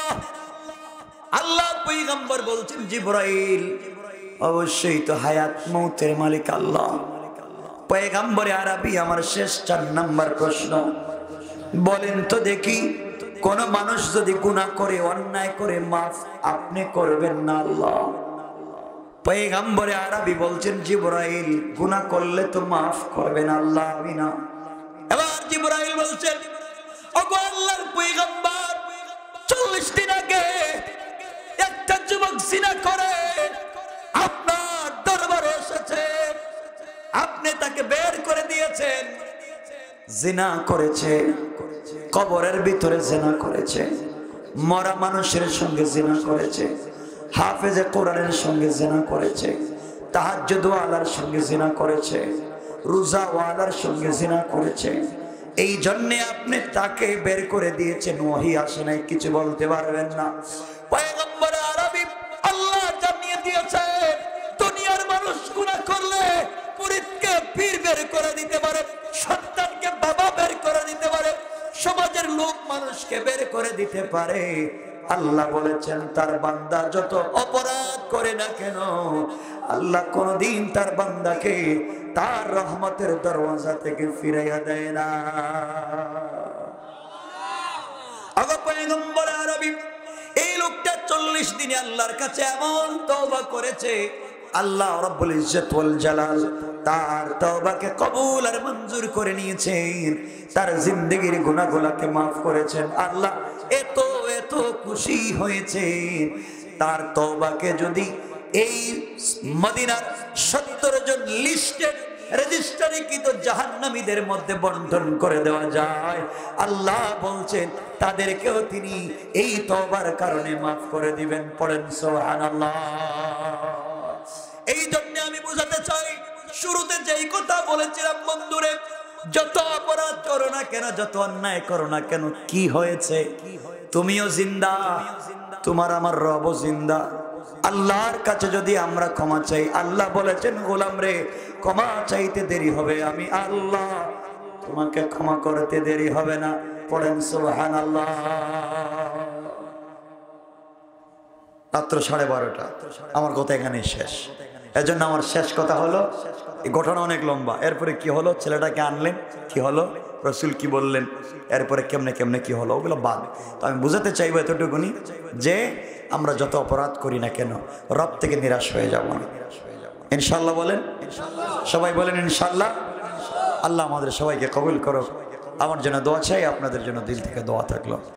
আল্লাহ পয়গম্বর বলছেন, জিবরাইল, অবশ্যই তো হায়াত মউতের মালিক আল্লাহ। পয়গম্বরে আরবি আমার শেষ চার নাম্বার প্রশ্ন, বলেন তো দেখি, কোন মানুষ যদি গুনাহ করে, অন্যায় করে, মাফ আপনি করবেন না আল্লাহ? পয়গম্বরে আরবি বলছেন, জিবরাইল, গুনাহ করলে তো মাফ করবেন আল্লাহ, আমি না। এবার জিবরাইল বলছেন, ওগো আল্লাহর পয়গম্বর, চল্লিশ দিন আগে একটা যুবক জিনা করে আপনার দরবারে এসেছে, আপনি তাকে বের করে দিয়েছেন। জিনা করেছে, কবরের ভিতরে জিনা করেছে, মরা মানুষের সঙ্গে জিনা করেছে, হাফেজে কোরআনের সঙ্গে জিনা করেছে, তাহাজ্জুদ ওয়ালার সঙ্গে জিনা করেছে, রোজা ওয়ালার সঙ্গে জিনা করেছে। এই জন্য আপনি তাকে বের করে দিয়েছেন, ওহী আসে নাই, কিছু বলতে পারবেন না। পয়গম্বর আরবি আল্লাহ জানিয়ে দিয়েছে, দুনিয়ার মানুষ গুনাহ করলে মুরিদকে পীর বের করে দিতে পারে, সন্তানকে বাবা বের করে দিতে পারে, সমাজের লোক মানুষকে বের করে দিতে পারে। আল্লাহ বলেছেন, তার বান্দা যত অপরাধ করে না কেন, আল্লাহ কোনদিন তার বান্দাকে তার রহমতের দরওয়াজা থেকে ফিরাইয়া দেয় না। আগে পয়গম্বর আরবি এই লোকটা চল্লিশ দিনে আল্লাহর কাছে এমন তওবা করেছে, আল্লাহ রাব্বুল ইজ্জত ওয়াল জালাল তার তওবাকে কবুল আর মঞ্জুর করে নিয়েছেন, তার জিন্দেগীর গুনাহগুলোকে maaf করেছেন। আল্লাহ এত এত খুশি হয়েছেন, তার তওবাকে যদি এই মদিনার সত্তর জন লিস্টেড রেজিস্ট্রারিকৃত জাহান্নামীদের মধ্যে বন্টন করে দেওয়া যায়। আল্লাহ বলছেন তাদেরকেও তিনি এই তওবার কারণে মাফ করে দিবেন। পড়েন সুবহানাল্লাহ। এই জন্য আমি বোঝাতে চাই, শুরুতে যেই কথা বলেছিলাম বন্ধুরে, যত অপরাধ করো না কেন, যত অন্যায় করো না কেন, কি হয়েছে? তুমিও জিন্দা, তোমার আমার রবও জিন্দা। আল্লাহর কাছে যদি আমরা ক্ষমা চাই, আল্লাহ বলেছেন গোলাম রে ক্ষমা চাইতে দেরি হবে, আমি আল্লাহ তোমাকে ক্ষমা করতে দেরি হবে না। পড়েন সুবহানাল্লাহ। রাত্র সাড়ে বারোটা, আমার কথা এখানেই শেষ। এজন্য আমার শেষ কথা হলো, এই ঘটনা অনেক লম্বা। এরপরে কি হলো, ছেলেটাকে আনলেন, কি হলো, রসুল কি বললেন, এরপরে কেমনে কেমনে কি হলো, ওগুলো বাদ। তো আমি বুঝাতে চাইবো এতটুকুনি যে আমরা যত অপরাধ করি না কেন, রব থেকে নিরাশ হয়ে যাব না। ইনশাল্লাহ বলেন, সবাই বলেন ইনশাল্লাহ। আল্লাহ আমাদের সবাইকে কবুল করো। আমার জন্য দোয়া চাই, আপনাদের জন্য দিল থেকে দোয়া থাকলো।